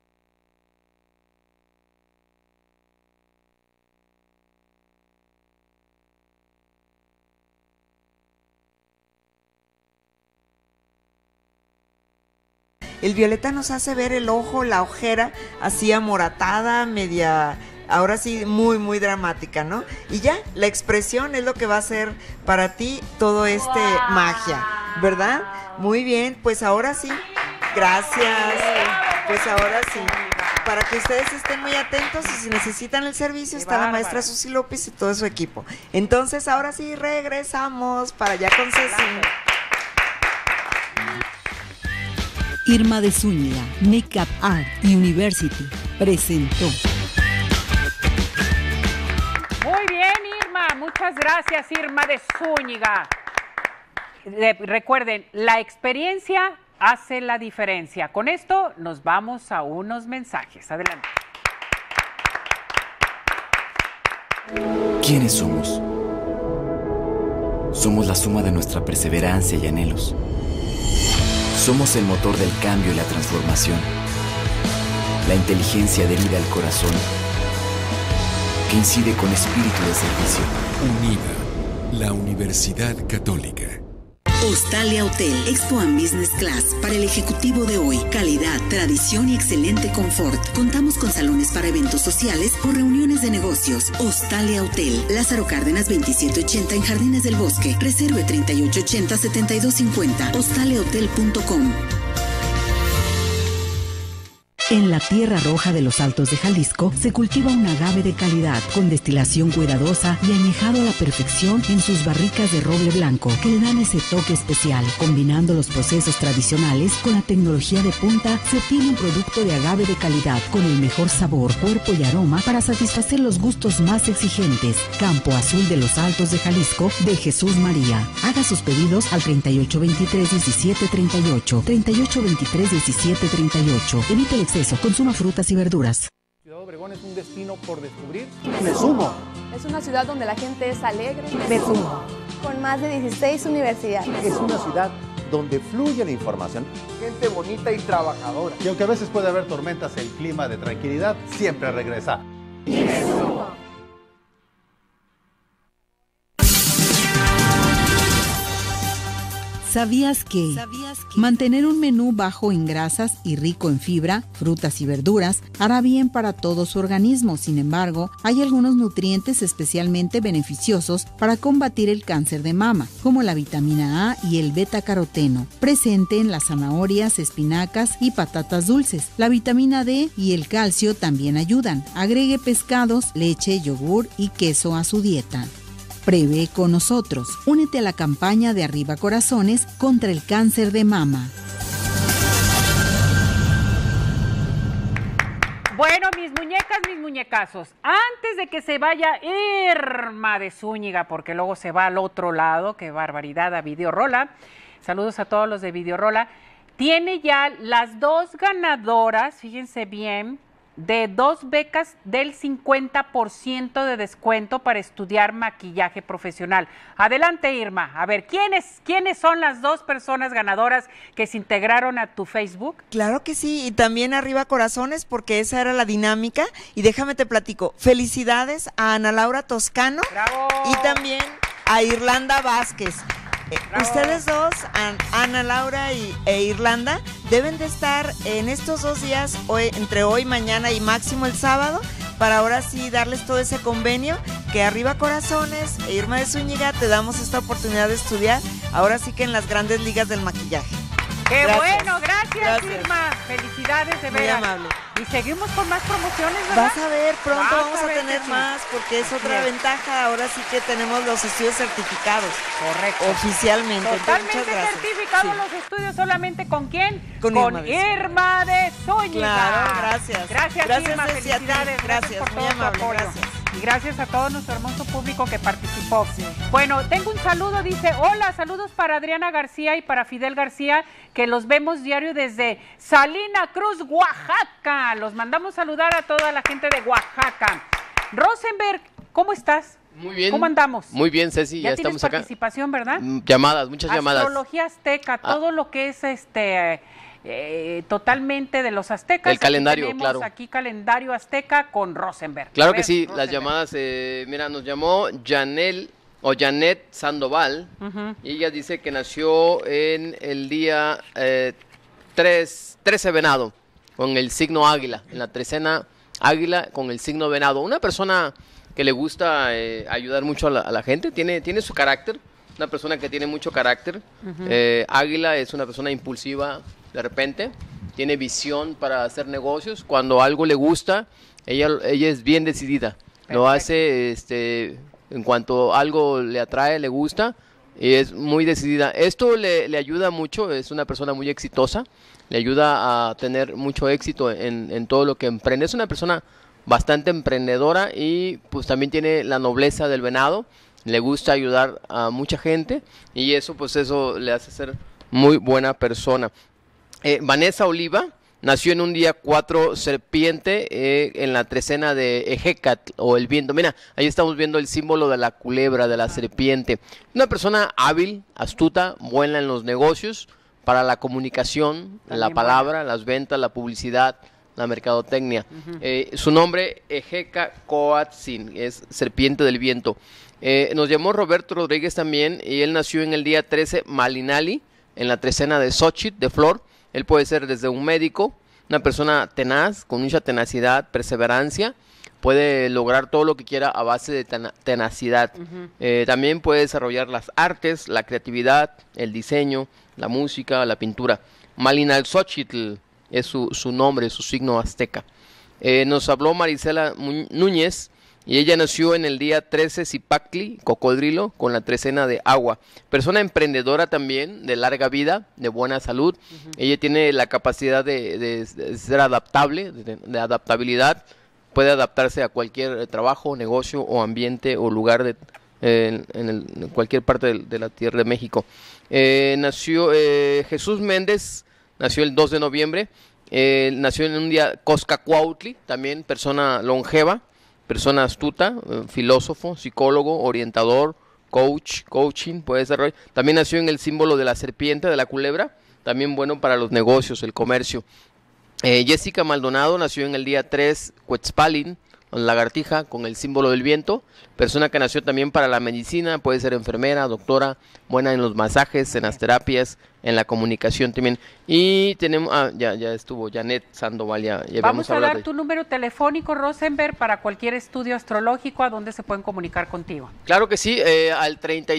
el violeta nos hace ver el ojo, la ojera, así amoratada, media... Ahora sí, muy, muy dramática, ¿no? Y ya, la expresión es lo que va a hacer para ti todo magia, ¿verdad? Muy bien, pues ahora sí. Gracias. Pues ahora sí. Para que ustedes estén muy atentos y si necesitan el servicio, está la maestra Susi López y todo su equipo. Entonces, ahora sí, regresamos para allá con Ceci. Irma de Zúñiga, Makeup Art University, presentó. Muy bien, Irma. Muchas gracias, Irma de Zúñiga. Recuerden, la experiencia hace la diferencia. Con esto nos vamos a unos mensajes. Adelante. ¿Quiénes somos? Somos la suma de nuestra perseverancia y anhelos. Somos el motor del cambio y la transformación. La inteligencia adherida al corazón, que incide con espíritu de servicio. UNIVA, la Universidad Católica. Hostalia Hotel, Expo and Business Class, para el ejecutivo de hoy. Calidad, tradición y excelente confort. Contamos con salones para eventos sociales o reuniones de negocios. Hostalia Hotel, Lázaro Cárdenas 2780 en Jardines del Bosque. Reserve 3880-7250. hostaliahotel.com. En la Tierra Roja de los Altos de Jalisco se cultiva un agave de calidad con destilación cuidadosa y añejado a la perfección en sus barricas de roble blanco que le dan ese toque especial. Combinando los procesos tradicionales con la tecnología de punta, se obtiene un producto de agave de calidad con el mejor sabor, cuerpo y aroma para satisfacer los gustos más exigentes. Campo Azul de los Altos de Jalisco de Jesús María. Haga sus pedidos al 3823-1738, 3823-1738. Evite el exceso. Consuma frutas y verduras. Ciudad Obregón es un destino por descubrir. Me sumo. Es una ciudad donde la gente es alegre. Me sumo. Con más de 16 universidades. Es una ciudad donde fluye la información. Gente bonita y trabajadora. Y aunque a veces puede haber tormentas, el clima de tranquilidad siempre regresa. Me sumo. ¿Sabías que mantener un menú bajo en grasas y rico en fibra, frutas y verduras hará bien para todo su organismo? Sin embargo, hay algunos nutrientes especialmente beneficiosos para combatir el cáncer de mama, como la vitamina A y el beta-caroteno, presente en las zanahorias, espinacas y patatas dulces. La vitamina D y el calcio también ayudan. Agregue pescados, leche, yogur y queso a su dieta. Prevé con nosotros. Únete a la campaña de Arriba Corazones contra el cáncer de mama. Bueno, mis muñecas, mis muñecazos, antes de que se vaya Irma de Zúñiga, porque luego se va al otro lado, qué barbaridad, a Videorola. Saludos a todos los de Videorola. Tiene ya las dos ganadoras, fíjense bien, de 2 becas del 50% de descuento para estudiar maquillaje profesional. Adelante, Irma. A ver, ¿quiénes son las 2 personas ganadoras que se integraron a tu Facebook? Claro que sí, y también Arriba Corazones, porque esa era la dinámica. Y déjame te platico, felicidades a Ana Laura Toscano. ¡Bravo! Y también a Irlanda Vázquez. Ustedes dos, Ana Laura e Irlanda, deben de estar en estos 2 días, entre hoy, mañana y máximo el sábado, para ahora sí darles todo ese convenio, que Arriba Corazones e Irma de Zúñiga te damos esta oportunidad de estudiar, ahora sí que en las grandes ligas del maquillaje. ¡Qué bueno! Gracias, Irma. Felicidades, de veras. Muy amable. Y seguimos con más promociones, ¿verdad? Vas a ver, pronto vamos a tener más, porque es otra ventaja. Ahora sí que tenemos los estudios certificados. Correcto. Oficialmente. Totalmente certificados los estudios. ¿Solamente con quién? Con Irma de Zúñiga. Claro, gracias. Gracias, Irma. Felicidades. Gracias por muy todo amable, tu apoyo. gracias. Y gracias a todo nuestro hermoso público que participó. Sí. Bueno, tengo un saludo, dice, hola, saludos para Adriana García y para Fidel García, que los vemos diario desde Salina Cruz, Oaxaca. Los mandamos saludar a toda la gente de Oaxaca. Rosenberg, ¿cómo estás? Muy bien. ¿Cómo andamos? Muy bien, Ceci, ya estamos acá. Participación, ¿verdad? Llamadas, muchas llamadas. Astrología azteca, todo lo que es totalmente de los aztecas. El calendario, tenemos claro. Aquí calendario azteca con Rosenberg. Claro que sí, Rosenberg. Las llamadas, mira, nos llamó Janet Sandoval, y ella dice que nació en el día 3 13 venado, con el signo águila, en la trecena águila con el signo venado. Una persona que le gusta ayudar mucho a la gente, tiene su carácter, una persona que tiene mucho carácter. Águila es una persona impulsiva de repente, tiene visión para hacer negocios. Cuando algo le gusta, ella es bien decidida. Perfecto. Lo hace en cuanto algo le atrae, le gusta, y es muy decidida. Esto le ayuda mucho, es una persona muy exitosa, le ayuda a tener mucho éxito en todo lo que emprende. Es una persona bastante emprendedora y pues también tiene la nobleza del venado, le gusta ayudar a mucha gente y eso le hace ser muy buena persona. Vanessa Oliva nació en un día 4 serpiente en la trecena de Ejecatl o el viento. Mira, ahí estamos viendo el símbolo de la culebra, de la serpiente. Una persona hábil, astuta, buena en los negocios, para la comunicación, también la palabra, las ventas, la publicidad, la mercadotecnia. Su nombre, Ejecatl, es serpiente del viento. Nos llamó Roberto Rodríguez también, y él nació en el día 13 Malinali, en la trecena de Xochitl, de Flor. Él puede ser desde un médico, una persona tenaz, con mucha tenacidad, perseverancia, puede lograr todo lo que quiera a base de tenacidad. También puede desarrollar las artes, la creatividad, el diseño, la música, la pintura. Malinalxochitl es su nombre, su signo azteca. Nos habló Marisela Núñez, y ella nació en el día 13 Zipactli, cocodrilo, con la trecena de agua. Persona emprendedora también, de larga vida, de buena salud. Ella tiene la capacidad de ser adaptable, de adaptabilidad. Puede adaptarse a cualquier trabajo, negocio o ambiente o lugar en cualquier parte de la tierra de México. Nació Jesús Méndez, nació el 2 de noviembre. Nació en un día Coscacuautli, también persona longeva, persona astuta, filósofo, psicólogo, orientador, coaching, puede ser. También nació en el símbolo de la serpiente, de la culebra, también bueno para los negocios, el comercio. Jessica Maldonado nació en el día 3 Quetzalpalin, lagartija, con el símbolo del viento. Persona que nació también para la medicina, puede ser enfermera, doctora, buena en los masajes, en las terapias, en la comunicación también. Y tenemos, ya estuvo Janet Sandoval, ya vamos a dar tu número telefónico, Rosenberg, para cualquier estudio astrológico, a donde se pueden comunicar contigo. Claro que sí, al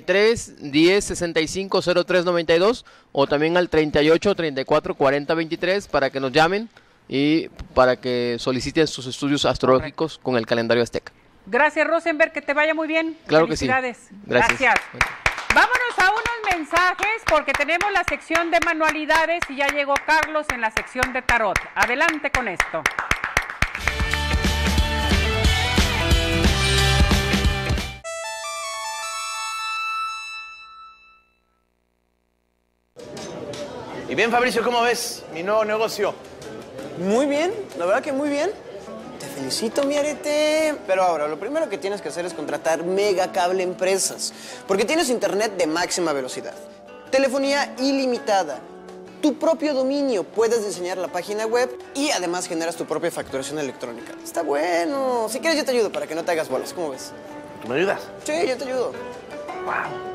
33 10 65 03 92 o también al 38 34 40 23 para que nos llamen y para que soliciten sus estudios astrológicos con el calendario azteca. Gracias, Rosenberg, que te vaya muy bien. Claro que sí. Gracias. Vámonos a unos mensajes porque tenemos la sección de manualidades y ya llegó Carlos en la sección de tarot. Adelante con esto. Y bien, Fabricio, ¿cómo ves mi nuevo negocio? Muy bien, la verdad que muy bien. Te felicito, mi arete. Pero ahora, lo primero que tienes que hacer es contratar Mega Cable Empresas, porque tienes internet de máxima velocidad, telefonía ilimitada, tu propio dominio, puedes diseñar la página web y además generas tu propia facturación electrónica. Está bueno. Si quieres, yo te ayudo para que no te hagas bolas. ¿Cómo ves? ¿Tú me ayudas? Sí, yo te ayudo. Wow.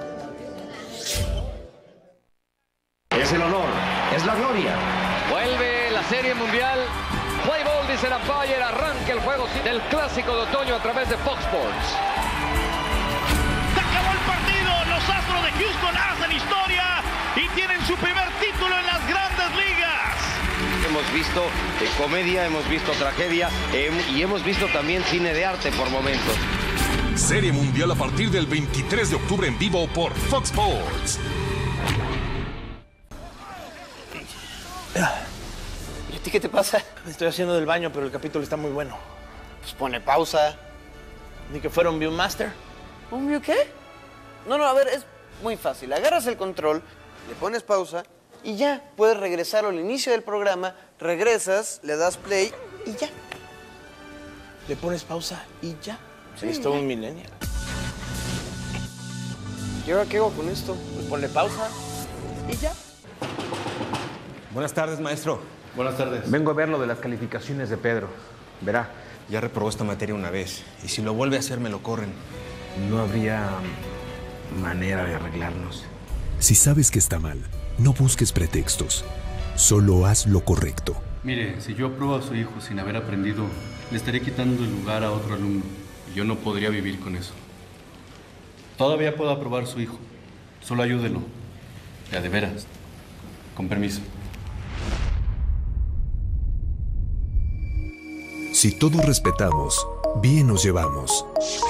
Es el honor, es la gloria. Vuelve la Serie Mundial. Play ball, dice la Empire. Arranca el juego del Clásico de Otoño a través de Fox Sports. Se acabó el partido. Los Astros de Houston hacen historia y tienen su primer título en las Grandes Ligas. Hemos visto comedia, hemos visto tragedia y hemos visto también cine de arte por momentos. Serie Mundial a partir del 23 de octubre en vivo por Fox Sports. ¿Y a ti qué te pasa? Me estoy haciendo del baño, pero el capítulo está muy bueno. Pues pone pausa. Ni que fuera un Viewmaster. ¿Un View qué? No, a ver, es muy fácil. Agarras el control, le pones pausa y ya. Puedes regresar al inicio del programa, regresas, le das play y ya. Le pones pausa y ya. Sí, es todo un millennial. ¿Y ahora qué hago con esto? Pues ponle pausa y ya. Buenas tardes, maestro. Buenas tardes. Vengo a ver lo de las calificaciones de Pedro. Verá, ya reprobó esta materia una vez. Y si lo vuelve a hacer, me lo corren. No habría manera de arreglarnos. Si sabes que está mal, no busques pretextos. Solo haz lo correcto. Mire, si yo apruebo a su hijo sin haber aprendido, le estaría quitando el lugar a otro alumno. Y yo no podría vivir con eso. Todavía puedo aprobar a su hijo. Solo ayúdelo. Ya de veras. Con permiso. Si todos respetamos, bien nos llevamos.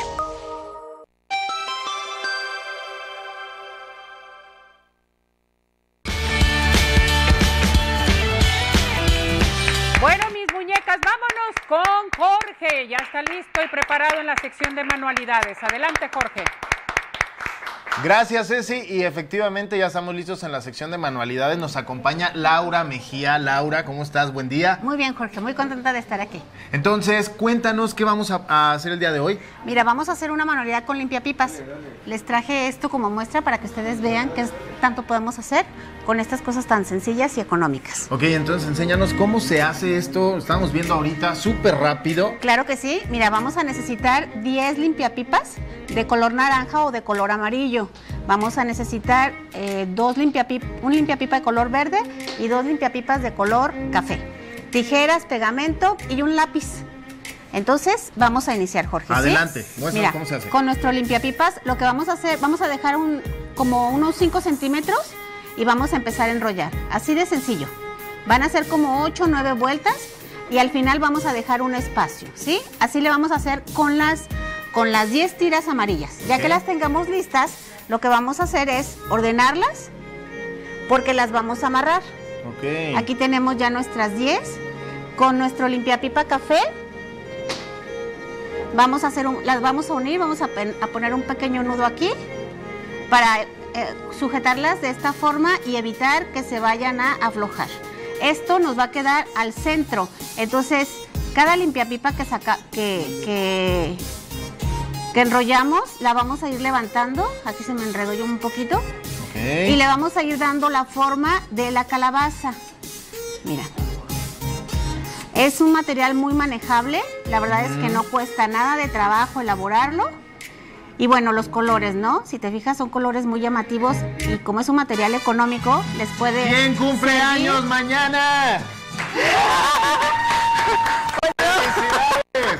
Bueno, mis muñecas, vámonos con Jorge. Ya está listo y preparado en la sección de manualidades. Adelante, Jorge. Gracias, Ceci, y efectivamente ya estamos listos en la sección de manualidades. Nos acompaña Laura Mejía. Laura, ¿cómo estás? Buen día. Muy bien, Jorge, muy contenta de estar aquí. Entonces, cuéntanos qué vamos a hacer el día de hoy. Mira, vamos a hacer una manualidad con limpiapipas. Les traje esto como muestra para que ustedes vean qué tanto podemos hacer con estas cosas tan sencillas y económicas. Ok, entonces enséñanos cómo se hace esto. Estamos viendo ahorita súper rápido. Claro que sí. Mira, vamos a necesitar 10 limpiapipas de color naranja o de color amarillo. Vamos a necesitar un limpiapipa de color verde y 2 limpiapipas de color café. Tijeras, pegamento y un lápiz. Entonces, vamos a iniciar, Jorge. Adelante, ¿sí? muéstranos cómo se hace. Con nuestro limpiapipas, lo que vamos a hacer, vamos a dejar como unos 5 centímetros y vamos a empezar a enrollar. Así de sencillo. Van a ser como 8 o 9 vueltas y al final vamos a dejar un espacio, ¿sí? Así le vamos a hacer con las 10 tiras amarillas. Ya que las tengamos listas, lo que vamos a hacer es ordenarlas porque las vamos a amarrar. Ok. Aquí tenemos ya nuestras 10. Con nuestro limpiapipa café vamos a las vamos a unir, vamos a poner un pequeño nudo aquí para sujetarlas de esta forma y evitar que se vayan a aflojar. Esto nos va a quedar al centro. Entonces, cada limpiapipa que enrollamos, la vamos a ir levantando. Aquí se me enredó yo un poquito. Okay. Y le vamos a ir dando la forma de la calabaza. Mira. Es un material muy manejable. La verdad es que no cuesta nada de trabajo elaborarlo. Y bueno, los colores, ¿no? Si te fijas, son colores muy llamativos. Y como es un material económico, les puede... ¡Bien cumpleaños servir. mañana! ¡Felicidades!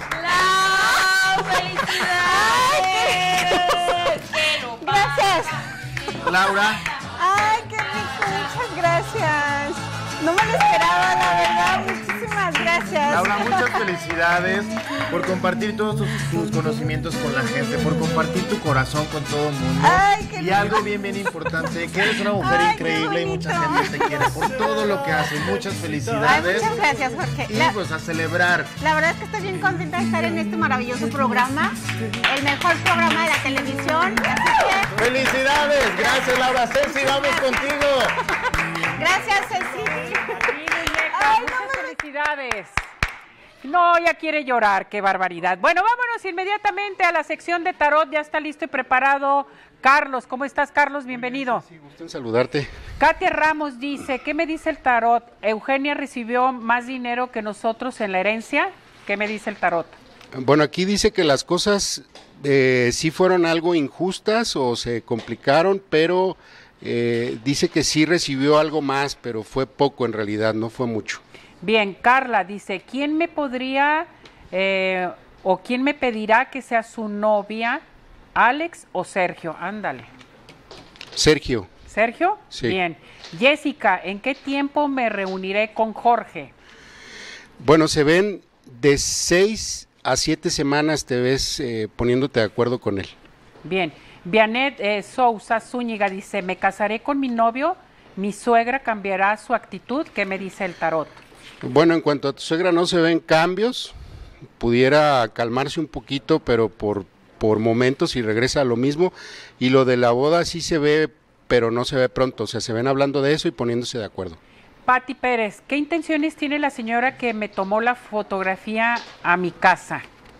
Gracias. Laura. Ay, qué rico, muchas gracias. No me lo esperaba, la verdad. Muchísimas gracias. Laura, muchas felicidades por compartir todos tus conocimientos con la gente, por compartir tu corazón con todo el mundo. Ay, qué y algo bien importante, que eres una mujer increíble y mucha gente te quiere por todo lo que haces. Muchas felicidades. Ay, muchas gracias, Jorge. Y pues a celebrar. La verdad es que estoy bien contenta de estar en este maravilloso programa, el mejor programa de la televisión. Así que... ¡Felicidades! Gracias, Laura. Ceci, vamos contigo. Gracias, Ceci. Muchas felicidades. No, ya quiere llorar, qué barbaridad. Bueno, vámonos inmediatamente a la sección de tarot. Ya está listo y preparado Carlos. ¿Cómo estás, Carlos? Bienvenido. Sí, gusto en saludarte. Katia Ramos dice, ¿qué me dice el tarot? ¿Eugenia recibió más dinero que nosotros en la herencia? ¿Qué me dice el tarot? Bueno, aquí dice que las cosas sí fueron algo injustas o se complicaron, pero dice que sí recibió algo más, pero fue poco en realidad, no fue mucho. Bien, Carla dice, ¿quién me podría o quién me pedirá que sea su novia, Alex o Sergio? Ándale. Sergio. ¿Sergio? Sí. Bien. Jessica, ¿en qué tiempo me reuniré con Jorge? Bueno, se ven de 6 a 7 semanas, te ves poniéndote de acuerdo con él. Bien. Vianet Sousa Zúñiga dice, me casaré con mi novio, mi suegra cambiará su actitud. ¿Qué me dice el tarot? Bueno, en cuanto a tu suegra no se ven cambios, pudiera calmarse un poquito, pero por momentos y regresa a lo mismo. Y lo de la boda sí se ve, pero no se ve pronto, o sea, se ven hablando de eso y poniéndose de acuerdo. Pati Pérez, ¿qué intenciones tiene la señora que me tomó la fotografía a mi casa?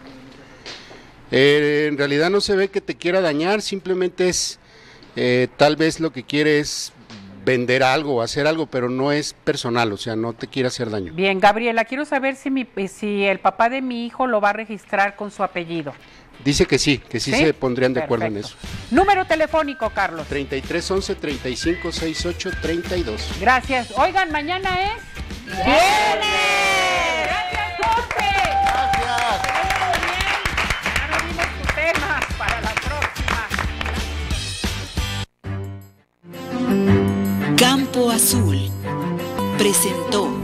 En realidad no se ve que te quiera dañar, simplemente es, tal vez lo que quiere es vender algo o hacer algo, pero no es personal, o sea, no te quiere hacer daño. Bien, Gabriela, quiero saber si el papá de mi hijo lo va a registrar con su apellido. Dice que sí se pondrían de acuerdo en Perfecto. eso. Número telefónico, Carlos. 3311 3568 32. Gracias. Oigan, mañana es viernes. Gracias, Jorge. Gracias. Ya no vimos tu tema para la próxima. Campo Azul presentó